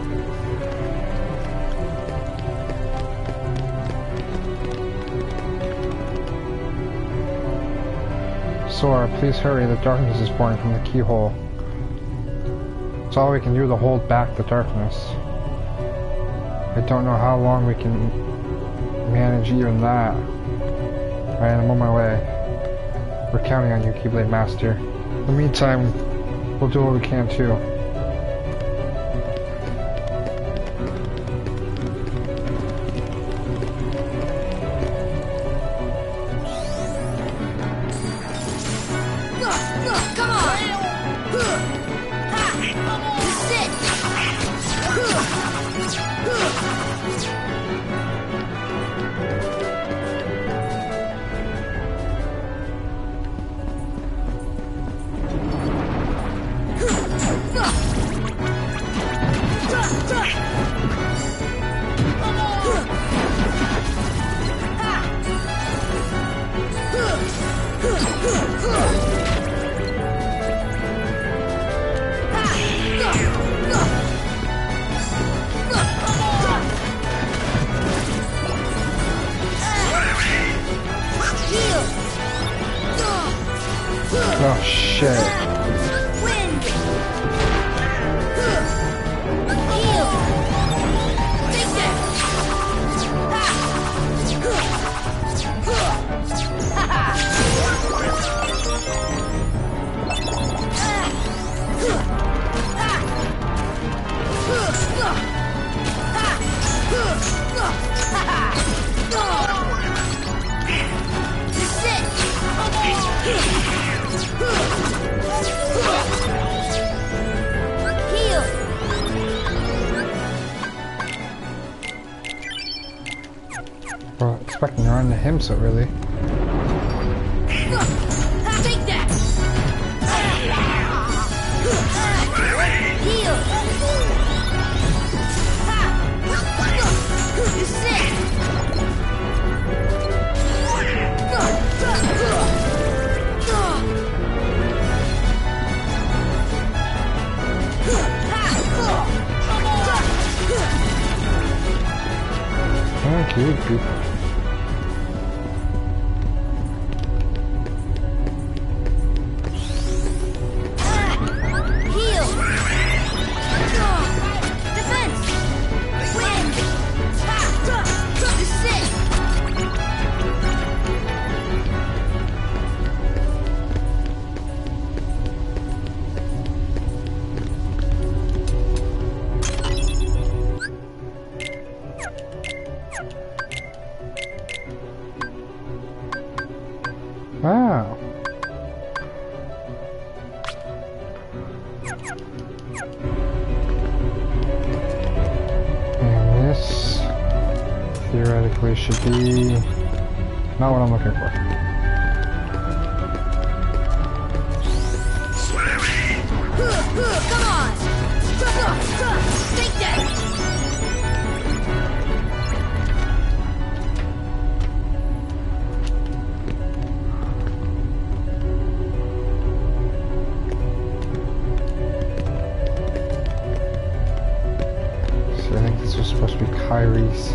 Sora, please hurry, the darkness is pouring from the keyhole. It's all we can do to hold back the darkness. I don't know how long we can manage even that. Alright, I'm on my way. We're counting on you, Keyblade Master. the meantime, we'll do what we can too. Oh shit. Well, expecting to run to him so really. Take that! Heal! You're sick! Thank you, people. Wow. And this theoretically should be not what I'm looking for. Come on! Take that! Supposed to be Kyrie's.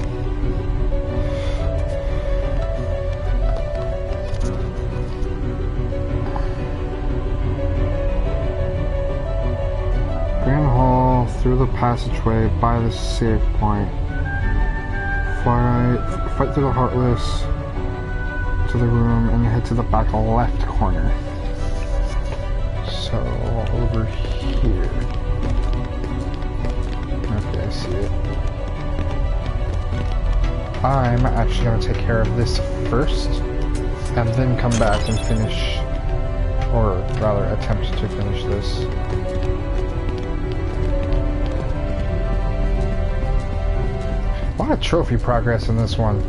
Grand Hall, through the passageway, by the save point. Fight through the Heartless to the room and head to the back left corner. So, over here. Okay, I see it. I'm actually going to take care of this first, and then come back and finish, or rather attempt to finish this. A lot of trophy progress in this one.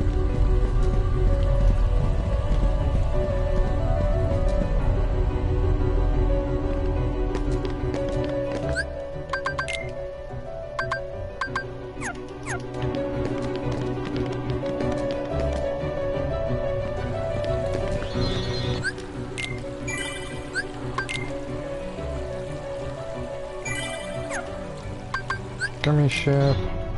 Gummy ship.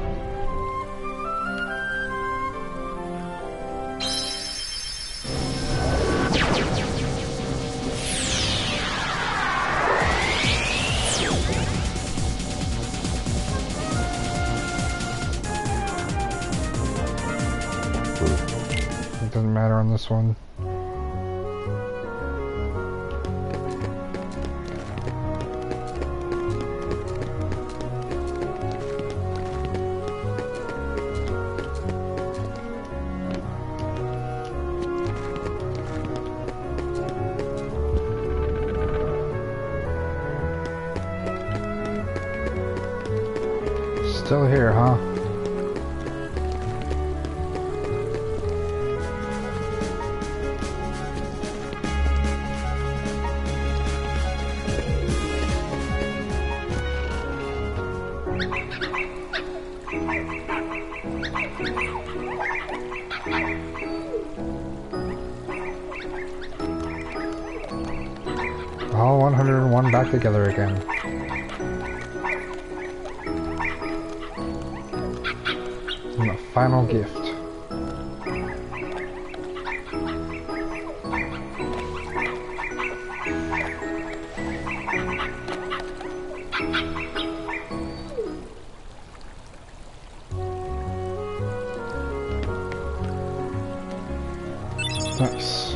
It doesn't matter on this one. Still here, huh? All 101 back together again. And the final gift. Nice.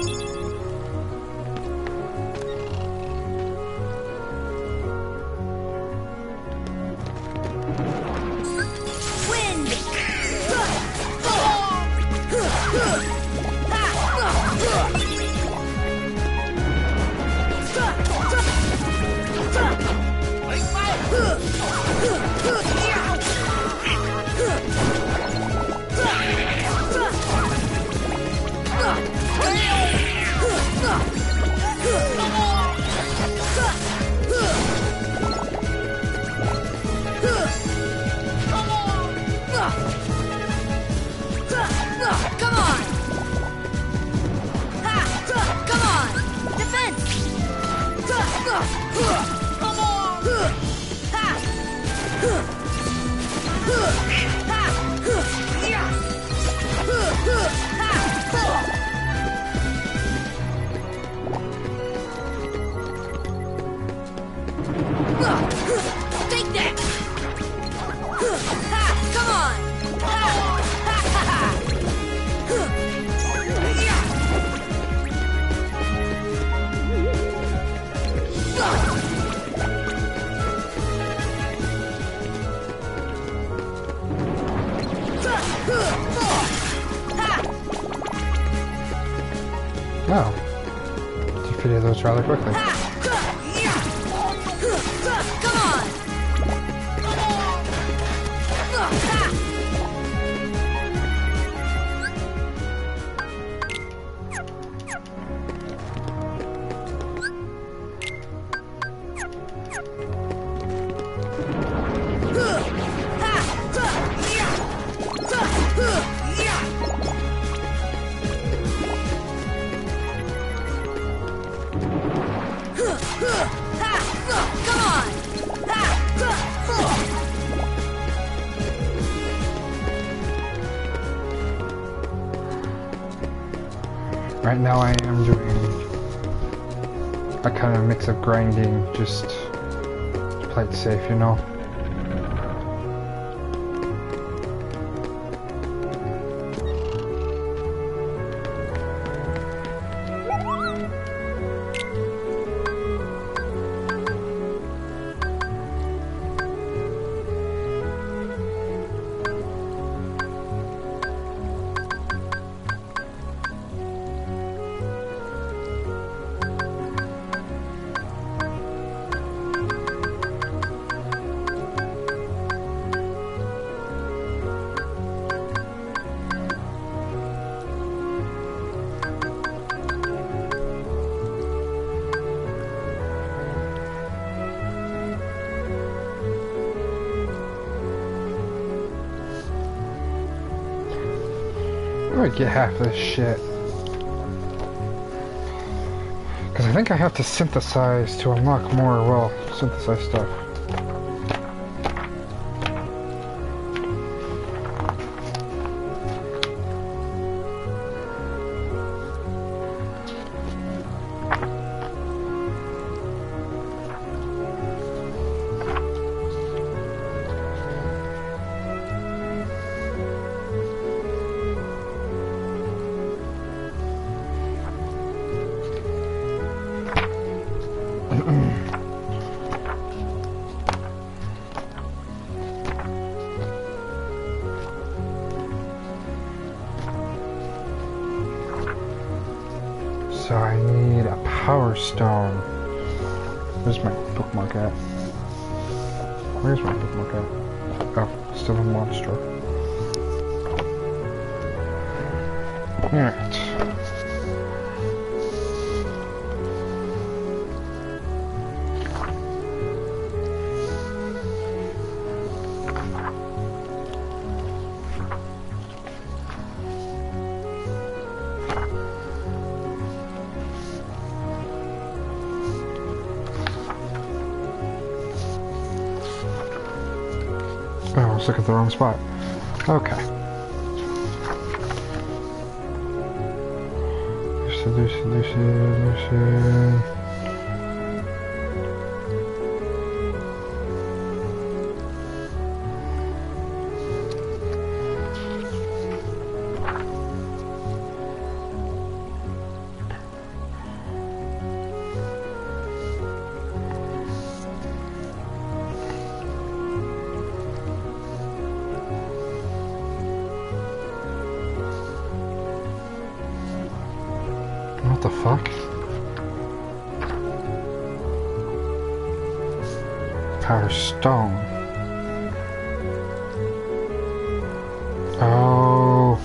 Take that! Come on! Wow. Defeated those rather quickly. Right now I am doing a kind of mix of grinding, just to play it safe, you know. I get half this shit. Because I think I have to synthesize to unlock more, well, synthesize stuff. So I need a power stone. Where's my bookmark at? Where's my bookmark at? Oh. Still a monster. Alright. Oh, I was looking at the wrong spot. Okay. Lucian. What the fuck? Power stone. Oh.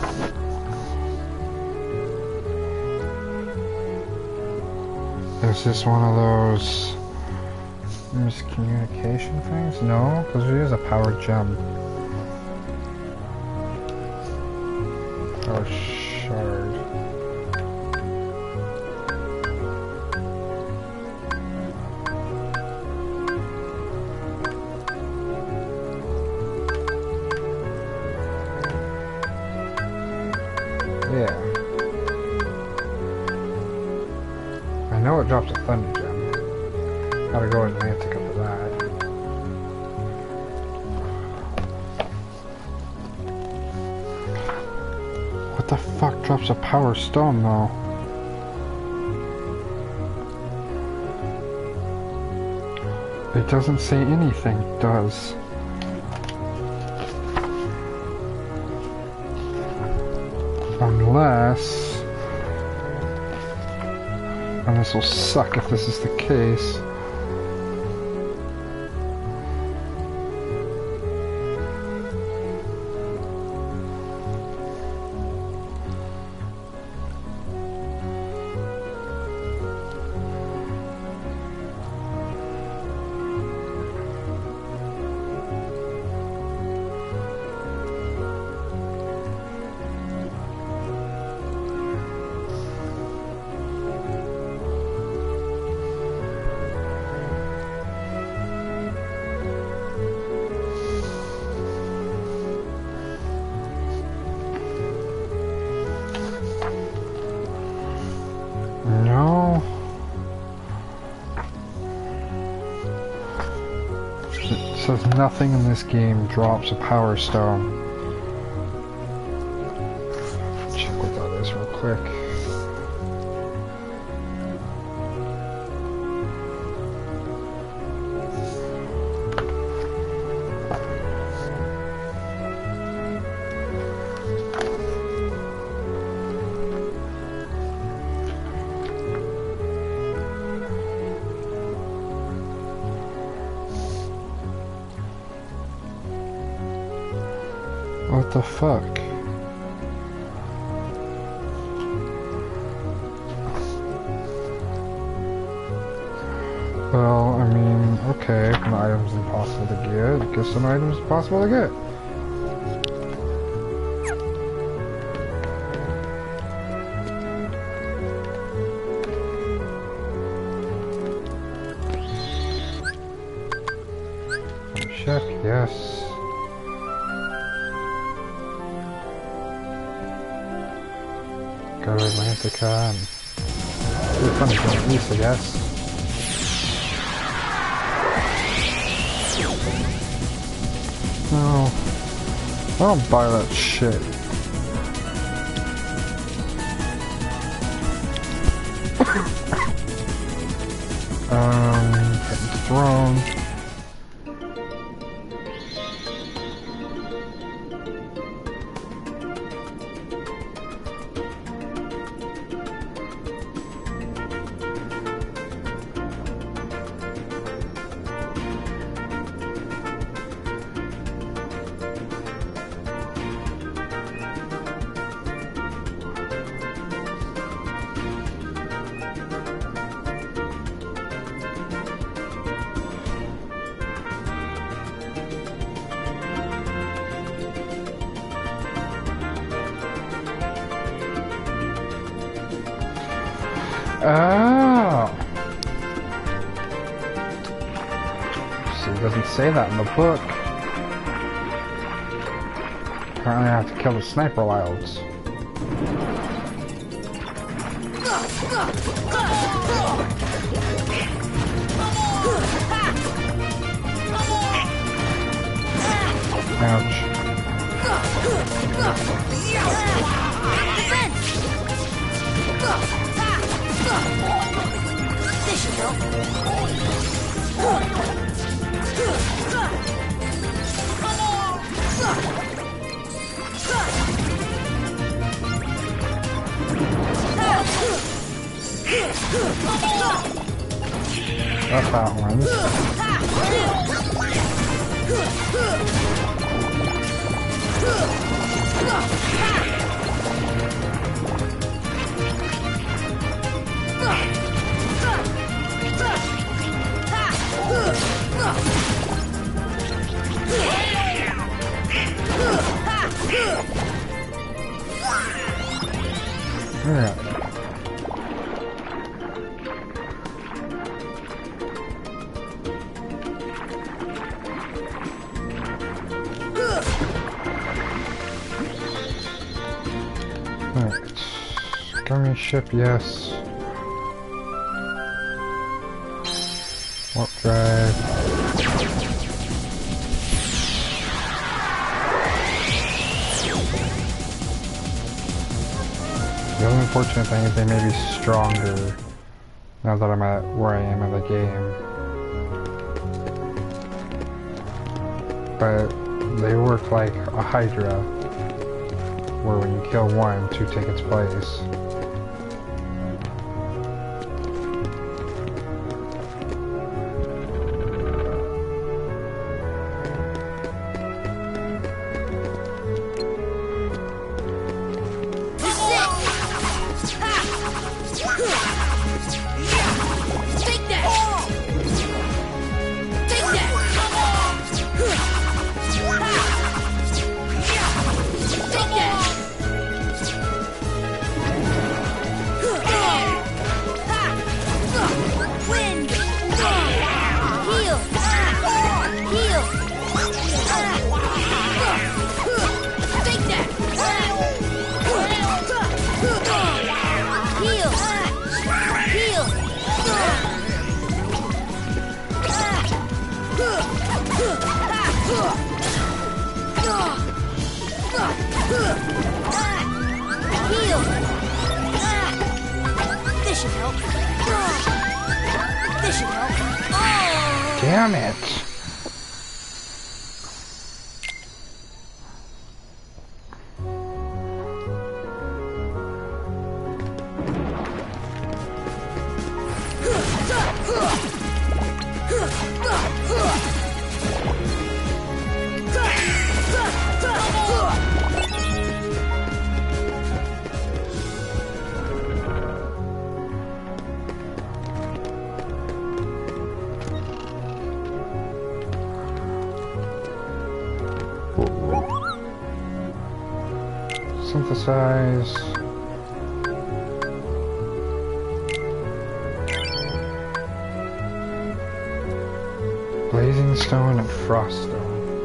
Is this one of those miscommunication things? No, because we use a power gem. Power shard. Yeah. I know it drops a thunder gem. Gotta go in Atlantica for that. What the fuck drops a power stone though? It doesn't say anything, does. Unless, and this will suck if this is the case. No. It says nothing in this game drops a power stone. Check what that is real quick. What the fuck? Well, I mean, okay, if an item's impossible to get, I guess an item's impossible to get. Check, yes. Go to Atlantica and do a funny thing at least, I guess. No, I don't buy that shit. Hidden throne. Oh! See, it doesn't say that in the book. Apparently I have to kill the sniper wilds. Ouch. This should help. That's that one. Alright. Alright. Gummy ship, yes. Warp drive. The only unfortunate thing is they may be stronger now that I'm at where I am in the game. But they work like a Hydra, where when you kill one, two take its place. Damn it! Synthesize. Blazing stone and frost stone.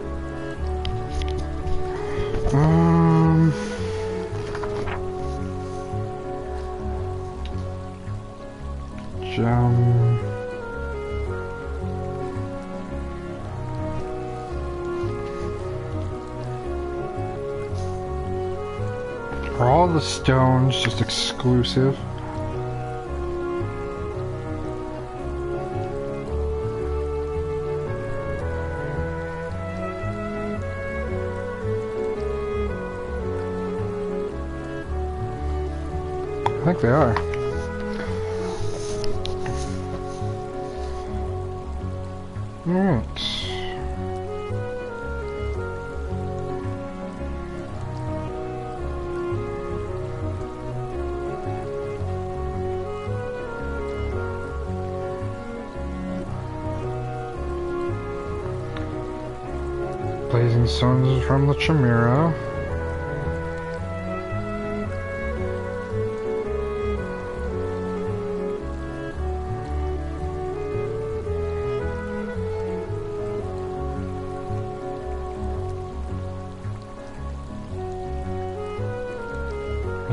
Gem. Are all the stones just exclusive? I think they are. Alright. Blazing stones from the Chimera.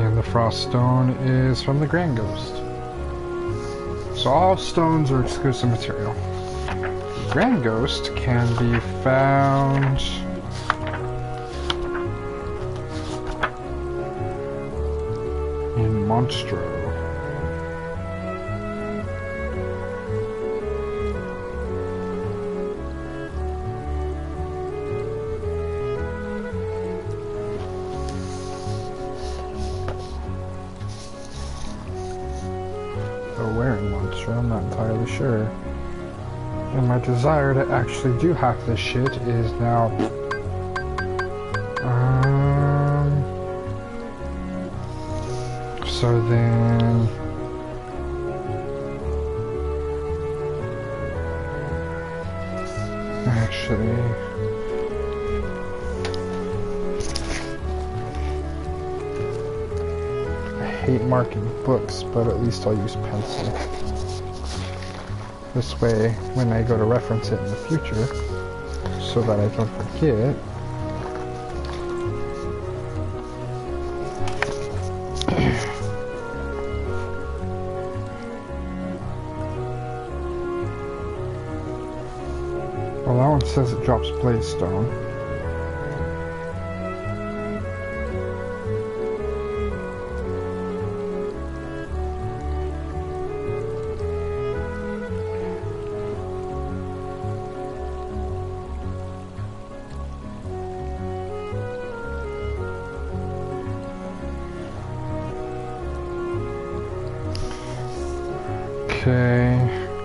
And the Frost Stone is from the Grand Ghost. So all stones are exclusive material. Grand Ghost can be found in Monstro. I'm not entirely sure. And my desire to actually do hack this shit is now so then actually I hate marking books, but at least I'll use pencil. This way, when I go to reference it in the future, so that I don't forget, well, that one says it drops Blaze-Stone. Okay.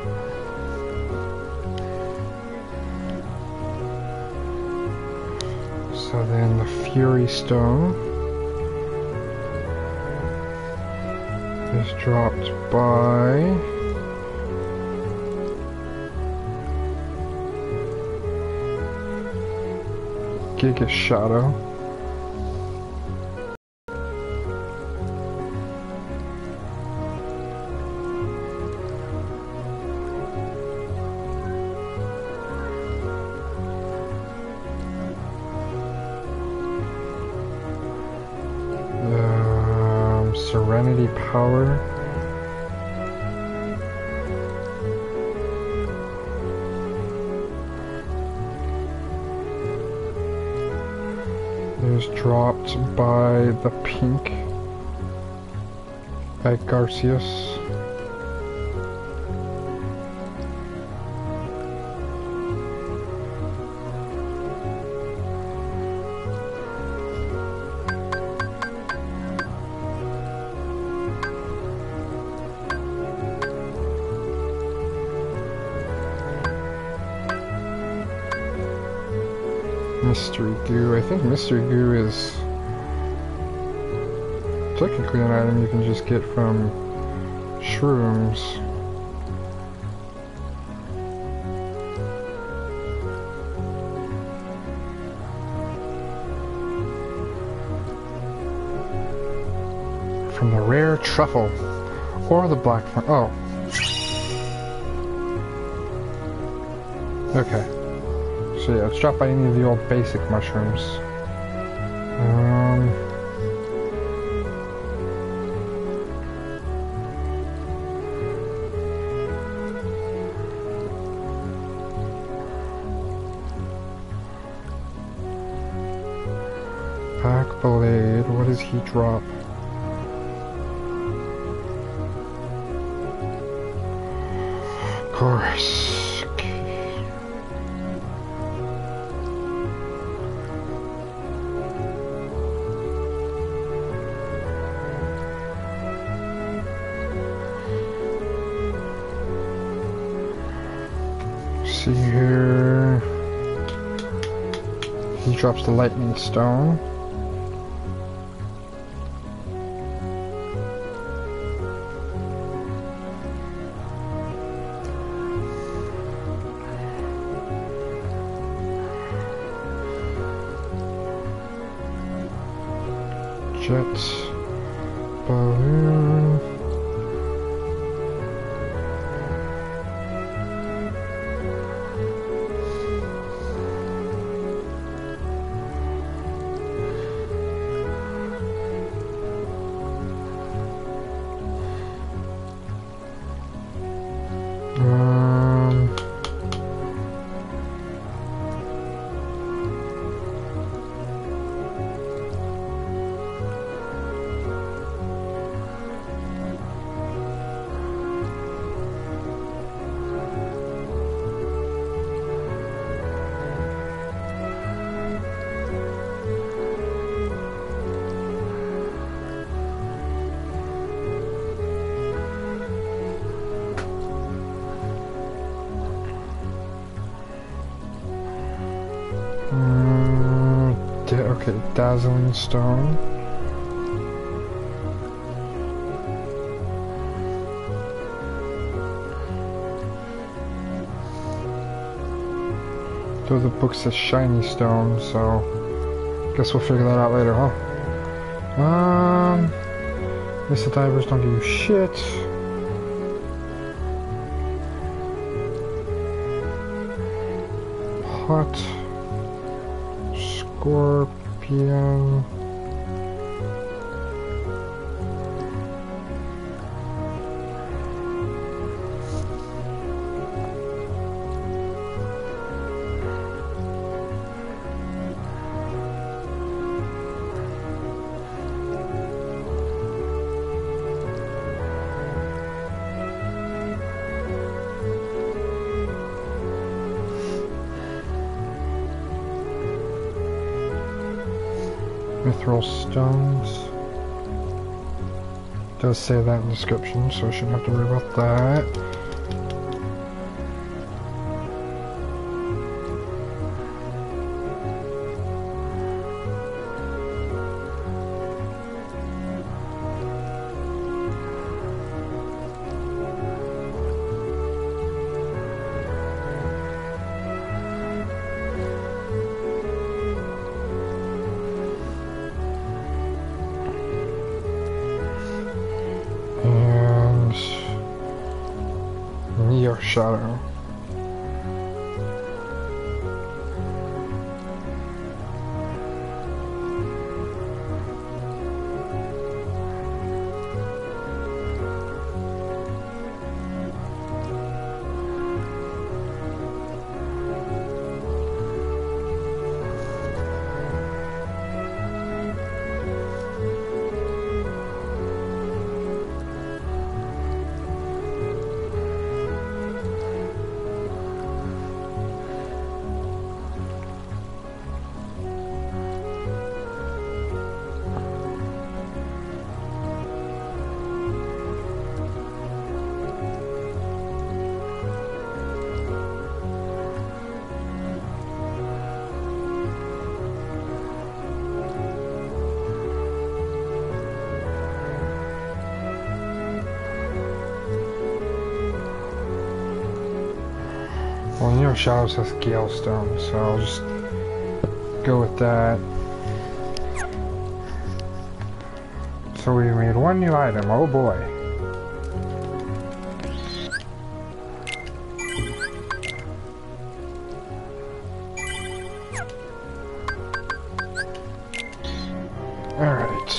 So then the Fury Stone is dropped by Giga Shadow. Serenity Power. Is dropped by the pink by Garcius. Mystery Goo. I think Mystery Goo is technically an item you can just get from shrooms. From the rare truffle or the black fern. Oh. Okay. So yeah, it's dropped by any of the old basic mushrooms. Pack Blade, what does he drop? Of course. See here, he drops the Lightning Stone. Jet Balloon. Okay, Dazzling Stone. Though the book says Shiny Stone, so guess we'll figure that out later, huh? Mr. Divers don't do shit. Hot Scorpion. Mithril stones. Does say that in the description, so I shouldn't have to worry about that. Shadow. Well, Neo Shadow says Gale Stone, so I'll just go with that. So we made one new item, oh boy. Alright.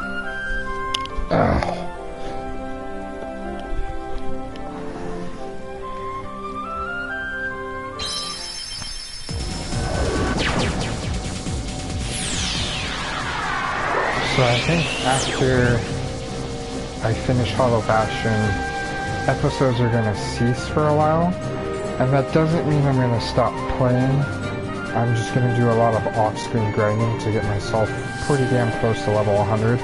So I think after I finish Hollow Bastion, episodes are gonna cease for a while, and that doesn't mean I'm gonna stop playing. I'm just gonna do a lot of off-screen grinding to get myself pretty damn close to level 100.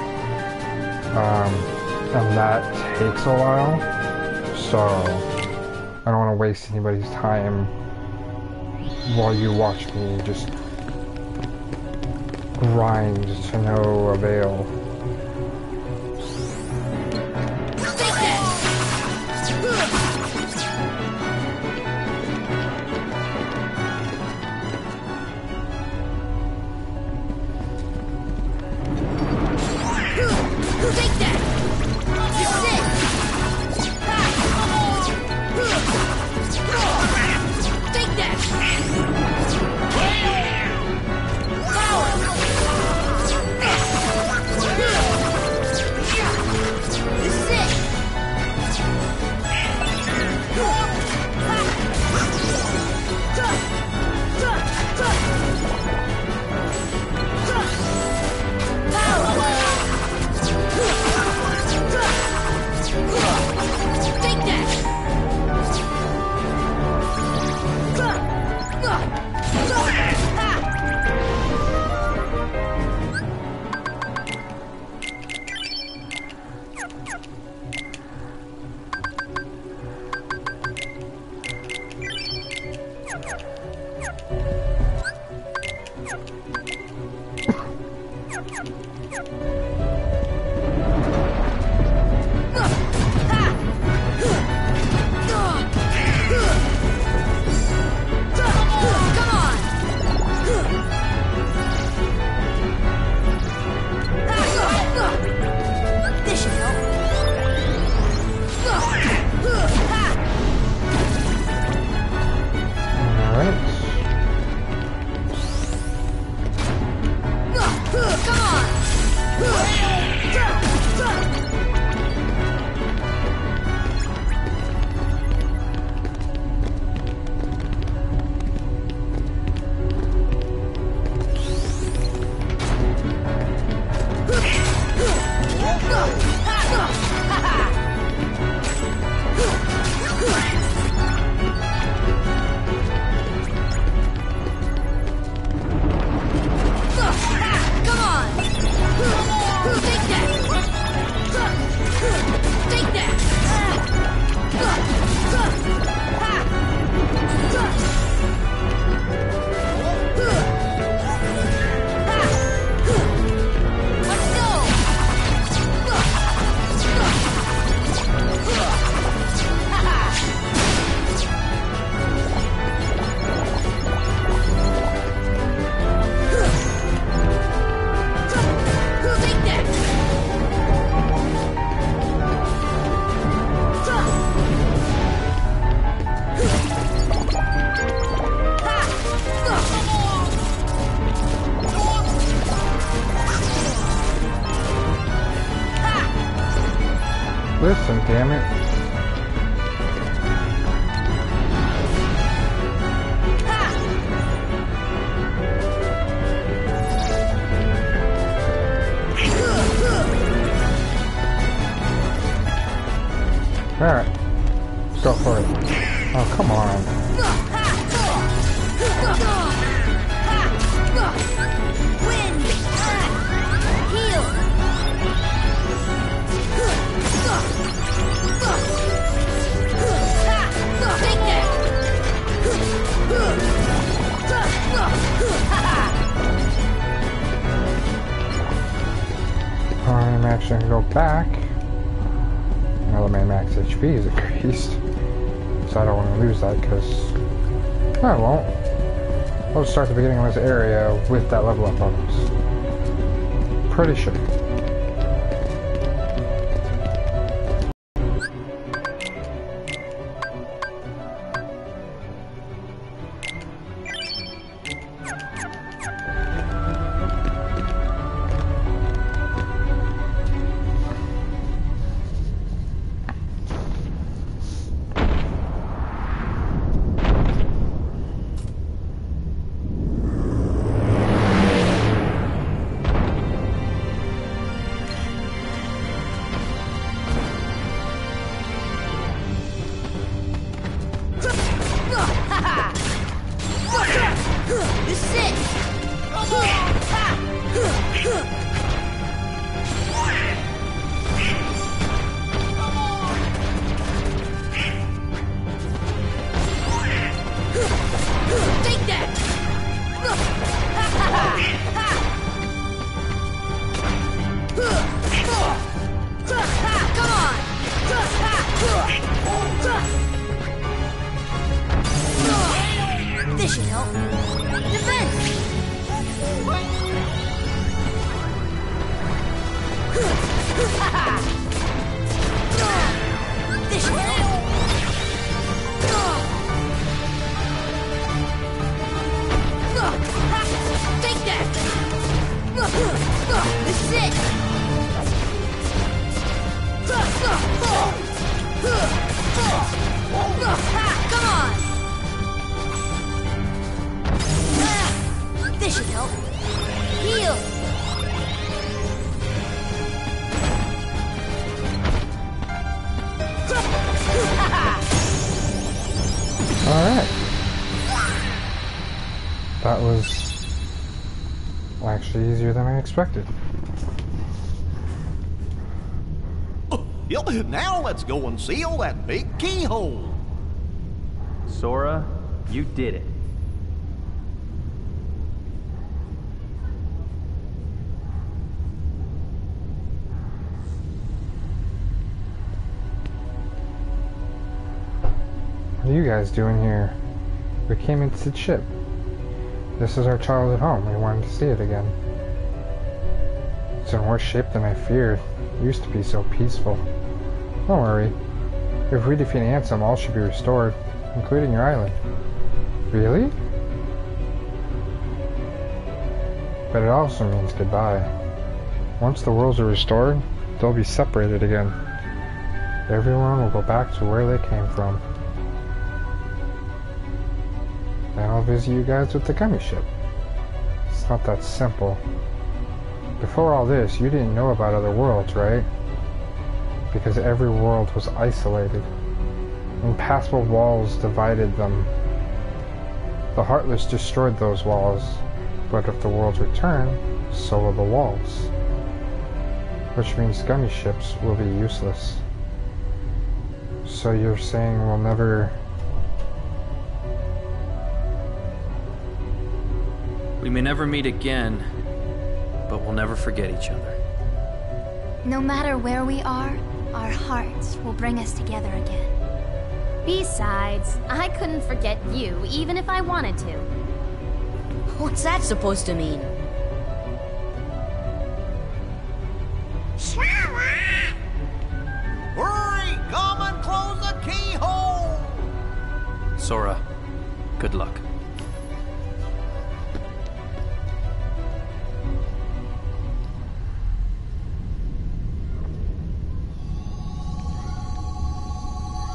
And that takes a while, so I don't want to waste anybody's time while you watch me just grind to no avail. Listen, damn it. Alright. Let's go for it. Oh, come on. I'm actually gonna go back. Now my max HP is increased, so I don't want to lose that because I won't. I'll start the beginning of this area with that level up bonus. Pretty sure. This should help. Defense! This should help. Take that! This is it! Come on! This should help. Heal! Alright. That was actually easier than I expected. Now let's go and seal that big keyhole. Sora, you did it. What are you guys doing here? We came into the ship. This is our childhood home. We wanted to see it again. It's in worse shape than I feared. It used to be so peaceful. Don't worry. If we defeat Ansem, all should be restored, including your island. Really? But it also means goodbye. Once the worlds are restored, they'll be separated again. Everyone will go back to where they came from. Then I'll visit you guys with the gummy ship. It's not that simple. Before all this, you didn't know about other worlds, right? Because every world was isolated. Impassable walls divided them. The Heartless destroyed those walls, but if the worlds return, so will the walls. Which means gummy ships will be useless. So you're saying we'll never... We may never meet again, but we'll never forget each other. No matter where we are, our hearts will bring us together again. Besides, I couldn't forget you, even if I wanted to. What's that supposed to mean? Hurry! Come and close the keyhole! Sora, good luck.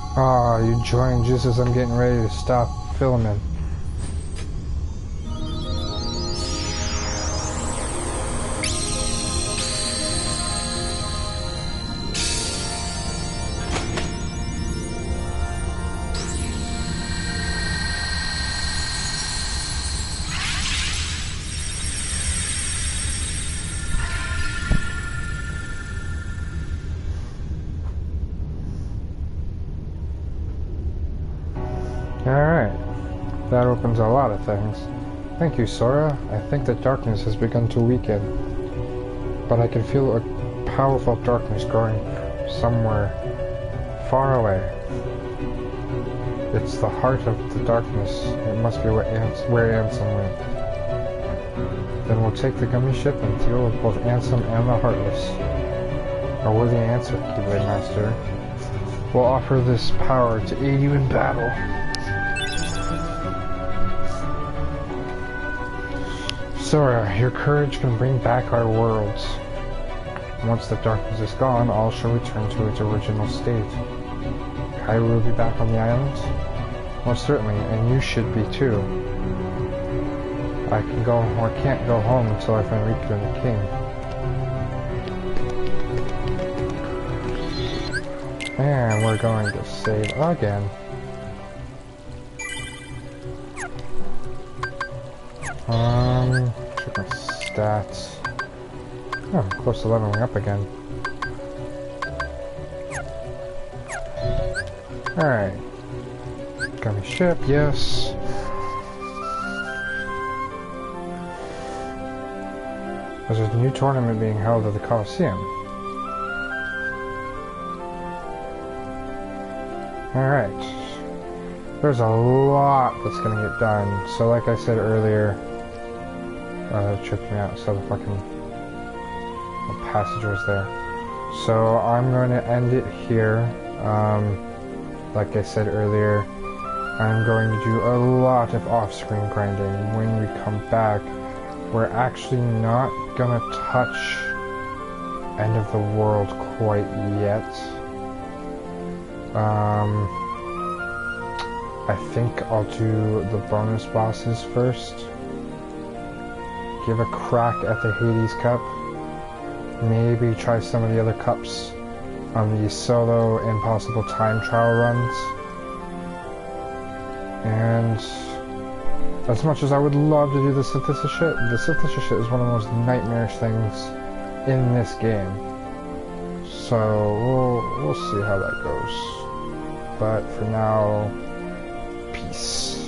Ah, you joined just as I'm getting ready to stop filming. Alright, that opens a lot of things. Thank you, Sora. I think the darkness has begun to weaken, but I can feel a powerful darkness growing somewhere far away. It's the heart of the darkness. It must be where Ansem went. Then we'll take the gummy ship and deal with both Ansem and the Heartless. A worthy answer, Keyblade Master. We'll offer this power to aid you in battle. Sora, your courage can bring back our worlds. Once the darkness is gone, all shall return to its original state. Hyrule will be back on the island? Most certainly, and you should be too. I can't go home until I find Riku and the king. And we're going to save again. Check my stats. Oh, I'm close to leveling up again. Alright. Gummy ship, yes. There's a new tournament being held at the Coliseum. Alright. There's a lot that's gonna get done. So like I said earlier, it tripped me out, so the fucking passage was there. So I'm going to end it here. Like I said earlier, I'm going to do a lot of off-screen grinding. When we come back, we're actually not gonna touch End of the World quite yet. I think I'll do the bonus bosses first. Give a crack at the Hades Cup. Maybe try some of the other cups on the solo impossible time trial runs. And as much as I would love to do the synthesis shit is one of the most nightmarish things in this game. So we'll see how that goes. But for now, peace.